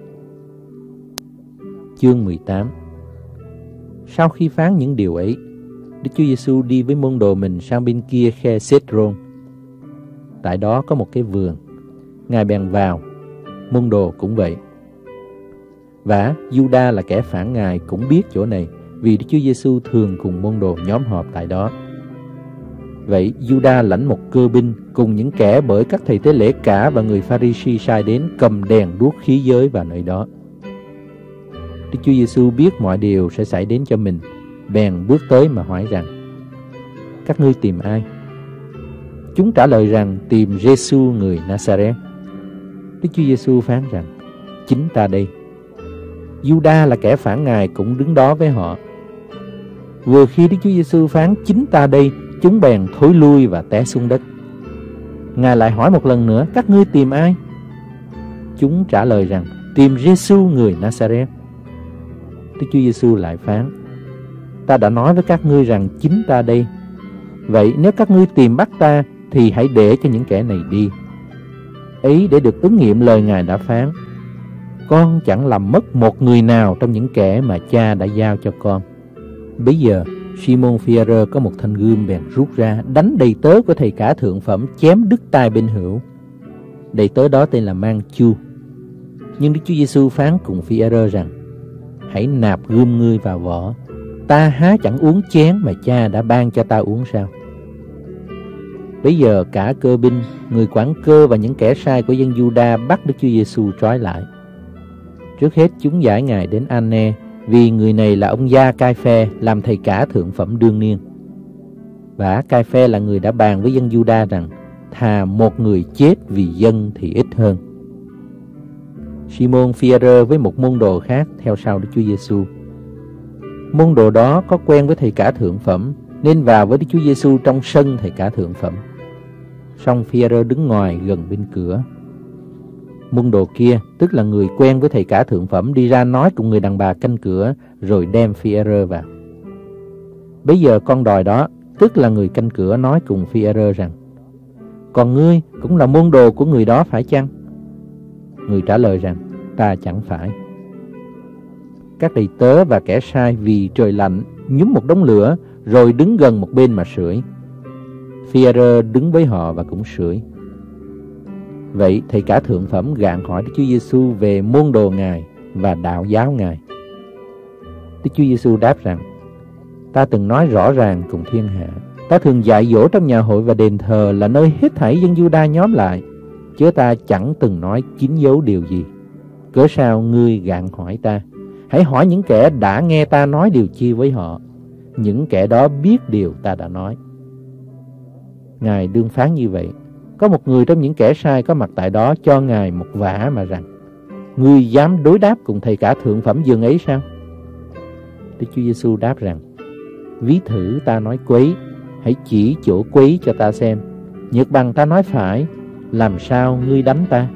Chương 18. Sau khi phán những điều ấy, Đức Chúa Giêsu đi với môn đồ mình sang bên kia khe Cedron. Tại đó có một cái vườn. Ngài bèn vào, Môn đồ cũng vậy. Và Giuđa là kẻ phản Ngài cũng biết chỗ này, vì Đức Chúa Giêsu thường cùng môn đồ nhóm họp tại đó. Vậy Giuđa lãnh một cơ binh cùng những kẻ bởi các thầy tế lễ cả và người Pha-ri-si sai đến cầm đèn đuốc khí giới vào nơi đó. Đức Chúa Giêsu biết mọi điều sẽ xảy đến cho mình, bèn bước tới mà hỏi rằng: các ngươi tìm ai? Chúng trả lời rằng tìm Giêsu người Nazareth. Đức Chúa Giêsu phán rằng: chính ta đây. Giuđa là kẻ phản Ngài cũng đứng đó với họ. Vừa khi Đức Chúa Giêsu phán chính ta đây, chúng bèn thối lui và té xuống đất. Ngài lại hỏi một lần nữa: các ngươi tìm ai? Chúng trả lời rằng tìm Giêsu người Nazareth. Đức Chúa Giêsu lại phán: ta đã nói với các ngươi rằng chính ta đây. Vậy nếu các ngươi tìm bắt ta thì hãy để cho những kẻ này đi. Ấy để được ứng nghiệm lời Ngài đã phán: con chẳng làm mất một người nào trong những kẻ mà cha đã giao cho con. Bấy giờ Simon Phi-e-rơ có một thanh gươm, bèn rút ra đánh đầy tớ của thầy cả thượng phẩm, chém đứt tai bên hữu. Đầy tớ đó tên là Mang-chu. Nhưng Đức Chúa Giêsu phán cùng Phi-e-rơ rằng: hãy nạp gươm ngươi vào vỏ. Ta há chẳng uống chén mà cha đã ban cho ta uống sao? Bấy giờ cả cơ binh, người quản cơ và những kẻ sai của dân Giu-đa bắt Đức Chúa Giêsu trói lại. Trước hết chúng giải Ngài đến An-ne, vì người này là ông gia Cai-phe, làm thầy cả thượng phẩm đương niên. Và Cai-phe là người đã bàn với dân Giu-đa rằng thà một người chết vì dân thì ít hơn. Simon Phi-e-rơ với một môn đồ khác theo sau Đức Chúa Giêsu. Môn đồ đó có quen với thầy cả thượng phẩm, nên vào với Đức Chúa Giêsu trong sân thầy cả thượng phẩm. Song Phi-e-rơ đứng ngoài gần bên cửa. Môn đồ kia, tức là người quen với thầy cả thượng phẩm, đi ra nói cùng người đàn bà canh cửa, rồi đem Phi-e-rơ vào. Bấy giờ con đòi đó, tức là người canh cửa, nói cùng Phi-e-rơ rằng: còn ngươi cũng là môn đồ của người đó phải chăng? Người trả lời rằng: ta chẳng phải. Các đầy tớ và kẻ sai vì trời lạnh nhúm một đống lửa, rồi đứng gần một bên mà sưởi. Phi-e-rơ đứng với họ và cũng sưởi. Vậy thầy cả thượng phẩm gạn hỏi Đức Chúa Giêsu về môn đồ Ngài và đạo giáo Ngài. Đức Chúa Giêsu đáp rằng: ta từng nói rõ ràng cùng thiên hạ, ta thường dạy dỗ trong nhà hội và đền thờ, là nơi hết thảy dân Giu-đa nhóm lại, chứ ta chẳng từng nói kín dấu điều gì. Cớ sao ngươi gạn hỏi ta? Hãy hỏi những kẻ đã nghe ta nói điều chi với họ. Những kẻ đó biết điều ta đã nói. Ngài đương phán như vậy. Có một người trong những kẻ sai có mặt tại đó cho Ngài một vả mà rằng: ngươi dám đối đáp cùng thầy cả thượng phẩm dường ấy sao? Đức Chúa Giêsu đáp rằng: ví thử ta nói quấy, hãy chỉ chỗ quấy cho ta xem. Nhược bằng ta nói phải, làm sao ngươi đánh ta?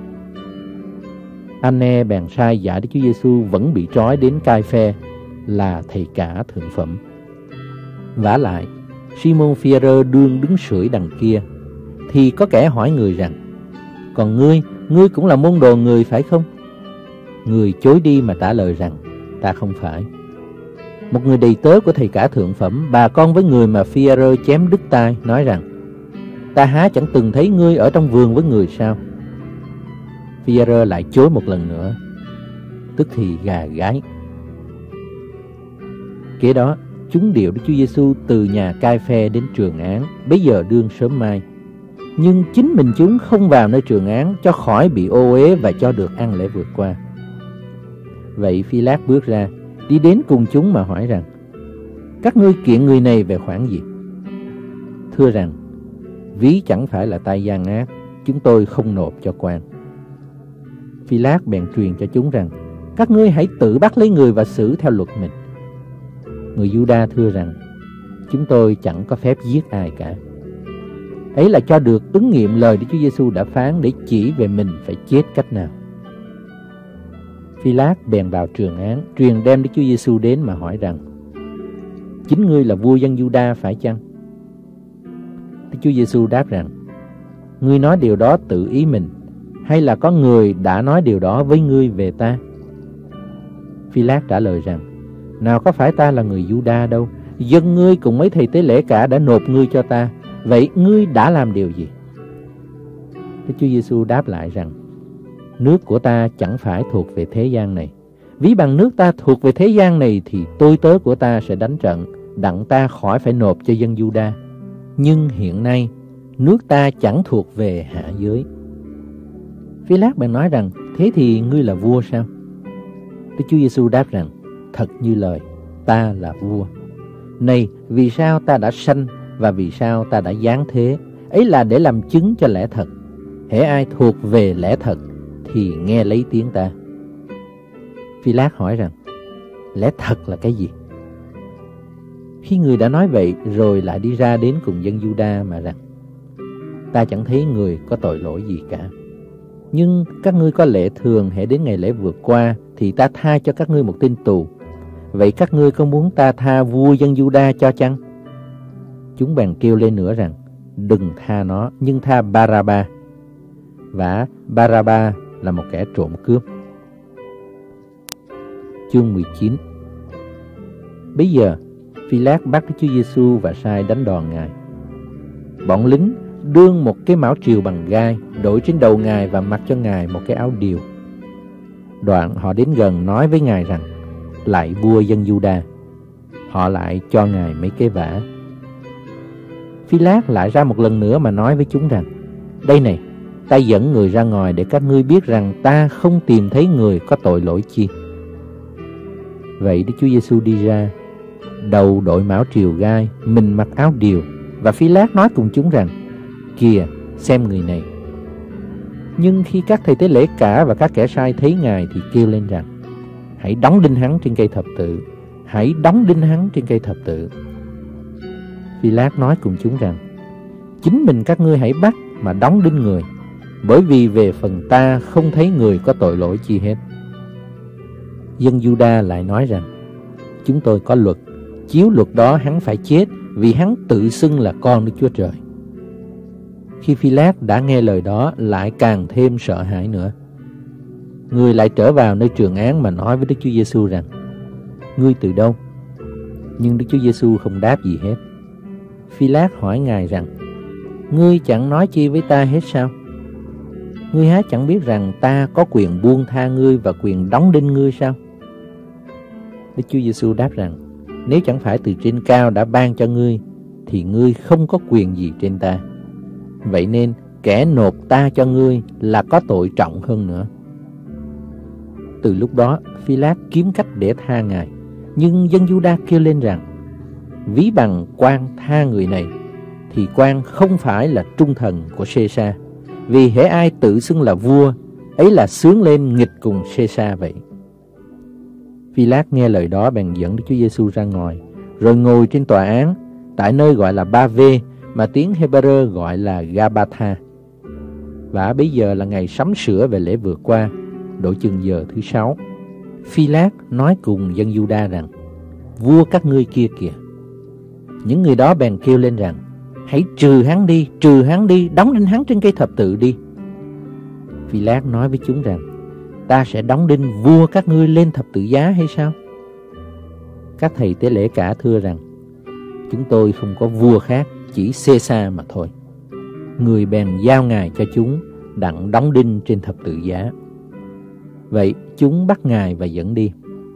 An-ne bèn sai giả Đức Chúa Giêsu vẫn bị trói đến Cai-phe, là thầy cả thượng phẩm. Vả lại, Simon Phi-e-rơ đương đứng sưởi đằng kia, thì có kẻ hỏi người rằng: còn ngươi cũng là môn đồ người phải không? Người chối đi mà trả lời rằng: ta không phải. Một người đầy tớ của thầy cả thượng phẩm, bà con với người mà Phi-e-rơ chém đứt tai, nói rằng: ta há chẳng từng thấy ngươi ở trong vườn với người sao? Phi-e-rơ lại chối một lần nữa, tức thì gà gáy. Kế đó, chúng điệu Đức Chúa Giêsu từ nhà Cai-phe đến trường án, bấy giờ đương sớm mai. Nhưng chính mình chúng không vào nơi trường án, cho khỏi bị ô uế và cho được ăn lễ vượt qua. Vậy Phi-lát bước ra, đi đến cùng chúng mà hỏi rằng: các ngươi kiện người này về khoản gì? Thưa rằng: ví chẳng phải là tay gian ác, chúng tôi không nộp cho quan. Phi-lát bèn truyền cho chúng rằng: các ngươi hãy tự bắt lấy người và xử theo luật mình. Người Giu-đa thưa rằng: chúng tôi chẳng có phép giết ai cả. Ấy là cho được ứng nghiệm lời Đức Chúa Giêsu đã phán, để chỉ về mình phải chết cách nào. Phi-lát bèn vào trường án, truyền đem Đức Chúa Giêsu đến mà hỏi rằng: chính ngươi là vua dân Giu-đa phải chăng? Đức Chúa Giêsu đáp rằng: ngươi nói điều đó tự ý mình, hay là có người đã nói điều đó với ngươi về ta? Phi-lát trả lời rằng: nào có phải ta là người Giu-đa đâu, dân ngươi cùng mấy thầy tế lễ cả đã nộp ngươi cho ta. Vậy ngươi đã làm điều gì? Đức Chúa Giêsu đáp lại rằng: nước của ta chẳng phải thuộc về thế gian này. Ví bằng nước ta thuộc về thế gian này thì tôi tớ của ta sẽ đánh trận, đặng ta khỏi phải nộp cho dân Giu-đa. Nhưng hiện nay nước ta chẳng thuộc về hạ giới. Phi-lát bèn nói rằng, thế thì ngươi là vua sao? Đức Chúa Giêsu đáp rằng, thật như lời, ta là vua. Này, vì sao ta đã sanh và vì sao ta đã giáng thế? Ấy là để làm chứng cho lẽ thật. Hễ ai thuộc về lẽ thật thì nghe lấy tiếng ta. Phi-lát hỏi rằng, lẽ thật là cái gì? Khi người đã nói vậy rồi lại đi ra đến cùng dân Giu-đa mà rằng, ta chẳng thấy người có tội lỗi gì cả. Nhưng các ngươi có lệ thường hễ đến ngày lễ vượt qua thì ta tha cho các ngươi một tên tù. Vậy các ngươi có muốn ta tha vua dân Giu-đa cho chăng? Chúng bèn kêu lên nữa rằng, đừng tha nó, nhưng tha Ba-ra-ba. Và Ba-ra-ba là một kẻ trộm cướp. Chương 19. Bây giờ Phi-lát bắt Đức Chúa Giêsu và sai đánh đòn Ngài. Bọn lính đương một cái mão triều bằng gai, đội trên đầu Ngài và mặc cho Ngài một cái áo điều. Đoạn họ đến gần nói với Ngài rằng, lạy vua dân Giu-đa. Họ lại cho Ngài mấy cái vả. Phi-lát lại ra một lần nữa mà nói với chúng rằng, đây này, ta dẫn người ra ngoài để các ngươi biết rằng ta không tìm thấy người có tội lỗi chi. Vậy Đức Chúa Giêsu đi ra, đầu đội mão triều gai, mình mặc áo điều, và Phi-lát nói cùng chúng rằng, kìa, xem người này. Nhưng khi các thầy tế lễ cả và các kẻ sai thấy Ngài thì kêu lên rằng, hãy đóng đinh hắn trên cây thập tự, hãy đóng đinh hắn trên cây thập tự. Phi-lát nói cùng chúng rằng, chính mình các ngươi hãy bắt mà đóng đinh người, bởi vì về phần ta không thấy người có tội lỗi chi hết. Dân Giu-đa lại nói rằng, chúng tôi có luật, chiếu luật đó hắn phải chết vì hắn tự xưng là con Đức Chúa Trời. Khi Phi-lát đã nghe lời đó lại càng thêm sợ hãi nữa. Người lại trở vào nơi trường án mà nói với Đức Chúa Giêsu rằng, ngươi từ đâu? Nhưng Đức Chúa Giêsu không đáp gì hết. Phi-lát hỏi Ngài rằng, ngươi chẳng nói chi với ta hết sao? Ngươi há chẳng biết rằng ta có quyền buông tha ngươi và quyền đóng đinh ngươi sao? Đức Chúa Giêsu đáp rằng, nếu chẳng phải từ trên cao đã ban cho ngươi thì ngươi không có quyền gì trên ta. Vậy nên kẻ nộp ta cho ngươi là có tội trọng hơn nữa. Từ lúc đó Phi-lát kiếm cách để tha Ngài. Nhưng dân Giu-đa kêu lên rằng, ví bằng quan tha người này thì quan không phải là trung thần của Sê-sa, vì hễ ai tự xưng là vua ấy là xướng lên nghịch cùng Sê-sa vậy. Phi-lát nghe lời đó bèn dẫn Đức Chúa Giêsu ra ngoài, rồi ngồi trên tòa án tại nơi gọi là Ba-vê, mà tiếng Hê-bơ-rơ gọi là Ga-ba-tha. Và bây giờ là ngày sắm sửa về lễ vượt qua, độ chừng giờ thứ 6. Phi-lát nói cùng dân Giu-đa rằng, vua các ngươi kia kìa. Những người đó bèn kêu lên rằng, hãy trừ hắn đi, đóng đinh hắn trên cây thập tự đi. Phi-lát nói với chúng rằng, ta sẽ đóng đinh vua các ngươi lên thập tự giá hay sao? Các thầy tế lễ cả thưa rằng, chúng tôi không có vua khác, chỉ Sê-sa mà thôi. Người bèn giao Ngài cho chúng, đặng đóng đinh trên thập tự giá. Vậy chúng bắt Ngài và dẫn đi.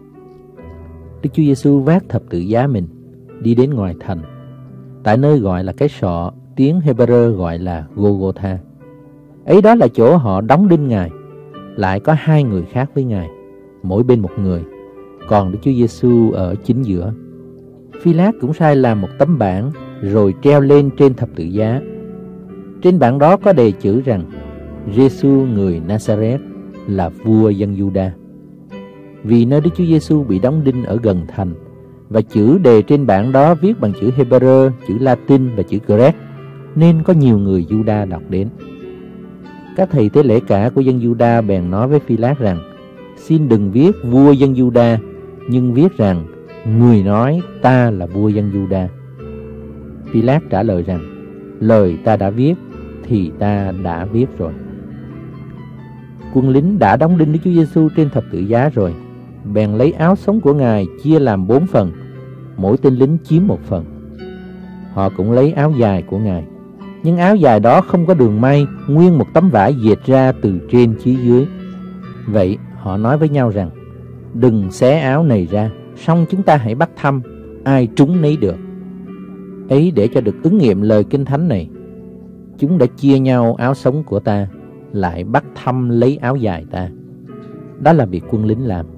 Đức Chúa Giêsu vác thập tự giá mình, đi đến ngoài thành, tại nơi gọi là cái sọ, tiếng Hê-bơ-rơ gọi là Gô-gô-tha. Ấy đó là chỗ họ đóng đinh Ngài. Lại có 2 người khác với Ngài, mỗi bên một người, còn Đức Chúa Giêsu ở chính giữa. Phi-lát cũng sai làm một tấm bảng rồi treo lên trên thập tự giá. Trên bảng đó có đề chữ rằng, Giêsu người Na-sa-rét là vua dân Giu-đa. Vì nơi Đức Chúa Giêsu bị đóng đinh ở gần thành, và chữ đề trên bảng đó viết bằng chữ Hê-bơ-rơ, chữ La-tinh và chữ Grec, nên có nhiều người Giu-đa đọc đến. Các thầy tế lễ cả của dân Giu-đa bèn nói với Phi-lát rằng, xin đừng viết vua dân Giu-đa, nhưng viết rằng, người nói ta là vua dân Giu-đa. Phi-lát trả lời rằng, lời ta đã viết thì ta đã viết rồi. Quân lính đã đóng đinh Đức Chúa Giêsu trên thập tự giá rồi, bèn lấy áo sống của Ngài chia làm 4 phần, mỗi tên lính chiếm 1 phần. Họ cũng lấy áo dài của Ngài, nhưng áo dài đó không có đường may, nguyên một tấm vải dệt ra từ trên chí dưới, Vậy họ nói với nhau rằng, đừng xé áo này ra, xong chúng ta hãy bắt thăm, ai trúng nấy được. Ấy để cho được ứng nghiệm lời Kinh Thánh này, chúng đã chia nhau áo sống của ta, lại bắt thăm lấy áo dài ta. Đó là việc quân lính làm.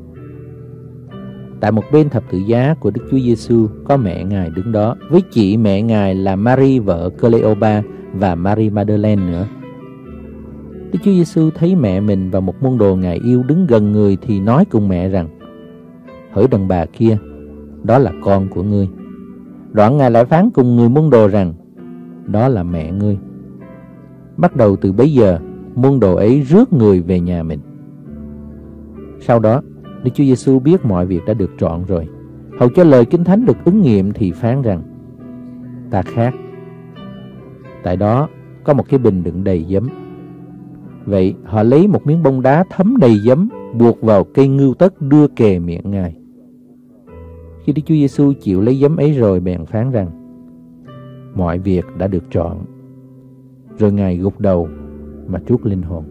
Tại một bên thập tự giá của Đức Chúa Giêsu có mẹ Ngài đứng đó, với chị mẹ Ngài là Mary vợ Cleopa và Mary Magdalene nữa. Đức Chúa Giêsu thấy mẹ mình và một môn đồ Ngài yêu đứng gần người thì nói cùng mẹ rằng, hỡi đàn bà kia, đó là con của ngươi. Đoạn Ngài lại phán cùng người môn đồ rằng, đó là mẹ ngươi. Bắt đầu từ bấy giờ, môn đồ ấy rước người về nhà mình. Sau đó, Đức Chúa Giêsu biết mọi việc đã được trọn rồi, hầu cho lời Kinh Thánh được ứng nghiệm thì phán rằng, ta khát. Tại đó có một cái bình đựng đầy giấm. Vậy họ lấy một miếng bông đá thấm đầy giấm, buộc vào cây ngưu tất đưa kề miệng Ngài. Khi Đức Chúa Giêsu chịu lấy giấm ấy rồi, bèn phán rằng, mọi việc đã được trọn. Rồi Ngài gục đầu mà trút linh hồn.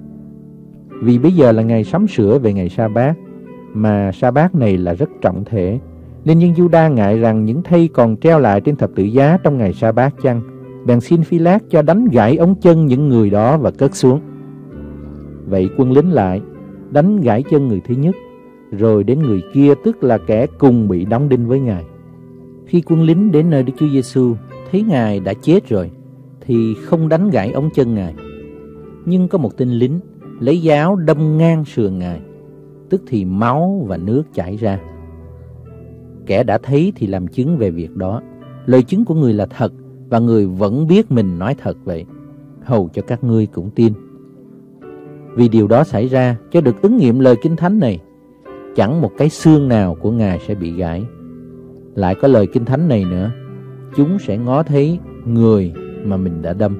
Vì bây giờ là ngày sắm sửa về ngày sa bát, mà sa bát này là rất trọng thể, nên dân Giu-đa ngại rằng những thây còn treo lại trên thập tự giá trong ngày sa bát chăng, bèn xin Phi-lát cho đánh gãy ống chân những người đó và cất xuống. Vậy quân lính lại đánh gãy chân người thứ nhất, rồi đến người kia, tức là kẻ cùng bị đóng đinh với Ngài. Khi quân lính đến nơi Đức Chúa Giêsu thấy Ngài đã chết rồi, thì không đánh gãy ống chân Ngài. Nhưng có một tên lính lấy giáo đâm ngang sườn Ngài, tức thì máu và nước chảy ra. Kẻ đã thấy thì làm chứng về việc đó. Lời chứng của người là thật, và người vẫn biết mình nói thật vậy, hầu cho các ngươi cũng tin. Vì điều đó xảy ra cho được ứng nghiệm lời Kinh Thánh này, chẳng một cái xương nào của Ngài sẽ bị gãy. Lại có lời Kinh Thánh này nữa, chúng sẽ ngó thấy người mà mình đã đâm.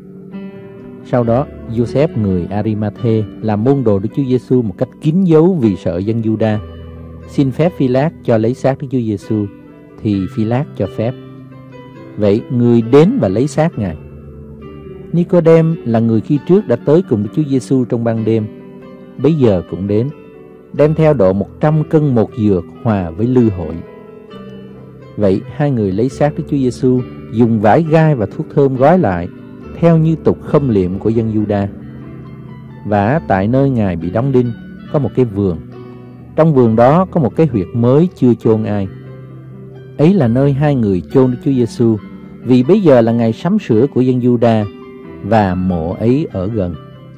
Sau đó, Giô-xép người Ari-ma-thê làm môn đồ Đức Chúa Giêsu một cách kín dấu vì sợ dân Giu-đa, xin phép Phi-lát cho lấy xác Đức Chúa Giêsu, thì Phi-lát cho phép. Vậy người đến và lấy xác Ngài. Ni-cô-đêm là người khi trước đã tới cùng Đức Chúa Giêsu trong ban đêm, bấy giờ cũng đến, đem theo độ 100 cân bột dược hòa với lư hội. Vậy hai người lấy xác Đức Chúa Giêsu, dùng vải gai và thuốc thơm gói lại, theo như tục khâm liệm của dân Giu-đa. Và tại nơi Ngài bị đóng đinh có một cái vườn. Trong vườn đó có một cái huyệt mới chưa chôn ai. Ấy là nơi hai người chôn Đức Chúa Giêsu, vì bây giờ là ngày sắm sửa của dân Giu-đa, và mộ ấy ở gần.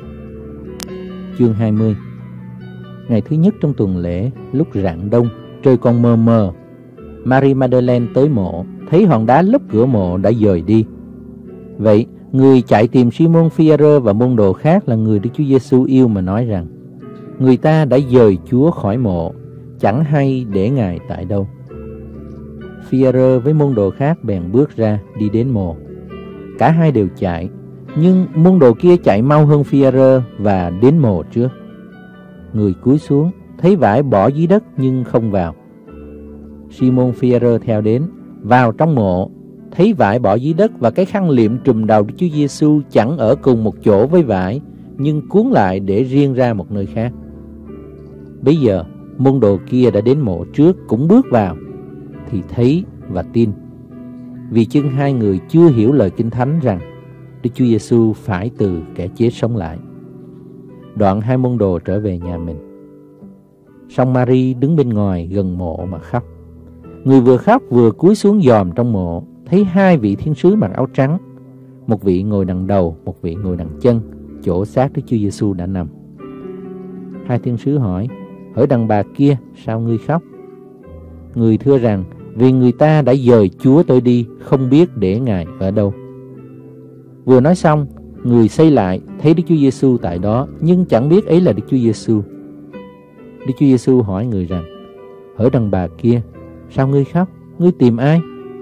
Chương 20. Ngày thứ nhất trong tuần lễ, lúc rạng đông, trời còn mờ mờ, Mary Magdalene tới mộ, thấy hòn đá lấp cửa mộ đã dời đi. Vậy người chạy tìm Simon Phi-e-rơ và môn đồ khác là người Đức Chúa Giêsu yêu mà nói rằng, người ta đã dời Chúa khỏi mộ, chẳng hay để Ngài tại đâu. Phi-e-rơ với môn đồ khác bèn bước ra đi đến mộ. Cả hai đều chạy, nhưng môn đồ kia chạy mau hơn Phi-e-rơ và đến mộ trước. Người cúi xuống, thấy vải bỏ dưới đất nhưng không vào. Simon Phi-e-rơ theo đến, vào trong mộ, thấy vải bỏ dưới đất và cái khăn liệm trùm đầu Đức Chúa Giêsu chẳng ở cùng một chỗ với vải, nhưng cuốn lại để riêng ra một nơi khác. Bây giờ môn đồ kia đã đến mộ trước, cũng bước vào, thì thấy và tin, vì chưng hai người chưa hiểu lời Kinh Thánh rằng Đức Chúa Giêsu phải từ kẻ chết sống lại. Đoạn hai môn đồ trở về nhà mình. Song Mary đứng bên ngoài gần mộ mà khóc. Người vừa khóc vừa cúi xuống dòm trong mộ, thấy hai vị thiên sứ mặc áo trắng, một vị ngồi đằng đầu, một vị ngồi đằng chân, chỗ xác Đức Chúa Giêsu đã nằm. Hai thiên sứ hỏi, hỡi đàn bà kia, sao ngươi khóc? Người thưa rằng, vì người ta đã dời Chúa tôi đi, không biết để Ngài ở đâu. Vừa nói xong, người xây lại thấy Đức Chúa Giêsu tại đó, nhưng chẳng biết ấy là Đức Chúa Giêsu. Đức Chúa Giêsu hỏi người rằng, hỡi đàn bà kia, sao ngươi khóc? Ngươi tìm ai?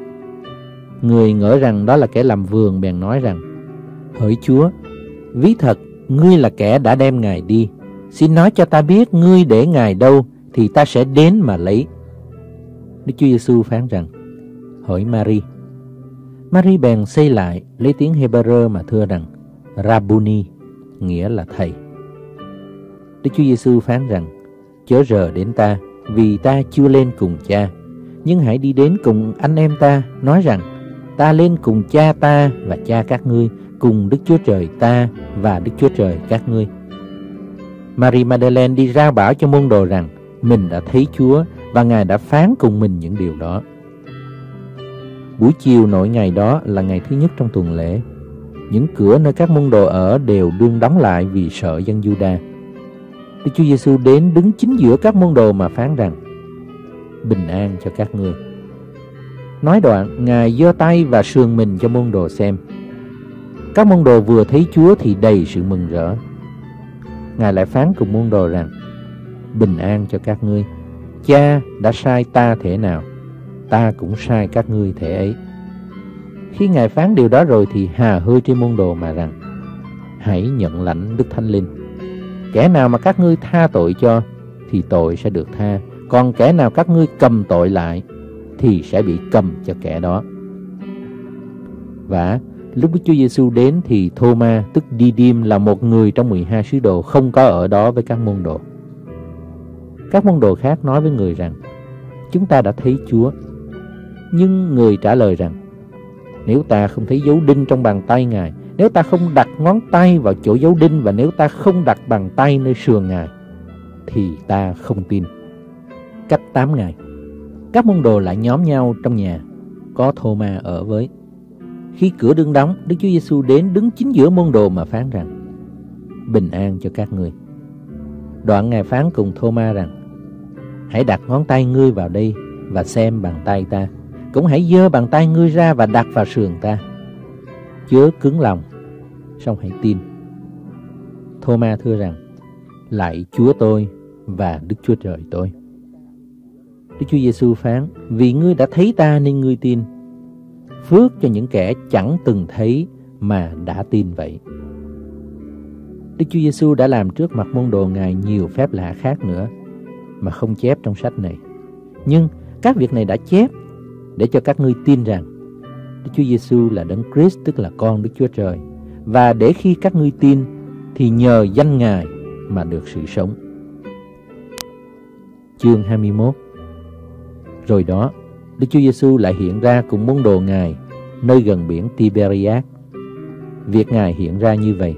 Người ngỡ rằng đó là kẻ làm vườn, bèn nói rằng, hỡi Chúa, ví thật ngươi là kẻ đã đem Ngài đi. Xin nói cho ta biết ngươi để Ngài đâu, thì ta sẽ đến mà lấy. Đức Chúa Giêsu phán rằng, hỡi Mary. Mary bèn xây lại, lấy tiếng Hebrew mà thưa rằng, Rabboni, nghĩa là thầy. Đức Chúa Giêsu phán rằng: chớ rờ đến ta, vì ta chưa lên cùng Cha, nhưng hãy đi đến cùng anh em ta, nói rằng: ta lên cùng Cha ta và Cha các ngươi, cùng Đức Chúa Trời ta và Đức Chúa Trời các ngươi. Mary Magdalene đi rao bảo cho môn đồ rằng mình đã thấy Chúa và Ngài đã phán cùng mình những điều đó. Buổi chiều nổi ngày đó là ngày thứ nhất trong tuần lễ. Những cửa nơi các môn đồ ở đều đương đóng lại vì sợ dân Giu-đa. Đức Chúa Giêsu đến đứng chính giữa các môn đồ mà phán rằng: bình an cho các ngươi. Nói đoạn, Ngài giơ tay và sườn mình cho môn đồ xem. Các môn đồ vừa thấy Chúa thì đầy sự mừng rỡ. Ngài lại phán cùng môn đồ rằng: bình an cho các ngươi. Cha đã sai ta thể nào, ta cũng sai các ngươi thể ấy. Khi Ngài phán điều đó rồi thì hà hơi trên môn đồ mà rằng: hãy nhận lãnh Đức Thánh Linh. Kẻ nào mà các ngươi tha tội cho thì tội sẽ được tha, còn kẻ nào các ngươi cầm tội lại thì sẽ bị cầm cho kẻ đó. Và lúc Đức Chúa Giêsu đến thì Thô-ma tức Đi-điêm là một người trong 12 sứ đồ không có ở đó với các môn đồ. Các môn đồ khác nói với người rằng: chúng ta đã thấy Chúa. Nhưng người trả lời rằng: nếu ta không thấy dấu đinh trong bàn tay Ngài, nếu ta không đặt ngón tay vào chỗ dấu đinh, và nếu ta không đặt bàn tay nơi sườn Ngài, thì ta không tin. Cách 8 ngày, các môn đồ lại nhóm nhau trong nhà, có Thô-ma ở với. Khi cửa đương đóng, Đức Chúa Giêsu đến đứng chính giữa môn đồ mà phán rằng: bình an cho các ngươi. Đoạn Ngài phán cùng Thô-ma rằng: hãy đặt ngón tay ngươi vào đây và xem bàn tay ta, cũng hãy giơ bàn tay ngươi ra và đặt vào sườn ta. Chớ cứng lòng, song hãy tin. Thô-ma thưa rằng: lạy Chúa tôi và Đức Chúa Trời tôi. Đức Chúa Giêsu phán: vì ngươi đã thấy ta nên ngươi tin. Phước cho những kẻ chẳng từng thấy mà đã tin vậy. Đức Chúa Giêsu đã làm trước mặt môn đồ Ngài nhiều phép lạ khác nữa mà không chép trong sách này. Nhưng các việc này đã chép để cho các ngươi tin rằng Đức Chúa Giêsu là Đấng Christ, tức là con Đức Chúa Trời, và để khi các ngươi tin thì nhờ danh Ngài mà được sự sống. Chương 21. Rồi đó, Đức Chúa Giêsu lại hiện ra cùng môn đồ Ngài nơi gần biển Tiberias. Việc Ngài hiện ra như vậy: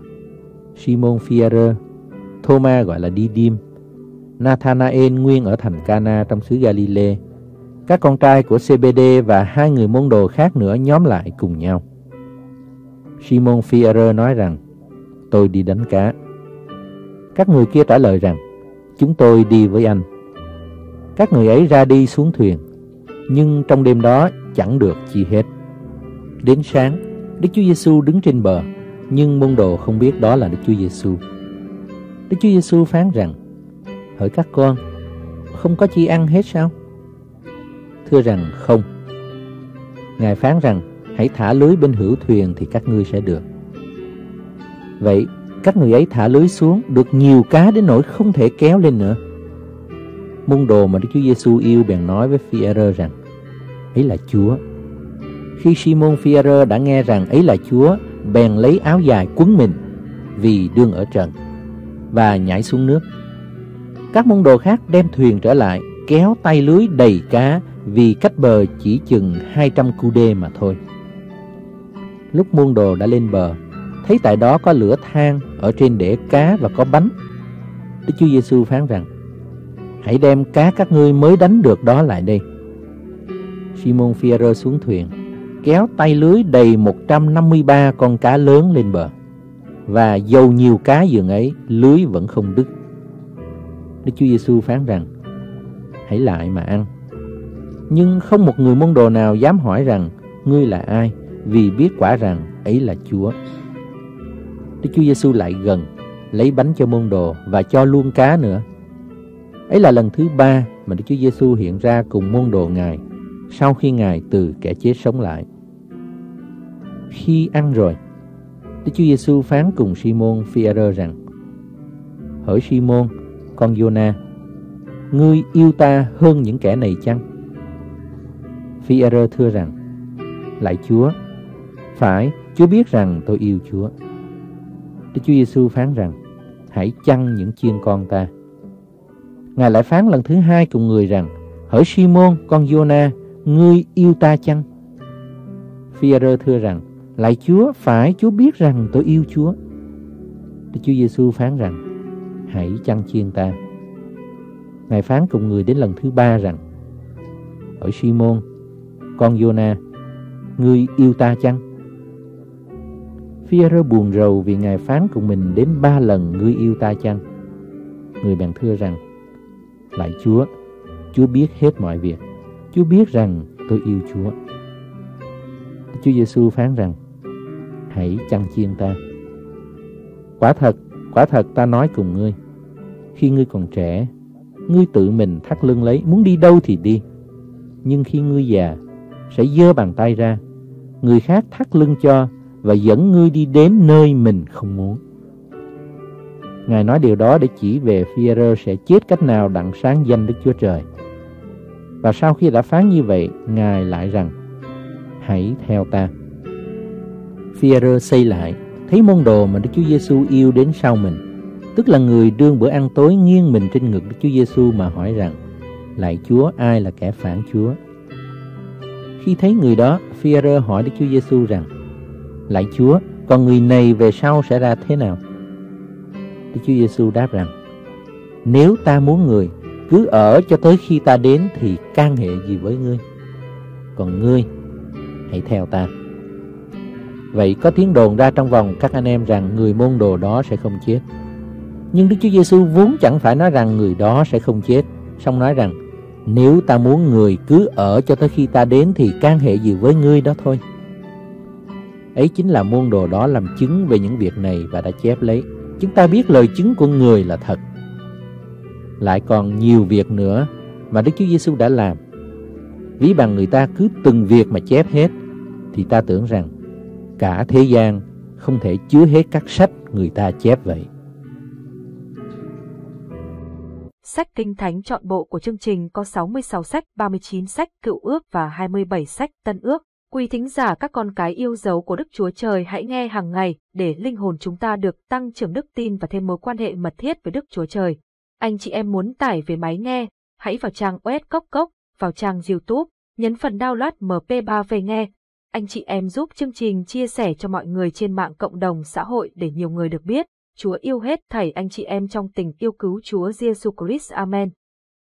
Simon Phi-e-rơ, Thô-ma gọi là Đi-điêm, Nathanael nguyên ở thành Ca-na trong xứ Ga-li-lê, các con trai của Zê-bê-đê và 2 người môn đồ khác nữa nhóm lại cùng nhau. Simon Phi-e-rơ nói rằng: tôi đi đánh cá. Các người kia trả lời rằng: chúng tôi đi với anh. Các người ấy ra đi xuống thuyền, nhưng trong đêm đó chẳng được chi hết. Đến sáng, Đức Chúa Giêsu đứng trên bờ, nhưng môn đồ không biết đó là Đức Chúa Giêsu. Đức Chúa Giêsu phán rằng: hỡi các con, không có chi ăn hết sao? Thưa rằng không. Ngài phán rằng: hãy thả lưới bên hữu thuyền thì các ngươi sẽ được. Vậy các người ấy thả lưới xuống, được nhiều cá đến nỗi không thể kéo lên nữa. Môn đồ mà Đức Chúa Giêsu yêu bèn nói với Phi-e-rơ rằng: ấy là Chúa. Khi Simon Phi-e-rơ đã nghe rằng ấy là Chúa, bèn lấy áo dài quấn mình, vì đương ở trần, và nhảy xuống nước. Các môn đồ khác đem thuyền trở lại, kéo tay lưới đầy cá, vì cách bờ chỉ chừng 200 cu đê mà thôi. Lúc môn đồ đã lên bờ, thấy tại đó có lửa than, ở trên để cá và có bánh. Đức Chúa Giêsu phán rằng: hãy đem cá các ngươi mới đánh được đó lại đây. Simon Phi-e-rơ xuống thuyền, kéo tay lưới đầy 153 con cá lớn lên bờ, và dầu nhiều cá dường ấy, lưới vẫn không đứt. Đức Chúa Giêsu phán rằng: hãy lại mà ăn. Nhưng không một người môn đồ nào dám hỏi rằng: ngươi là ai? Vì biết quả rằng ấy là Chúa. Đức Chúa Giêsu lại gần, lấy bánh cho môn đồ và cho luôn cá nữa. Ấy là lần thứ 3 mà Đức Chúa Giêsu hiện ra cùng môn đồ Ngài sau khi Ngài từ kẻ chết sống lại. Khi ăn rồi, Đức Chúa Giêsu phán cùng Simon Phi-e-rơ rằng: hỡi Simon, con Giô-na, ngươi yêu ta hơn những kẻ này chăng? Phi-e-rơ thưa rằng: lạy Chúa, phải, Chúa biết rằng tôi yêu Chúa. Đức Chúa Giêsu phán rằng: hãy chăn những chiên con ta. Ngài lại phán lần thứ hai cùng người rằng, hỡi Si-môn con Giô-na, ngươi yêu ta chăng? Phi-e-rơ thưa rằng, lạy Chúa, phải, Chúa biết rằng tôi yêu Chúa. Đức Chúa Giêsu phán rằng, hãy chăn chiên ta. Ngài phán cùng người đến lần thứ ba rằng, hỡi Si-môn con Giô-na, ngươi yêu ta chăng? Phi-e-rơ buồn rầu vì Ngài phán cùng mình đến 3 lần, ngươi yêu ta chăng? Người bèn thưa rằng, lạy Chúa, Chúa biết hết mọi việc, Chúa biết rằng tôi yêu Chúa. Chúa Giêsu phán rằng, hãy chăn chiên ta. Quả thật ta nói cùng ngươi, khi ngươi còn trẻ, ngươi tự mình thắt lưng lấy, muốn đi đâu thì đi. Nhưng khi ngươi già, sẽ giơ bàn tay ra, người khác thắt lưng cho và dẫn ngươi đi đến nơi mình không muốn. Ngài nói điều đó để chỉ về Phi-e-rơ sẽ chết cách nào đặng sáng danh Đức Chúa Trời. Và sau khi đã phán như vậy, Ngài lại rằng, hãy theo ta. Phi-e-rơ xây lại, thấy môn đồ mà Đức Chúa Giêsu yêu đến sau mình, tức là người đương bữa ăn tối nghiêng mình trên ngực Đức Chúa Giêsu mà hỏi rằng, lạy Chúa, ai là kẻ phản Chúa? Khi thấy người đó, Phi-e-rơ hỏi Đức Chúa Giêsu rằng, lạy Chúa, còn người này về sau sẽ ra thế nào? Đức Chúa Giêsu đáp rằng, nếu ta muốn người cứ ở cho tới khi ta đến thì can hệ gì với ngươi? Còn ngươi, hãy theo ta. Vậy có tiếng đồn ra trong vòng các anh em rằng người môn đồ đó sẽ không chết. Nhưng Đức Chúa Giêsu vốn chẳng phải nói rằng người đó sẽ không chết, song nói rằng, nếu ta muốn người cứ ở cho tới khi ta đến thì can hệ gì với ngươi đó thôi. Ấy chính là môn đồ đó làm chứng về những việc này và đã chép lấy. Chúng ta biết lời chứng của người là thật. Lại còn nhiều việc nữa mà Đức Chúa Giêsu đã làm. Ví bằng người ta cứ từng việc mà chép hết, thì ta tưởng rằng cả thế gian không thể chứa hết các sách người ta chép vậy. Sách Kinh Thánh trọn bộ của chương trình có 66 sách, 39 sách Cựu Ước và 27 sách Tân Ước. Quý thính giả các con cái yêu dấu của Đức Chúa Trời, hãy nghe hàng ngày để linh hồn chúng ta được tăng trưởng đức tin và thêm mối quan hệ mật thiết với Đức Chúa Trời. Anh chị em muốn tải về máy nghe, hãy vào trang web Cốc Cốc, vào trang YouTube, nhấn phần download MP3 về nghe. Anh chị em giúp chương trình chia sẻ cho mọi người trên mạng cộng đồng xã hội để nhiều người được biết. Chúa yêu hết thảy anh chị em trong tình yêu cứu Chúa Giêsu Christ. Amen.